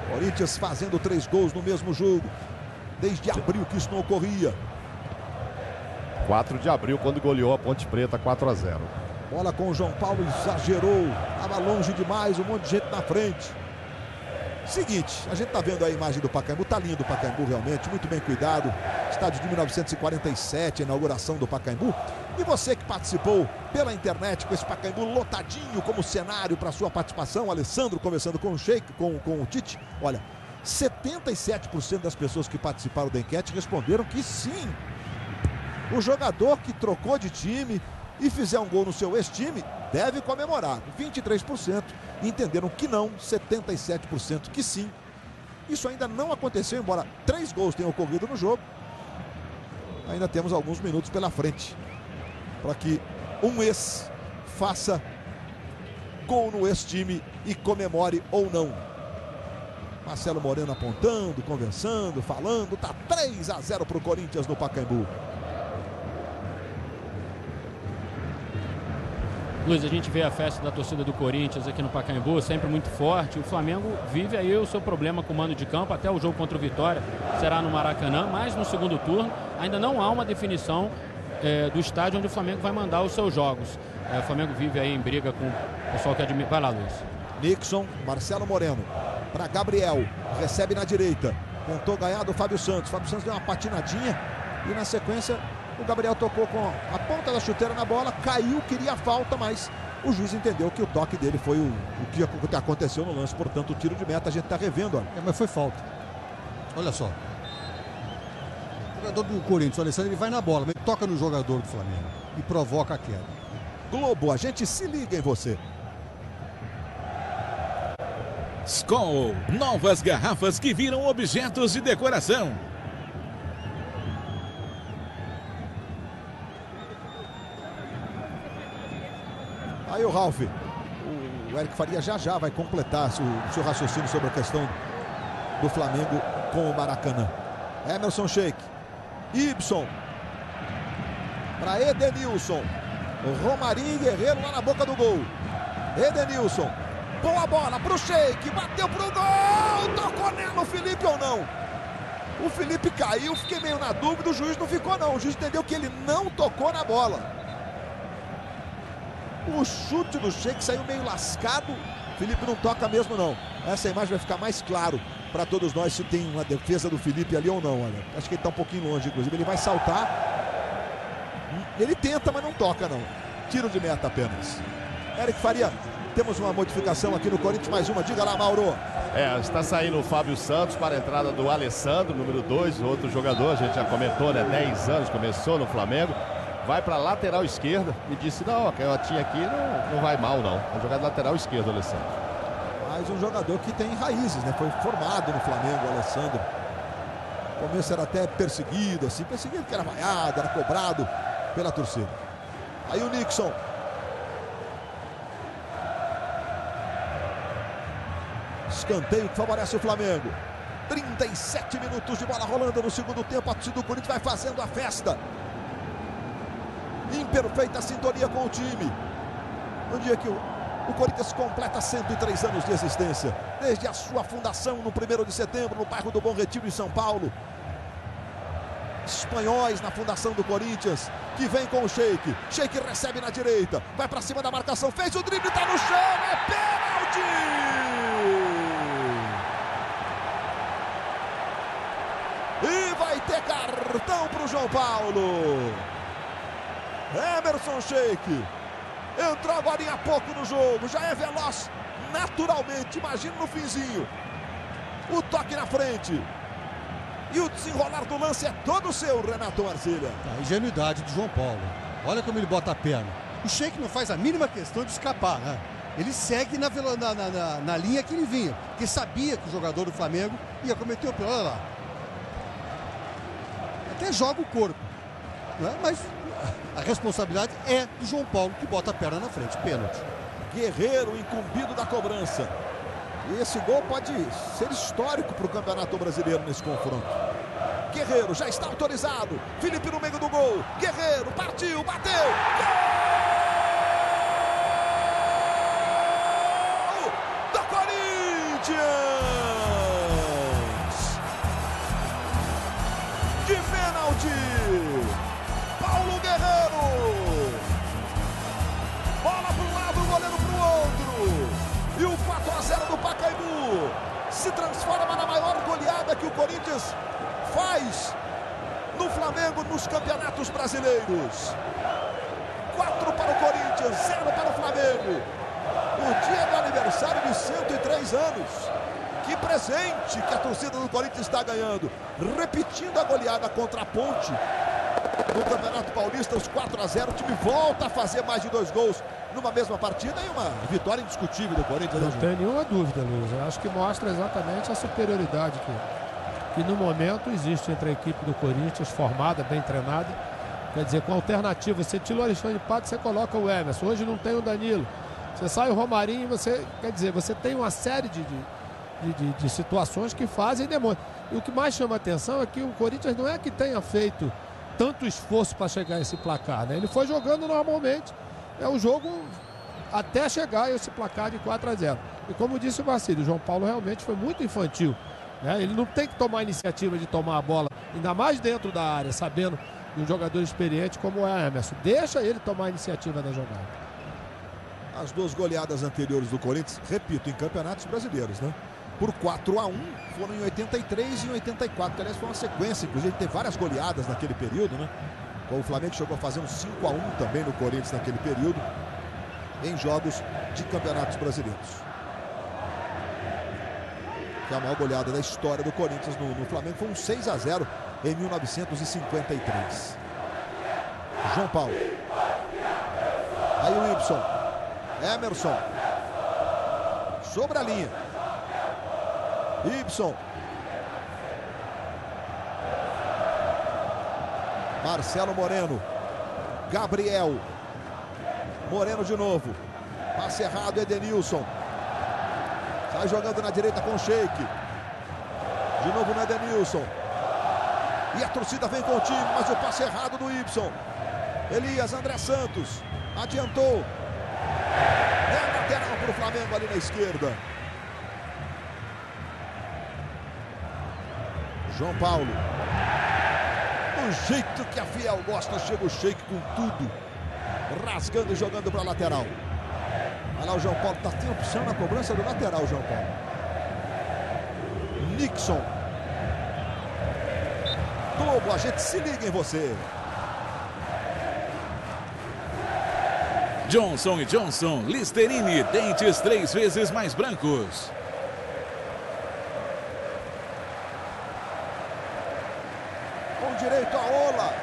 Speaker 1: Corinthians fazendo três gols no mesmo jogo. Desde abril que isso não ocorria.
Speaker 2: quatro de abril, quando goleou a Ponte Preta, quatro a zero.
Speaker 1: Bola com o João Paulo, exagerou. Estava longe demais, um monte de gente na frente. Seguinte, a gente tá vendo a imagem do Pacaembu, tá lindo o Pacaembu realmente, muito bem cuidado. Estádio de mil novecentos e quarenta e sete, a inauguração do Pacaembu. E você que participou pela internet com esse Pacaembu lotadinho como cenário para sua participação, Alessandro conversando com o Sheik, com, com o Tite. Olha, setenta e sete por cento das pessoas que participaram da enquete responderam que sim. O jogador que trocou de time e fizer um gol no seu ex-time deve comemorar. vinte e três por cento entenderam que não, setenta e sete por cento que sim. Isso ainda não aconteceu, embora três gols tenham ocorrido no jogo. Ainda temos alguns minutos pela frente para que um ex faça gol no ex-time e comemore ou não. Marcelo Moreno apontando, conversando, falando. Tá três a zero para o Corinthians no Pacaembu.
Speaker 3: Luiz, a gente vê a festa da torcida do Corinthians aqui no Pacaembu, sempre muito forte. O Flamengo vive aí o seu problema com o mando de campo, até o jogo contra o Vitória será no Maracanã, mas no segundo turno ainda não há uma definição é, do estádio onde o Flamengo vai mandar os seus jogos. É, o Flamengo vive aí em briga com o pessoal que admira. Vai lá, Luiz.
Speaker 1: Nixon, Marcelo Moreno, para Gabriel, recebe na direita, tentou ganhar do Fábio Santos. Fábio Santos deu uma patinadinha e na sequência o Gabriel tocou com a ponta da chuteira na bola, caiu, queria a falta, mas o juiz entendeu que o toque dele foi o, o que aconteceu no lance, portanto o tiro de meta a gente está revendo. Olha.
Speaker 5: É, mas foi falta. Olha só. O jogador do Corinthians, o Alessandro, ele vai na bola, ele toca no jogador do Flamengo e provoca a queda.
Speaker 1: Globo, a gente se liga em você.
Speaker 6: Skol, novas garrafas que viram objetos de decoração.
Speaker 1: Aí o Ralf, o Eric Faria já já vai completar o seu raciocínio sobre a questão do Flamengo com o Maracanã. Emerson Sheik, Ibson, para Edenilson, o Romarinho Guerreiro lá na boca do gol. Edenilson, boa bola para o Sheik, bateu pro gol, tocou nela o Felipe ou não? O Felipe caiu, fiquei meio na dúvida, o juiz não ficou não, o juiz entendeu que ele não tocou na bola. O chute do Sheik saiu meio lascado. Felipe não toca mesmo não. Essa imagem vai ficar mais claro para todos nós se tem uma defesa do Felipe ali ou não. Olha, acho que ele está um pouquinho longe, inclusive. Ele vai saltar. Ele tenta, mas não toca não. Tiro de meta apenas. Eric Faria, temos uma modificação aqui no Corinthians, mais uma. Diga lá, Mauro.
Speaker 2: É, está saindo o Fábio Santos para a entrada do Alessandro, número dois, outro jogador. A gente já comentou, né? dez anos, começou no Flamengo. Vai para a lateral esquerda e disse, não, a canhotinha aqui não, não vai mal não. Vai jogar de lateral esquerdo, Alessandro.
Speaker 1: Mais um jogador que tem raízes, né? Foi formado no Flamengo, o Alessandro. No começo era até perseguido, assim, perseguido que era vaiado, era cobrado pela torcida. Aí o Nixon. Escanteio que favorece o Flamengo. trinta e sete minutos de bola rolando no segundo tempo. A torcida do Corinthians vai fazendo a festa. Em perfeita sintonia com o time. No dia que o, o Corinthians completa cento e três anos de existência. Desde a sua fundação no primeiro de setembro, no bairro do Bom Retiro, em São Paulo. Espanhóis na fundação do Corinthians, que vem com o Sheik. Sheik recebe na direita, vai para cima da marcação, fez o drible, tá no chão, é pênalti! E vai ter cartão para o João Paulo. Emerson Sheik entrou agora há pouco no jogo, já é veloz naturalmente, imagina no finzinho, o toque na frente e o desenrolar do lance é todo seu, Renato Marcília.
Speaker 5: A ingenuidade de João Paulo, olha como ele bota a perna. O Sheik não faz a mínima questão de escapar, né? Ele segue na, na, na, na linha que ele vinha, porque sabia que o jogador do Flamengo ia cometer o pênalti. Olha lá, até joga o corpo, né? Mas a responsabilidade é do João Paulo, que bota a perna na frente. Pênalti.
Speaker 1: Guerreiro incumbido da cobrança. E esse gol pode ser histórico para o Campeonato Brasileiro nesse confronto. Guerreiro já está autorizado. Felipe no meio do gol. Guerreiro partiu, bateu. Gol do Corinthians! que o Corinthians faz no Flamengo nos campeonatos brasileiros. quatro para o Corinthians, zero para o Flamengo. O dia do aniversário de cento e três anos. Que presente que a torcida do Corinthians está ganhando. Repetindo a goleada contra a Ponte no Campeonato Paulista, os quatro a zero. O time volta a fazer mais de dois gols numa mesma partida e uma vitória indiscutível do Corinthians.
Speaker 4: Não tem nenhuma dúvida, Luiz. Eu acho que mostra exatamente a superioridade que, que no momento existe entre a equipe do Corinthians, formada, bem treinada. Quer dizer, com alternativa, você tira o Alexandre Pato, você coloca o Emerson. Hoje não tem o Danilo. Você sai o Romarinho, você, quer dizer, você tem uma série de, de, de, de situações que fazem demonstram. E o que mais chama a atenção é que o Corinthians não é que tenha feito tanto esforço para chegar a esse placar, né? Ele foi jogando normalmente, é o jogo até chegar a esse placar de quatro a zero. E como disse o Marcílio, o João Paulo realmente foi muito infantil, né? Ele não tem que tomar a iniciativa de tomar a bola, ainda mais dentro da área, sabendo de um jogador experiente como é o Emerson. Deixa ele tomar a iniciativa da jogada.
Speaker 1: As duas goleadas anteriores do Corinthians, repito, em campeonatos brasileiros, né? Por quatro a um, foram em oitenta e três e em oitenta e quatro. Aliás, foi uma sequência, inclusive, tem várias goleadas naquele período, né? O Flamengo chegou a fazer um cinco a um também no Corinthians naquele período, em jogos de campeonatos brasileiros. Que é a maior goleada da história do Corinthians no, no Flamengo foi um seis a zero em mil novecentos e cinquenta e três. João Paulo. Aí o Ibson. Emerson. Sobre a linha. Ibson. Marcelo Moreno. Gabriel. Moreno de novo. Passe errado, Edenilson. Sai jogando na direita com o Sheik. De novo no Edenilson. E a torcida vem com o time, mas o passe errado do Ibson. Elias, André Santos. Adiantou. É lateral para o Flamengo ali na esquerda. João Paulo. Do jeito que a Fiel gosta, chega o Sheik com tudo. Rasgando e jogando para a lateral. Olha lá o João Paulo. Tá, tem opção na cobrança do lateral, João Paulo. Nixon. Globo, a gente se liga em você.
Speaker 6: Johnson e Johnson, Listerine, dentes três vezes mais brancos.
Speaker 1: Com direito a Ola.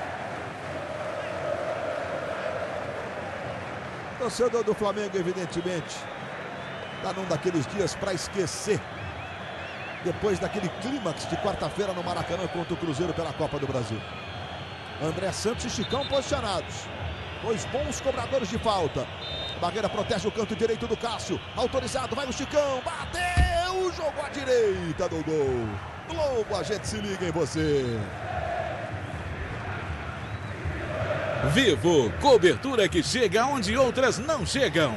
Speaker 1: Torcedor do Flamengo, evidentemente, está num daqueles dias para esquecer. Depois daquele clímax de quarta-feira no Maracanã contra o Cruzeiro pela Copa do Brasil. André Santos e Chicão posicionados. Dois bons cobradores de falta. Barreira protege o canto direito do Cássio. Autorizado, vai o Chicão. Bateu, jogou à direita do gol. Globo, a gente se liga em você.
Speaker 6: Vivo, cobertura que chega onde outras não chegam.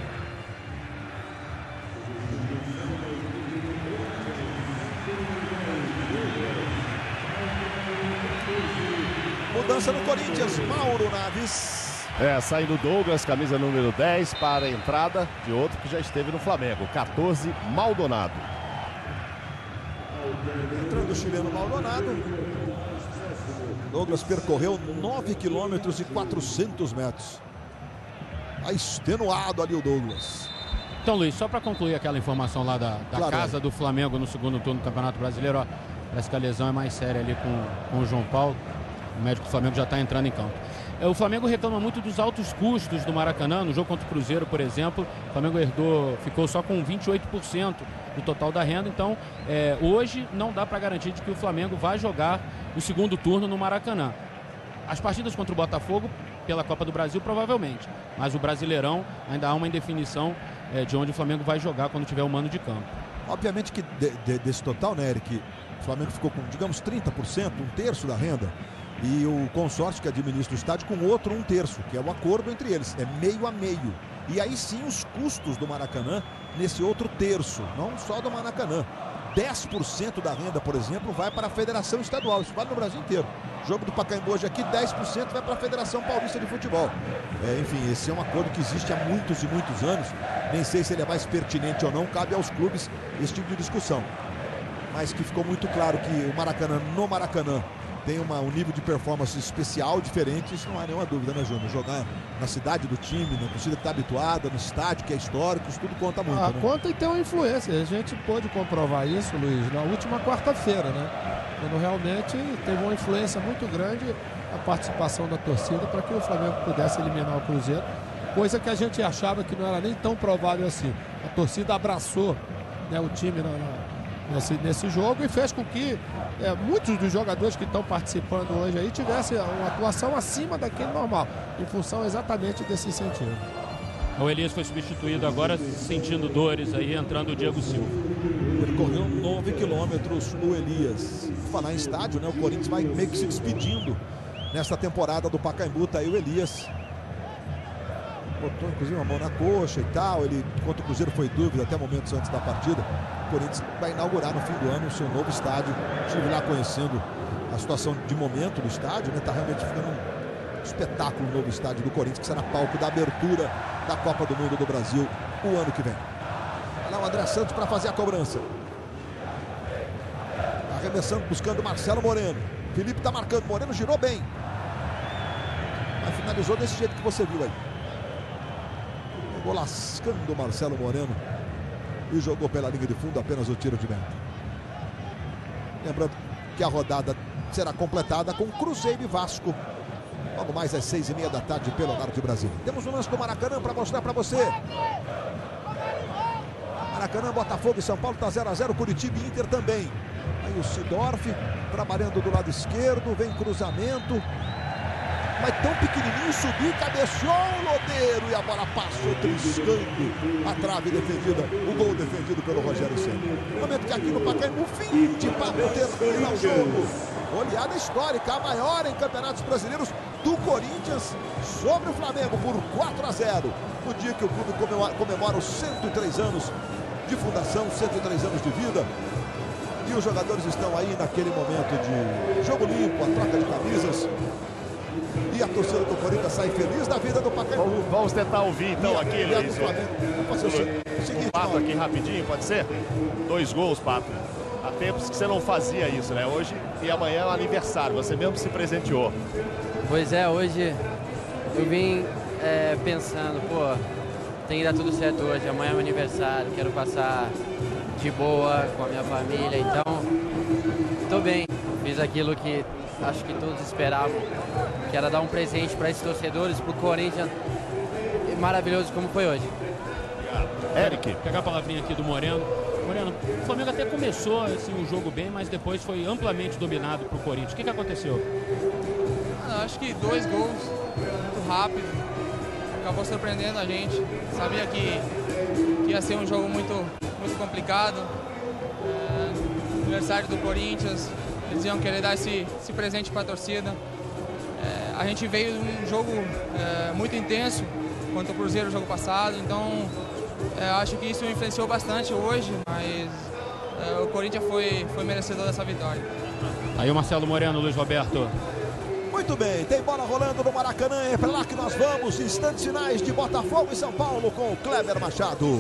Speaker 1: Mudança no Corinthians, Mauro Naves.
Speaker 2: É, saindo Douglas, camisa número dez, para a entrada de outro que já esteve no Flamengo, quatorze, Maldonado.
Speaker 1: Entrando o chileno Maldonado. Douglas percorreu nove quilômetros e quatrocentos metros. Tá extenuado ali o Douglas.
Speaker 3: Então, Luiz, só para concluir aquela informação lá da, da
Speaker 1: claro.
Speaker 3: casa do Flamengo no segundo turno do Campeonato Brasileiro, ó, parece que a lesão é mais séria ali com, com o João Paulo. O médico do Flamengo já está entrando em campo. O Flamengo reclama muito dos altos custos do Maracanã. No jogo contra o Cruzeiro, por exemplo, o Flamengo herdou, ficou só com vinte e oito por cento do total da renda. Então, é, hoje não dá para garantir de que o Flamengo vai jogar o segundo turno no Maracanã. As partidas contra o Botafogo, pela Copa do Brasil, provavelmente. Mas o Brasileirão ainda há uma indefinição é, de onde o Flamengo vai jogar quando tiver o mando de campo.
Speaker 1: Obviamente que de, de, desse total, né, Eric, o Flamengo ficou com, digamos, trinta por cento, um terço da renda. E o consórcio que administra o estádio com outro um terço, que é o acordo entre eles, é meio a meio. E aí sim os custos do Maracanã nesse outro terço, não só do Maracanã. dez por cento da renda, por exemplo, vai para a Federação Estadual, isso vale no Brasil inteiro. Jogo do Pacaembu hoje aqui, dez por cento vai para a Federação Paulista de Futebol. É, enfim, esse é um acordo que existe há muitos e muitos anos. Nem sei se ele é mais pertinente ou não, cabe aos clubes esse tipo de discussão. mas que ficou muito claro que o Maracanã, no Maracanã, tem uma, um nível de performance especial, diferente, isso não há nenhuma dúvida, né, Júnior? Jogar na cidade do time, na torcida que está habituada, no estádio que é histórico, isso tudo conta muito,
Speaker 4: Ah,
Speaker 1: né?
Speaker 4: conta e tem uma influência. A gente pôde comprovar isso, Luiz, na última quarta-feira, né? Quando realmente teve uma influência muito grande a participação da torcida para que o Flamengo pudesse eliminar o Cruzeiro, coisa que a gente achava que não era nem tão provável assim. A torcida abraçou, né, o time na, na Nesse, nesse jogo e fez com que é, muitos dos jogadores que estão participando hoje aí tivessem uma atuação acima daquele normal, em função exatamente desse incentivo.
Speaker 3: O Elias foi substituído agora, sentindo dores aí, entrando o Diego Silva.
Speaker 1: Percorreu nove quilômetros o Elias. Vou falar em estádio, né? O Corinthians vai meio que se despedindo nesta temporada do Pacaembu. Tá aí o Elias. Botou inclusive uma mão na coxa e tal. Ele, enquanto o Cruzeiro foi dúvida até momentos antes da partida, o Corinthians vai inaugurar no fim do ano o seu novo estádio. Estive lá conhecendo a situação de momento do estádio, né? Tá realmente ficando um espetáculo o novo estádio do Corinthians, que será palco da abertura da Copa do Mundo do Brasil o ano que vem. Olha lá o André Santos para fazer a cobrança. Arremessando, buscando Marcelo Moreno. Felipe tá marcando, Moreno girou bem. Mas finalizou desse jeito que você viu aí. Pegou lascando o Marcelo Moreno e jogou pela linha de fundo apenas o tiro de meta. Lembrando que a rodada será completada com Cruzeiro e Vasco. Logo mais às seis e meia da tarde pelo horário de Brasília. Temos um lance do Maracanã para mostrar para você. Maracanã, Botafogo e São Paulo está zero a zero. Curitiba e Inter também. Aí o Sidorf trabalhando do lado esquerdo. Vem cruzamento. Mas tão pequenininho, subiu, cabeceou o Lodeiro e a bola passou triscando a trave defendida, o gol defendido pelo Rogério Ceni. No momento que aqui no Pacaembu, vinte para terminar o jogo. Goleada histórica, a maior em campeonatos brasileiros do Corinthians sobre o Flamengo por quatro a zero. No dia que o clube comemora, comemora os cento e três anos de fundação, cento e três anos de vida. E os jogadores estão aí naquele momento de jogo limpo, a troca de camisas. E a torcida do Corinthians sai feliz da vida do Pacaembu.
Speaker 2: Vamos, vamos tentar ouvir então
Speaker 1: e
Speaker 2: aqui,
Speaker 1: a,
Speaker 2: Luiz.
Speaker 1: Vamos fazer o, o seguinte,
Speaker 2: o Pato aqui rapidinho, pode ser? Dois gols, Pato. Há tempos que você não fazia isso, né? Hoje e amanhã é um aniversário, você mesmo se presenteou.
Speaker 7: Pois é, hoje eu vim é, pensando, pô, tem que dar tudo certo hoje, amanhã é meu aniversário, quero passar de boa com a minha família, então tô bem, fiz aquilo que acho que todos esperavam, que era dar um presente para esses torcedores, para o Corinthians, maravilhoso como foi hoje.
Speaker 3: Eric, pegar a palavrinha aqui do Moreno. Moreno, o Flamengo até começou assim, o jogo bem, mas depois foi amplamente dominado para o Corinthians. O que, que aconteceu?
Speaker 9: Ah, acho que dois gols, muito rápido, acabou surpreendendo a gente. Sabia que, que ia ser um jogo muito, muito complicado. É, aniversário do Corinthians, eles iam querer dar esse, esse presente para a torcida. É, a gente veio de um jogo é, muito intenso contra o Cruzeiro no jogo passado, então é, acho que isso influenciou bastante hoje, mas é, o Corinthians foi, foi merecedor dessa vitória.
Speaker 3: Aí o Marcelo Moreno, Luiz Roberto.
Speaker 1: Muito bem, tem bola rolando no Maracanã, é para lá que nós vamos. Instantes finais de Botafogo e São Paulo com o Kleber Machado.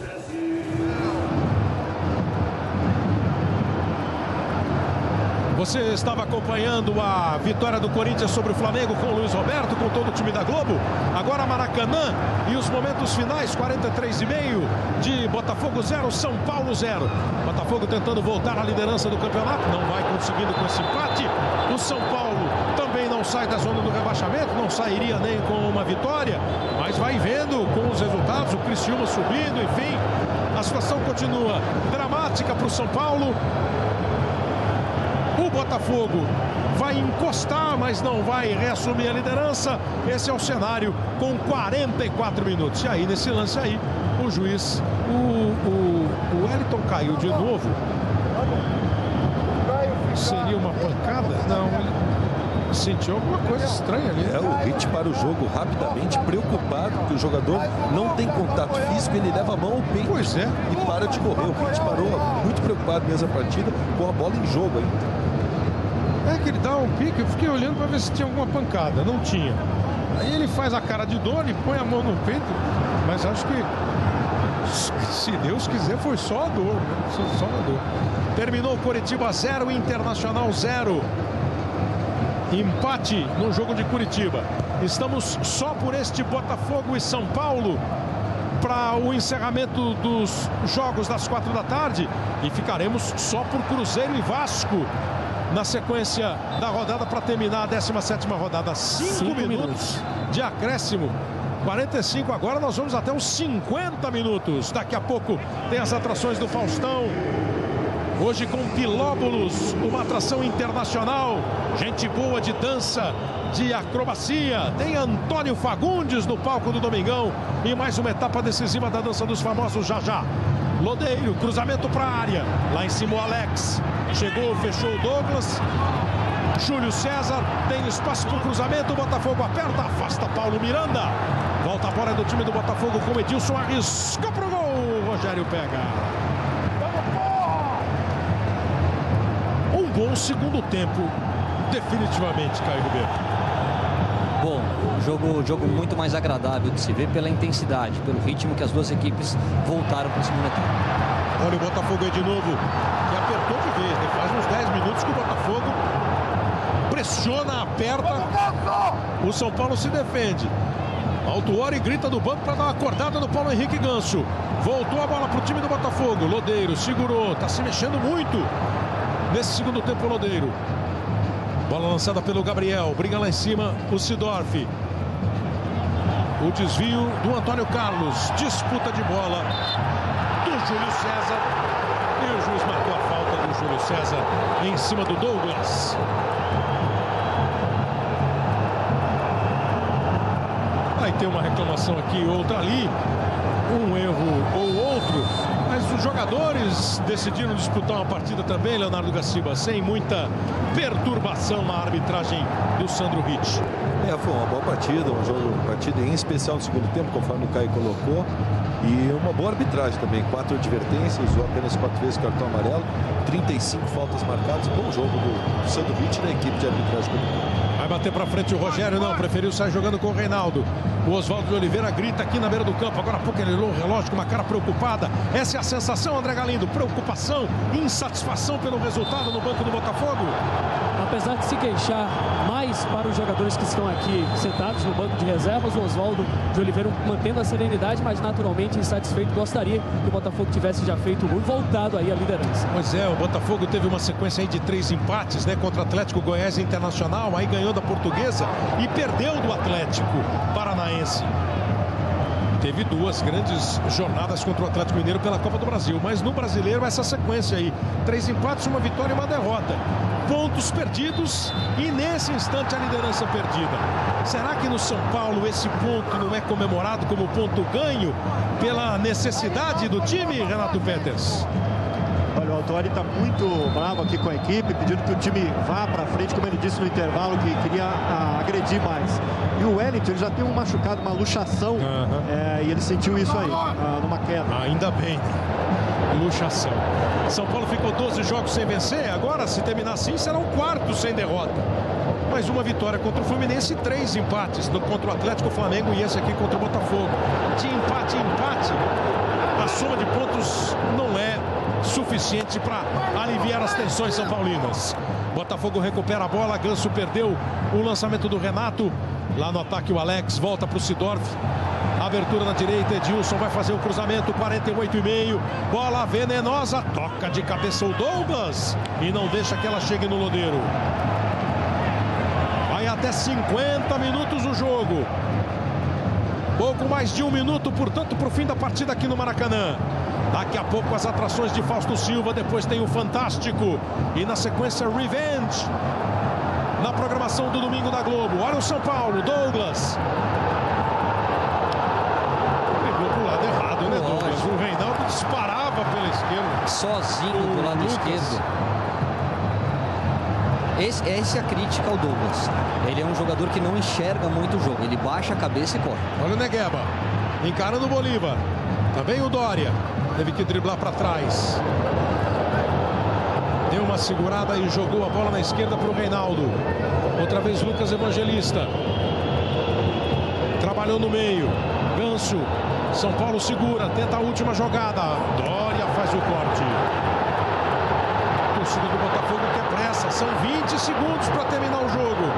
Speaker 10: Você estava acompanhando a vitória do Corinthians sobre o Flamengo com o Luiz Roberto, com todo o time da Globo. Agora Maracanã e os momentos finais, quarenta e três e meio de Botafogo zero, São Paulo zero. Botafogo tentando voltar à liderança do campeonato, não vai conseguindo com esse empate. O São Paulo também não sai da zona do rebaixamento, não sairia nem com uma vitória, mas vai vendo com os resultados, o Criciúma subindo, enfim. A situação continua dramática para o São Paulo. O Botafogo vai encostar, mas não vai reassumir a liderança. Esse é o cenário com quarenta e quatro minutos. E aí, nesse lance aí, o juiz, o, o, o Wellington caiu de novo. Seria uma pancada? Não, ele sentiu alguma coisa estranha ali.
Speaker 11: É, o Hit para o jogo rapidamente, preocupado, porque o jogador não tem contato físico, ele leva a mão ao peito.
Speaker 10: Pois é.
Speaker 11: E para de correr. O Hit parou muito preocupado nessa partida, com a bola em jogo ainda.
Speaker 10: É que ele dá um pique, eu fiquei olhando para ver se tinha alguma pancada, não tinha. Aí ele faz a cara de dor e põe a mão no peito, mas acho que Se Deus quiser, foi só a dor, né? Só a dor. Terminou Coritiba zero, Internacional zero. Empate no jogo de Curitiba. Estamos só por este Botafogo e São Paulo para o encerramento dos jogos das quatro da tarde. E ficaremos só por Cruzeiro e Vasco na sequência da rodada para terminar a décima sétima rodada. Cinco minutos de acréscimo. quarenta e cinco agora, nós vamos até os cinquenta minutos. Daqui a pouco tem as atrações do Faustão. Hoje com Pilóbulos, uma atração internacional. Gente boa de dança, de acrobacia. Tem Antônio Fagundes no palco do Domingão. E mais uma etapa decisiva da dança dos famosos já já. Lodeiro, cruzamento para a área. Lá em cima o Alex. Chegou, fechou o Douglas. Júlio César tem espaço para o cruzamento. O Botafogo aperta, afasta Paulo Miranda. Volta a bola do time do Botafogo com Edilson. Arriscou para o gol. O Rogério pega. Um bom segundo tempo. Definitivamente, Caio Ribeiro.
Speaker 12: Bom, jogo, jogo muito mais agradável de se ver pela intensidade, pelo ritmo que as duas equipes voltaram para o segundo tempo.
Speaker 10: Olha o Botafogo aí de novo, que apertou de vez, né? Faz uns dez minutos que o Botafogo pressiona, aperta. O São Paulo se defende. Altuori grita do banco para dar uma acordada no Paulo Henrique Ganso. Voltou a bola para o time do Botafogo. Lodeiro segurou, está se mexendo muito nesse segundo tempo o Lodeiro. Bola lançada pelo Gabriel, briga lá em cima o Sidorf. O desvio do Antônio Carlos, disputa de bola do Júlio César. E o juiz marcou a falta do Júlio César em cima do Douglas. Aí tem uma reclamação aqui, outra ali. Um erro ou outro. Mas os jogadores decidiram disputar uma partida também, Leonardo Gaciba, sem muita perturbação na arbitragem do Sandro Ritt.
Speaker 11: É, foi uma boa partida, um jogo, partida em especial no segundo tempo, conforme o Caio colocou. E uma boa arbitragem também, quatro advertências, usou apenas quatro vezes cartão amarelo, trinta e cinco faltas marcadas. Bom jogo do, do Sandro Ritt da equipe de arbitragem.
Speaker 10: Vai bater para frente o Rogério, não, preferiu sair jogando com o Reinaldo. O Oswaldo de Oliveira grita aqui na beira do campo. Agora há pouco ele olhou o relógio com uma cara preocupada. Essa é a sensação, André Galindo. Preocupação, insatisfação pelo resultado no banco do Botafogo.
Speaker 13: Apesar de se queixar mais para os jogadores que estão aqui sentados no banco de reservas, o Oswaldo de Oliveira mantendo a serenidade, mas naturalmente insatisfeito. Gostaria que o Botafogo tivesse já feito o gol e voltado aí à liderança.
Speaker 10: Pois é, o Botafogo teve uma sequência aí de três empates, né? Contra Atlético, Goiás e Internacional. Aí ganhou da Portuguesa e perdeu do Atlético Paranaense. Teve duas grandes jornadas contra o Atlético Mineiro pela Copa do Brasil, mas no Brasileiro essa sequência aí, três empates, uma vitória e uma derrota, pontos perdidos e nesse instante a liderança perdida. Será que no São Paulo esse ponto não é comemorado como ponto ganho pela necessidade do time, Renato Peters?
Speaker 14: Olha, o Altuori está muito bravo aqui com a equipe, pedindo que o time vá para frente, como ele disse no intervalo, que queria a, agredir mais. E o Wellington, ele já tem um machucado, uma luxação, uhum. é, e ele sentiu isso aí, uh, numa queda.
Speaker 10: Ainda bem, luxação. São Paulo ficou doze jogos sem vencer, agora, se terminar assim, será o quarto sem derrota. Mais uma vitória contra o Fluminense e três empates contra o Atlético, o Flamengo e esse aqui contra o Botafogo. De empate em empate, a soma de pontos não é suficiente para aliviar as tensões são paulinas. Botafogo recupera a bola, Ganso perdeu o lançamento do Renato. Lá no ataque o Alex volta para o Sidorf. Abertura na direita, Edilson vai fazer o cruzamento, quarenta e oito e meio. Bola venenosa, toca de cabeça o Douglas e não deixa que ela chegue no Lodeiro. Vai até cinquenta minutos o jogo. Pouco mais de um minuto, portanto, para o fim da partida aqui no Maracanã. Daqui a pouco as atrações de Fausto Silva, depois tem o Fantástico e na sequência Revenge na programação do domingo da Globo. Olha o São Paulo, Douglas pegou pro lado errado, né, Douglas? O Reinaldo disparava pela esquerda
Speaker 12: sozinho do lado esquerdo. Esse, essa é a crítica ao Douglas. Ele é um jogador que não enxerga muito o jogo, ele baixa a cabeça e corre.
Speaker 10: Olha o Negueba encarando o Bolívar, também o Dória teve que driblar para trás. Deu uma segurada e jogou a bola na esquerda para o Reinaldo. Outra vez Lucas Evangelista. Trabalhou no meio. Ganso São Paulo segura, tenta a última jogada. Dória faz o corte. Torcida do Botafogo quer pressa. São vinte segundos para terminar o jogo.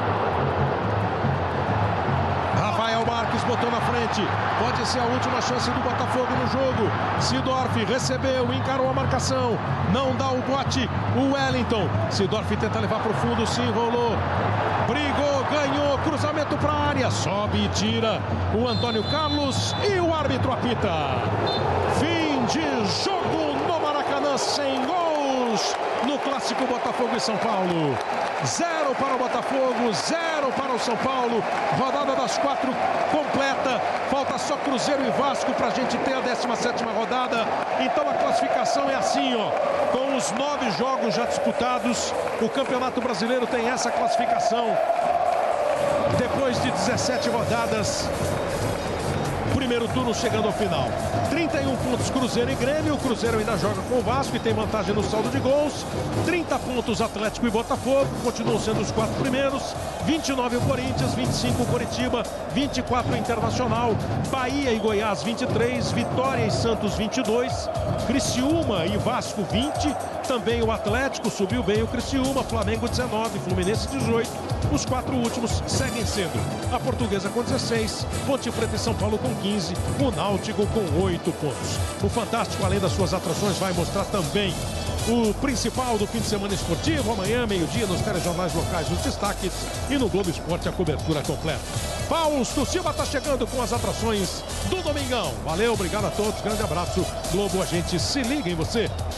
Speaker 10: Rafael Marques botou na frente. Pode ser a última chance do Botafogo no jogo. Sidorf recebeu, encarou a marcação. Não dá o bote. O Wellington. Sidorf tenta levar para o fundo, se enrolou. Brigou, ganhou, cruzamento para a área. Sobe e tira o Antônio Carlos e o árbitro apita. Fim de jogo no Maracanã, sem gols no clássico Botafogo e São Paulo. Zero para o Botafogo, zero para o São Paulo. Rodada das quatro completa. Falta só Cruzeiro e Vasco para a gente ter a décima sétima rodada. Então a classificação é assim, ó. Com os nove jogos já disputados, o Campeonato Brasileiro tem essa classificação. Depois de dezessete rodadas, primeiro turno chegando ao final. trinta e um pontos Cruzeiro e Grêmio. O Cruzeiro ainda joga com o Vasco e tem vantagem no saldo de gols. trinta pontos Atlético e Botafogo, continuam sendo os quatro primeiros. vinte e nove o Corinthians, vinte e cinco o Coritiba, vinte e quatro o Internacional, Bahia e Goiás vinte e três, Vitória e Santos vinte e dois, Criciúma e Vasco vinte, também o Atlético subiu bem o Criciúma, Flamengo dezenove, Fluminense dezoito. Os quatro últimos seguem sendo a Portuguesa com dezesseis, Ponte Preta e São Paulo com quinze, o Náutico com oito pontos. O Fantástico, além das suas atrações, vai mostrar também o principal do fim de semana esportivo. Amanhã, meio-dia, nos telejornais locais, os destaques, e no Globo Esporte a cobertura completa. Fausto Silva está chegando com as atrações do Domingão. Valeu, obrigado a todos, grande abraço. Globo, a gente se liga em você.